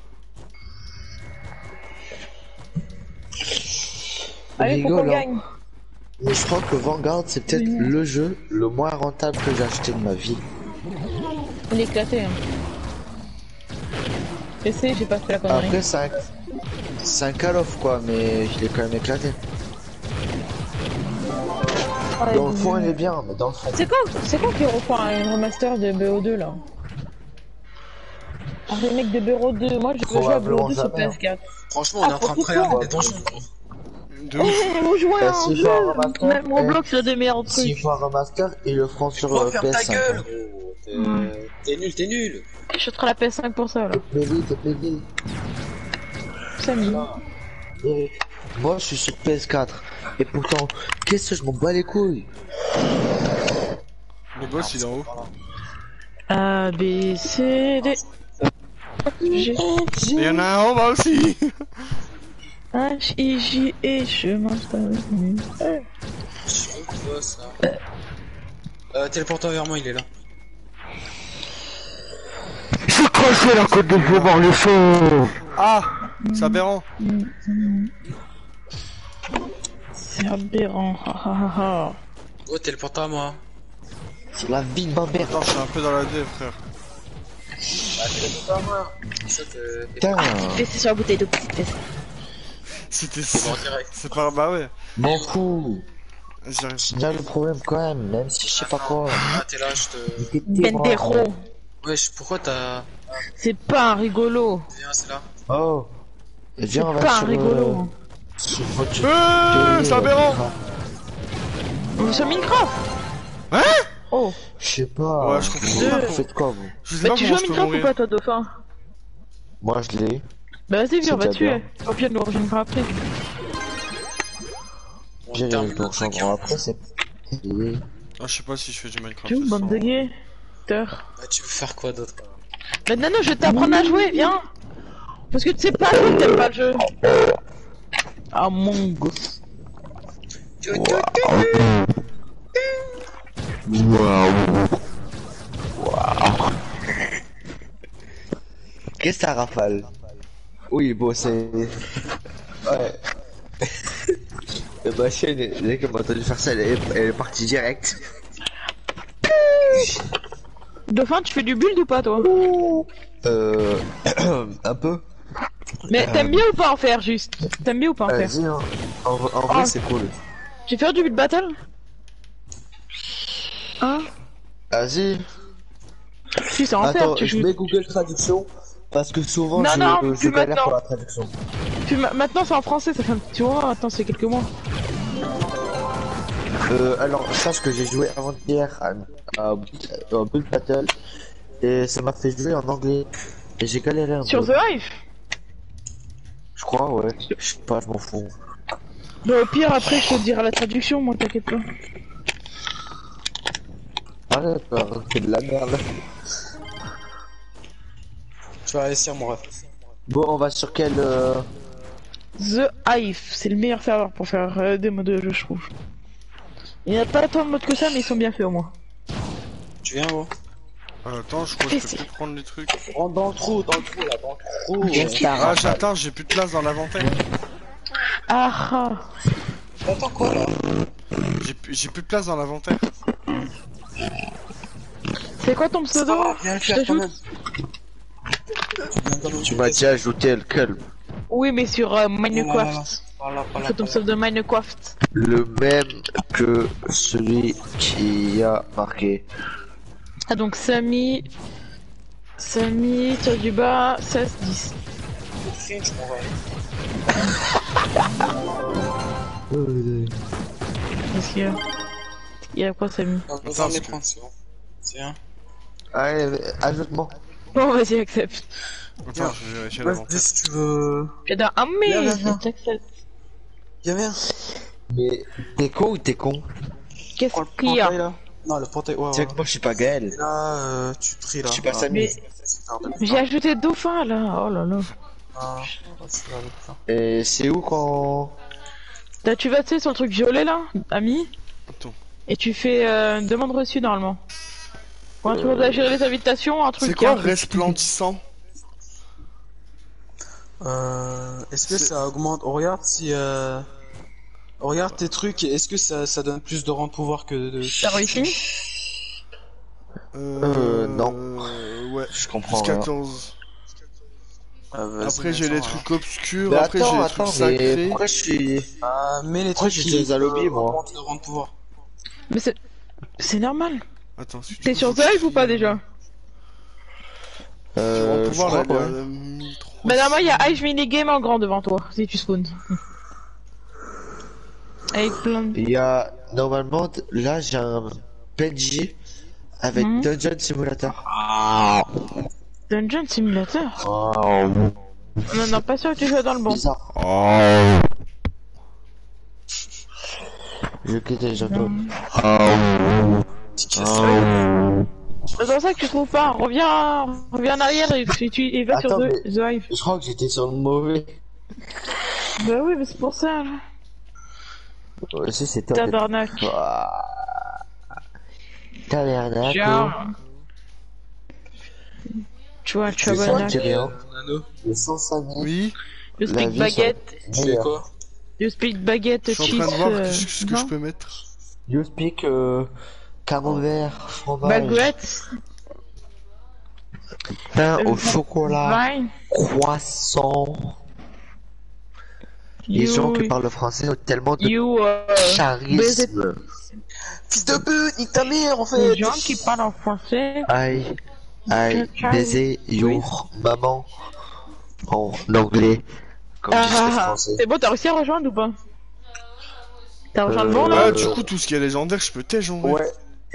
Allez, faut qu'on Rigole, hein. gagne. Mais je crois que Vanguard, c'est peut-être le jeu le moins rentable que j'ai acheté de ma vie. Il est éclaté. Hein. P C, j'ai pas fait la connerie. Après, c'est un... c'est un Call of quoi, mais je l'ai quand même éclaté. Ah, Dans le et- fond, il est bien, mais dans le fond. C'est quoi, c'est quoi qui reprend un remaster de B O deux là? Un remake de B O deux, moi je veux jouer à B O Probablement deux sur jamais, P S quatre. Franchement, on est en train de travailler des donjons. De ouf. Eh, vous jouez Bah, à un s'il jeu, faut un remaster, même eh, Roblox il y a des meilleurs S'il trucs. faut un remaster, ils le feront sur Oh, euh, ferme P ta S cinq. gueule, hein. gros. T'es t'es nul, t'es nul. Je shooterai la P S cinq pour ça là. P D, P D. Samy. Et moi, je suis sur P S quatre. Et pourtant, qu'est-ce que je m'en bats les couilles? Le boss, il est en haut. A, B, C, D. G, Et y'en a un en bas aussi. H, I, J, et je mange pas. Je sais pas quoi, ça. Euh, téléporte vers moi, il est là. J'ai craché la côte de Beaumont, le feu. Ah, c'est aberrant. C'est aberrant. Ha, ha, ha, ha. Oh, téléporte à moi. C'est la vie de ma mère. Attends, je suis un peu dans la D, frère. Bah, téléporte à moi. Ça, t'es... Putain, Laissez sur la bouteille de petite fesse. C'était C'est en direct. C'est pas... Bah ouais. m'en fous. J'y arrive. Il y a le problème quand même, même si je sais pas quoi. Ah, t'es là, je te... Bendero. Wesh, pourquoi t'as... C'est pas un rigolo. Viens, c'est là. Oh. C'est Viens, on va pas un sur, rigolo. euh, sur votre Euh, télé, c'est euh, aberrant. Minecraft. On est sur Minecraft. Hein? Oh. Je sais pas. Ouais, je comprends vous, pas. vous faites quoi, vous? Je sais Bah pas tu joues comment à je peux Minecraft ou mourir. pas toi, dauphin? Moi, je l'ai. Bah vas-y, viens, on va C'est déjà tuer. Au pire, nous reviendra après. J'ai termine le le donjon truc, hein. après, c'est. Et- Ah, je sais pas si je fais du Minecraft. Tu où, ce bande soir. de gays? Teur. Bah, tu veux faire quoi d'autre? Bah Nano, je vais t'apprendre à jouer, viens. Parce que tu sais pas jouer, t'aimes pas le jeu. Ah mon gosse. Qu'est-ce que ça rafale? Oui, bon, c'est. Ouais. Ma chaîne, dès qu'elle m'a entendu faire ça, elle est, elle est partie direct. Dauphin, tu fais du build ou pas toi? Euh. Un peu. Mais t'aimes bien ou pas en faire juste? T'aimes bien ou pas en faire? Vas-y, hein. En, en vrai, Oh. c'est cool. Tu veux faire du build battle? Hein? Vas-y. Si, c'est en faire, Attends, tu je joues. mets Google Traduction parce que souvent Non, je, non, je plus galère maintenant. pour la traduction. Tu ma- Maintenant c'est en français, ça fait un petit moment, attends, c'est quelques mois. Euh, alors, sache que j'ai joué avant-hier à, à, à Bull Battle et ça m'a fait jouer en anglais et j'ai galéré un Sur peu. The Hive? Je crois, ouais. Je sais pas, je m'en fous. Bah au pire après je te dirai la traduction, moi t'inquiète pas. Arrête, c'est de la merde. Tu vas réussir, mon ref. Bon, on va sur quel... Euh... The Hive, c'est le meilleur serveur pour faire euh, des modes de jeu, je trouve. Il n'y a pas tant de modes que ça, mais ils sont bien faits au moins. Tu viens, gros? Euh, attends, je crois que je peux plus prendre les trucs. Rentre dans le trou, dans le trou, là, dans le trou. Qu'est-ce que t'as, Ah, Raphaël? j'attends, j'ai plus de place dans l'inventaire. Ah ah. Attends quoi, là? J'ai plus j'ai plus de place dans l'inventaire. C'est quoi ton pseudo? Viens le Je faire quand t'ajoute. même. Tu m'as déjà ajouté le club. Oui, mais sur euh, Minecraft. Voilà, voilà, C'est ton pseudo de Minecraft. Le même que celui qui a marqué. Ah donc Samy... Samy, tire du bas, seize dix. Finch, mon ref. Qu'est-ce qu'il y a? Il y a quoi Samy? On va Attends, les c'est- prendre, c'est bon. Tiens. Allez, ajoute-moi. Bon vas-y accepte. Attends, je vais vérifier Vas-y, l'inventaire. si tu veux. J'adore. Ah mais Viens, viens, viens. j'accepte. Viens, viens. Mais t'es con ou t'es con? Qu'est-ce Prends le qu'il y portail, a? là. Non, le portail, ouais, Tu sais ouais. que moi je suis pas Gaël. Et là, euh, tu tries, là. Je suis pas Ah, Samy. Mais j'ai ajouté Dauphin là, oh là là. Ah, c'est là, avec ça. Et c'est où quand... Là tu vas tu sais sur le truc violet là, ami, Attends. et tu fais euh, une demande reçue normalement. Quand tu vas gérer les invitations, un truc. C'est quoi un truc. resplendissant? Euh, est-ce que C'est- ça augmente? On regarde si, euh... on regarde tes trucs et est-ce que ça, ça donne plus de rang de pouvoir que de... T'as réussi? Euh, non. euh, Ouais. Je Plus comprends rien. quatorze. Ah, vas-y, Après j'ai mets les ça, trucs obscurs, Mais après j'ai attends, les attends, trucs mais sacrés. pourquoi je suis... hein. Ah, mais les Pourquoi trucs j'ai qui des allobies, euh, moi augmentent le rang de pouvoir. Mais c'est c'est normal. Attends, si tu T'es veux, sur faut The que je Hive ou file, pas euh, déjà? Tu vas Euh, je pouvoir crois, la, ouais. la, la mille trois cents. Bah normalement il y a Hive Minigame en grand devant toi, si tu spawns. Avec plein de... Il y a... Normalement, là j'ai un P N J avec Mhm. Dungeon Simulator. Dungeon Simulator. Non, non, pas sûr que tu sois dans le bon. Bizarre. Je quitte les gentils. C'est pour ça que tu trouves pas. Reviens, reviens en arrière et tu, tu et va sur Attends, The, The Hive. Je crois que j'étais sur le mauvais. Bah oui, mais c'est pour ça. Là. Ouais, si, c'est toi. Tabarnak. Tabernacle. Tiens. Tu vois, Je sens tabarnak. rien. Nano, Le sans Samy. Oui, You La speak vie baguette. tu fais quoi? You speak baguette, je suis en cheese. train de voir euh, ce ce que non je peux mettre. You speak euh, camembert, fromage, Baguette. pain euh, au chocolat, Vine. croissant. Les gens qui parlent français ont tellement de You, euh, charisme. Fils de pute, nique ta mère, en fait! les gens qui parlent en français. Aïe, aïe, Char- baiser, your, maman. En anglais. Comme Ah, disent les ah, ah. français. C'est bon, t'as réussi à rejoindre ou pas? T'as rejoint le bon Euh, là? Ah, du coup, tout ce qui est légendaire, je peux tège en vrai. Ouais.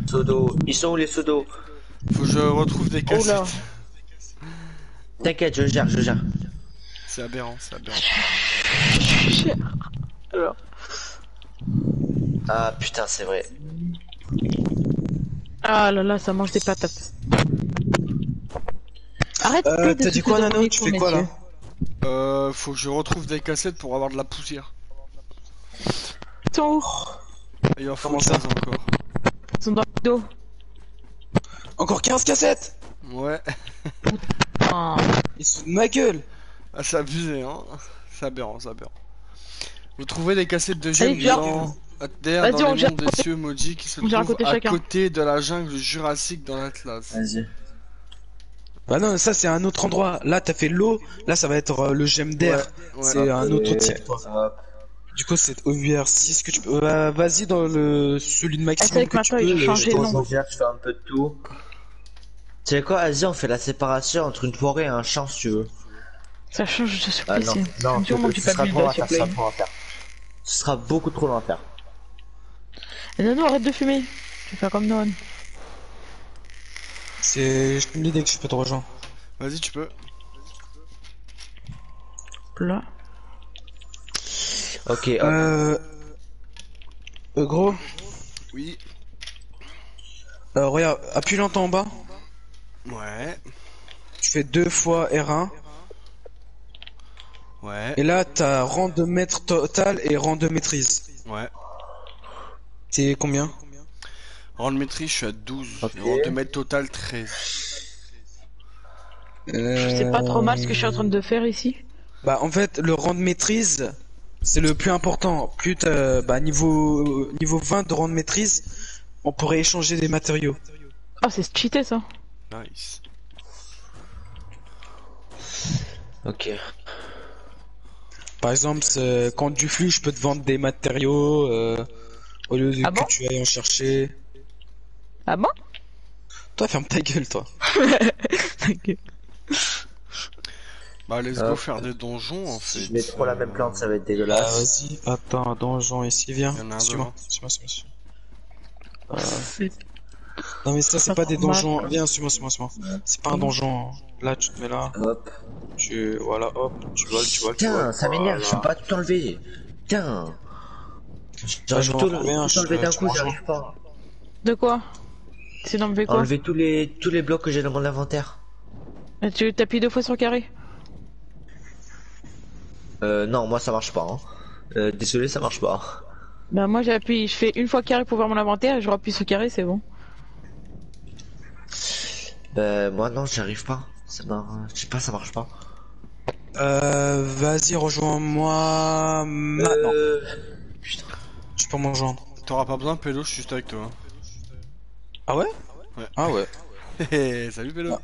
Seau d'eau. Ils sont où les seaux d'eau? Faut que je retrouve des Oh là. cassettes. T'inquiète, je gère, je gère. C'est aberrant, c'est aberrant. Alors. Ah putain, c'est vrai. Ah là là, ça mange des patates. Arrête Euh, de t'as dit souffler quoi, dans Nano? mon Tu micro, fais quoi, là? messieurs. Euh, faut que je retrouve des cassettes pour avoir de la poussière. Ils sont où? Et il en faut Comment ça quinze encore. Ils sont dans le dos. Encore quinze cassettes? Ouais. Ah. Ils sont de ma gueule. Ah, c'est abusé, hein. C'est aberrant, c'est aberrant. Vous trouvez des cassettes de Allez, gemmes viens. dans... Terre, Vas-y, dans on les gère mondes des cieux maudits qui se on gère à trouvent côté à chacun. côté de la jungle jurassique dans l'Atlas. Vas-y. Bah non, ça c'est un autre endroit. Là t'as fait l'eau, là ça va être euh, le gemme d'air. Ouais, C'est un autre Et- type quoi. Hop. Du coup c'est O V R six, est-ce que tu peux... Bah, vas-y dans le celui de Ah, c'est maximum vrai que que tu maintenant, peux. ils ont et changé je de t'en- nom. Je gère, je fais un peu de tout. Tu sais quoi, vas-y, on fait la séparation entre une forêt et un champ si tu veux. Ça change de ce Ah non, P C. non, Sûrement ce du sera pas trop long à s'il faire, te ce plaît. sera trop long à faire. Ce sera beaucoup trop long à faire. Et Nano, arrête de fumer. Tu fais comme Noan. C'est je me dis dès que je peux te rejoindre. Vas-y, tu peux. Là. Ok, hop. Euh... euh, gros, Oui. euh, regarde, appuie longtemps en bas. Ouais. Tu fais deux fois R un. Ouais. Et là t'as rang de maître total et rang de maîtrise. Ouais. C'est combien? Rang de maîtrise, je suis à douze. Ok. Et rang de maître total, treize. Je sais pas trop mal ce que je suis en train de faire ici. Bah en fait le rang de maîtrise c'est le plus important. Plus t'as bah niveau niveau vingt de rang de maîtrise, on pourrait échanger des matériaux. Ah, c'est cheaté ça. Nice. Ok. Par exemple, c'est- quand du flux, je peux te vendre des matériaux euh, au lieu de Ah que bon tu ailles en chercher. Ah bon? Toi, ferme ta gueule, toi. Ok. Bah, let's Euh, go faire des donjons en fait. Si je mets trop la même plante, ça va être Ah, dégueulasse. vas-y, attends, donjon ici, viens. Il y en a un Suis-moi, devant. suis-moi, suis-moi. suis-moi. C'est- Non, mais ça, c'est Ça pas des prend mal, donjons. quoi. Viens, suis-moi, suis-moi, suis-moi. C'est pas un donjon. Là, tu te mets là. Hop. Tu, voilà, hop, tu voles, tu voles, tu Putain, voles. ça m'énerve, je Voilà. peux pas tout enlever. Putain. Ouais, J'aurais je dû vais tout, en trouver un, tout je enlever te- d'un tu coup, m'en j'arrive pas. De quoi? C'est d'enlever quoi? Enlever tous les, tous les blocs que j'ai dans mon inventaire. Et tu t'appuies deux fois sur le carré? Euh, non, moi ça marche pas. Hein. Euh, désolé, ça marche pas. Bah moi j'appuie, je fais une fois carré pour voir mon inventaire et je rappuie sur carré, c'est bon. Euh, moi non, j'y arrive pas. Ça marche, je sais pas, ça marche pas. Euh, vas-y, rejoins-moi maintenant. Euh... Tu peux me rejoindre. T'auras pas besoin, Pélo, je suis juste avec toi. hein. Ah ouais? Ouais. Ah ouais. Hé, hé, salut Pélo.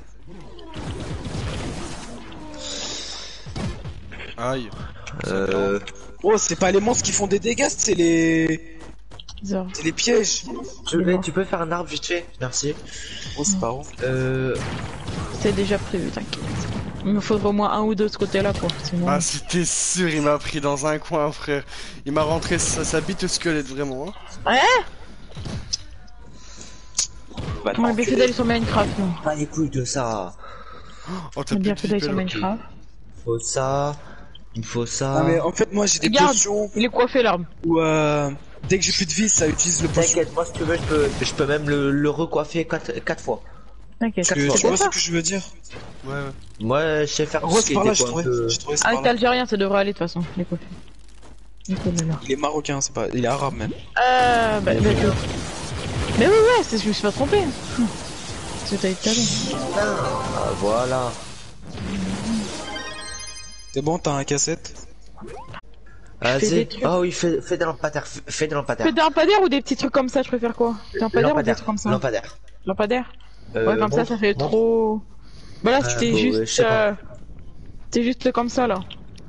Aïe. Euh... Oh, c'est pas les monstres qui font des dégâts, c'est les... Bizarre. C'est les pièges. Tu, peux, tu peux faire un arbre vite fait? Merci. Oh, c'est pas ouf. Euh... C'est déjà prévu, t'inquiète. Il me faudrait au moins un ou deux de ce côté-là quoi. Sinon... Ah, c'était sûr, il m'a pris dans un coin, frère. Il m'a rentré sa, sa bite au squelette, vraiment. Hein. Ouais. Bah, On a bien fait d'aller sur Minecraft, non. Pas les couilles de ça. Oh, On t'as a bien plus fait de d'aller vie, sur Pélo. Minecraft. Il faut ça. Il faut ça. Ah mais en fait moi j'ai des Regarde. potions Il est coiffé l'arme. où euh, dès que j'ai plus de vie ça utilise le potion. T'inquiète, moi si tu veux, je peux, je peux même le, le recoiffer quatre, quatre fois. T'inquiète. Tu, fois. tu vois ce que je veux dire? Ouais, ouais. Moi, je sais faire tout ce Rose qui par là, était j'ai quoi, un trouvé. peu... J'ai trouvé ça Ah, par t'es là. algérien, ça devrait aller de toute façon. Il est coiffé. Nickel, alors. Il est marocain, c'est pas. Il est arabe même. Euh, bah, bah, bah. Mais oui, ouais, c'est- je me suis pas trompé. C'est que t'as eu tout à l'heure. Ah, voilà. C'est bon, t'as un cassette? fais des Vas-y. trucs. Oh oui, fais, fais des lampadaires, fais- fais des lampadaires. Fais des lampadaires ou des petits trucs comme ça, je préfère quoi? Des lampadaires ou des trucs comme ça? Lampadaires. Lampadaires? Euh, Ouais, comme ça, montre, ça fait montre. trop. Bah là, Euh, c'était bon, ouais, je juste. sais pas. euh... C'était juste comme ça là.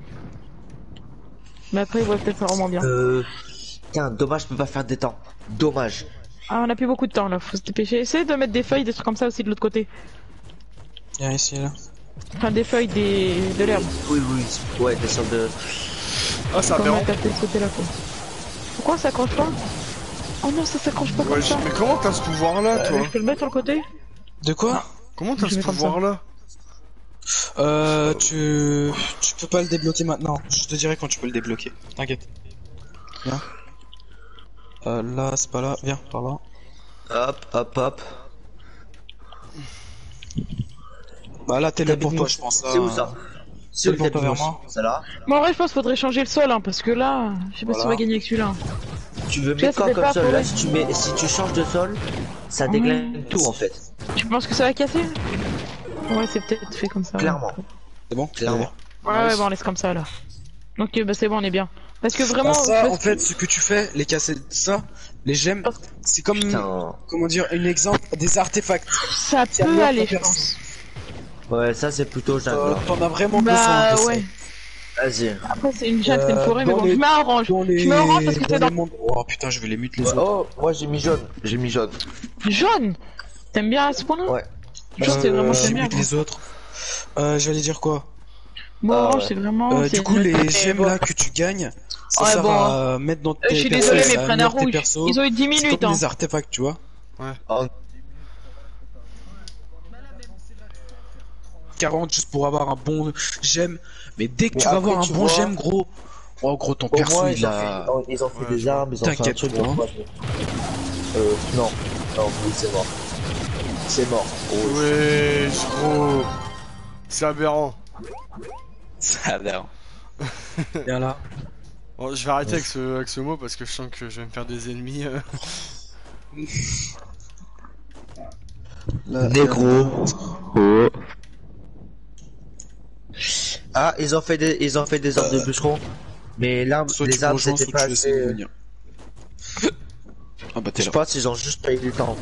Mais après, il va peut-être faire vraiment bien. Euh... Tiens, dommage, je peux pas faire des temps. Dommage. Ah, on a plus beaucoup de temps là, faut se dépêcher. Essaye de mettre des feuilles, des trucs comme ça aussi de l'autre côté. Viens ici là. Enfin, des feuilles, des... de l'herbe. Oui, oui, ouais, des sortes de... Ah, c'est Comme aberrant. mettre à ce côté là quoi. Pourquoi ça accroche pas? Oh non, ça s'accroche pas Ouais, comme je- ça. mais comment t'as ce pouvoir là, toi Je peux le mettre sur le côté? De quoi? Comment t'as Je ce mets comme ça. pouvoir là Euh, tu... tu peux pas le débloquer maintenant. Je te dirai quand tu peux le débloquer. T'inquiète. Viens. Euh, là, c'est pas là. Viens, par là. Hop, hop, hop. Bah là, T'habites téléporte-toi, où? je pense. C'est où ça? C'est où le Téléporte-toi tapis vers moi. Ça là? Bon, en vrai, je pense qu'il faudrait changer le sol, hein, parce que là, je sais pas si on Voilà. va gagner avec celui-là. Tu veux Tu mettre vois, quoi c'était comme pas sol pour là? les- Si tu mets, si tu changes de sol, ça Mmh. déglingue tout en fait. Tu penses que ça va casser? Ouais, c'est peut-être fait comme ça. Clairement. C'est bon? Clairement. Ouais, ouais, Nice. bon, on laisse comme ça, là. Ok, bah c'est bon, on est bien. Parce que vraiment, Bah, ça, parce en fait, ce que tu fais, les casser, ça, les gemmes, c'est comme, Putain. comment dire, un exemple, des artefacts. ça Ça peut améliore aller, ta je perso. pense. Ouais, ça c'est plutôt jungle. Euh, là. T'en as vraiment besoin Bah de ça. ouais. Vas-y. Après, c'est une jungle, c'est une Euh, forêt, mais dans bon, les- je mets orange. Dans les... Je mets orange parce que dans c'est les dans mondes- Oh putain, je vais les mute les Ouais, autres. oh, moi j'ai mis jaune. J'ai mis jaune. Jaune. T'aimes bien à ce point-là? Ouais. Jaune, c'est vraiment je j'aime bien. mute les autres. Euh, j'allais dire quoi? Moi, Ah, orange, ouais. c'est vraiment. Euh, c'est du coup, une- les mais gemmes bon. là que tu gagnes, ça Ouais, sert bon. à mettre dans Euh, tes je suis persos, désolé, ça mais prennent un améliore tes rouge. persos. Ils ont eu dix C'est minutes, comme hein. des artefacts, tu vois. Oh, quarante juste pour avoir un bon gemme. Mais dès que Mais tu vas après, avoir un tu bon vois- gemme, gros. Oh, gros, ton au perso moins il ils ont, a. fait, oh, ils ont fait Ouais, des je vois. armes, ils ont fait un T'inquiète, truc. gros, donc hein. moi, je- Euh, non. Non, oui, c'est mort. C'est mort. Oh, Ouais, gros. C'est aberrant. Ça a l'air. Viens là. Bon, je vais arrêter avec ce, avec ce mot parce que je sens que je vais me faire des ennemis. euh. Là, Négro. Oh. Ah, ils ont fait des, ils ont fait des armes de bûcheron. Mais l'arme, Soit tu les me armes rejoins, c'était soit pas tu essaies de assez. venir. Ah bah t'es Je là. pense qu'ils ont juste payé du temps.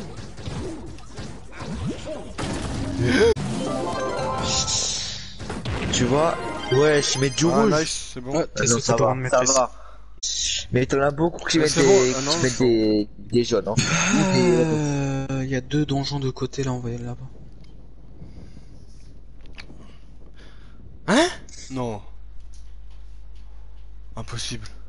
Tu vois? Ouais, je mets du Ah, rouge. nice, c'est bon. Ouais, Ah t'es non, sauté ça par va, un de ça maîtrise. va. Mais t'en as beaucoup qui Mais mettent c'est des, bon, ah qui non, mettent faut- des, des jaunes, hein. Euh, y a deux donjons de côté là, on va y aller là-bas. Hein? Non. Impossible.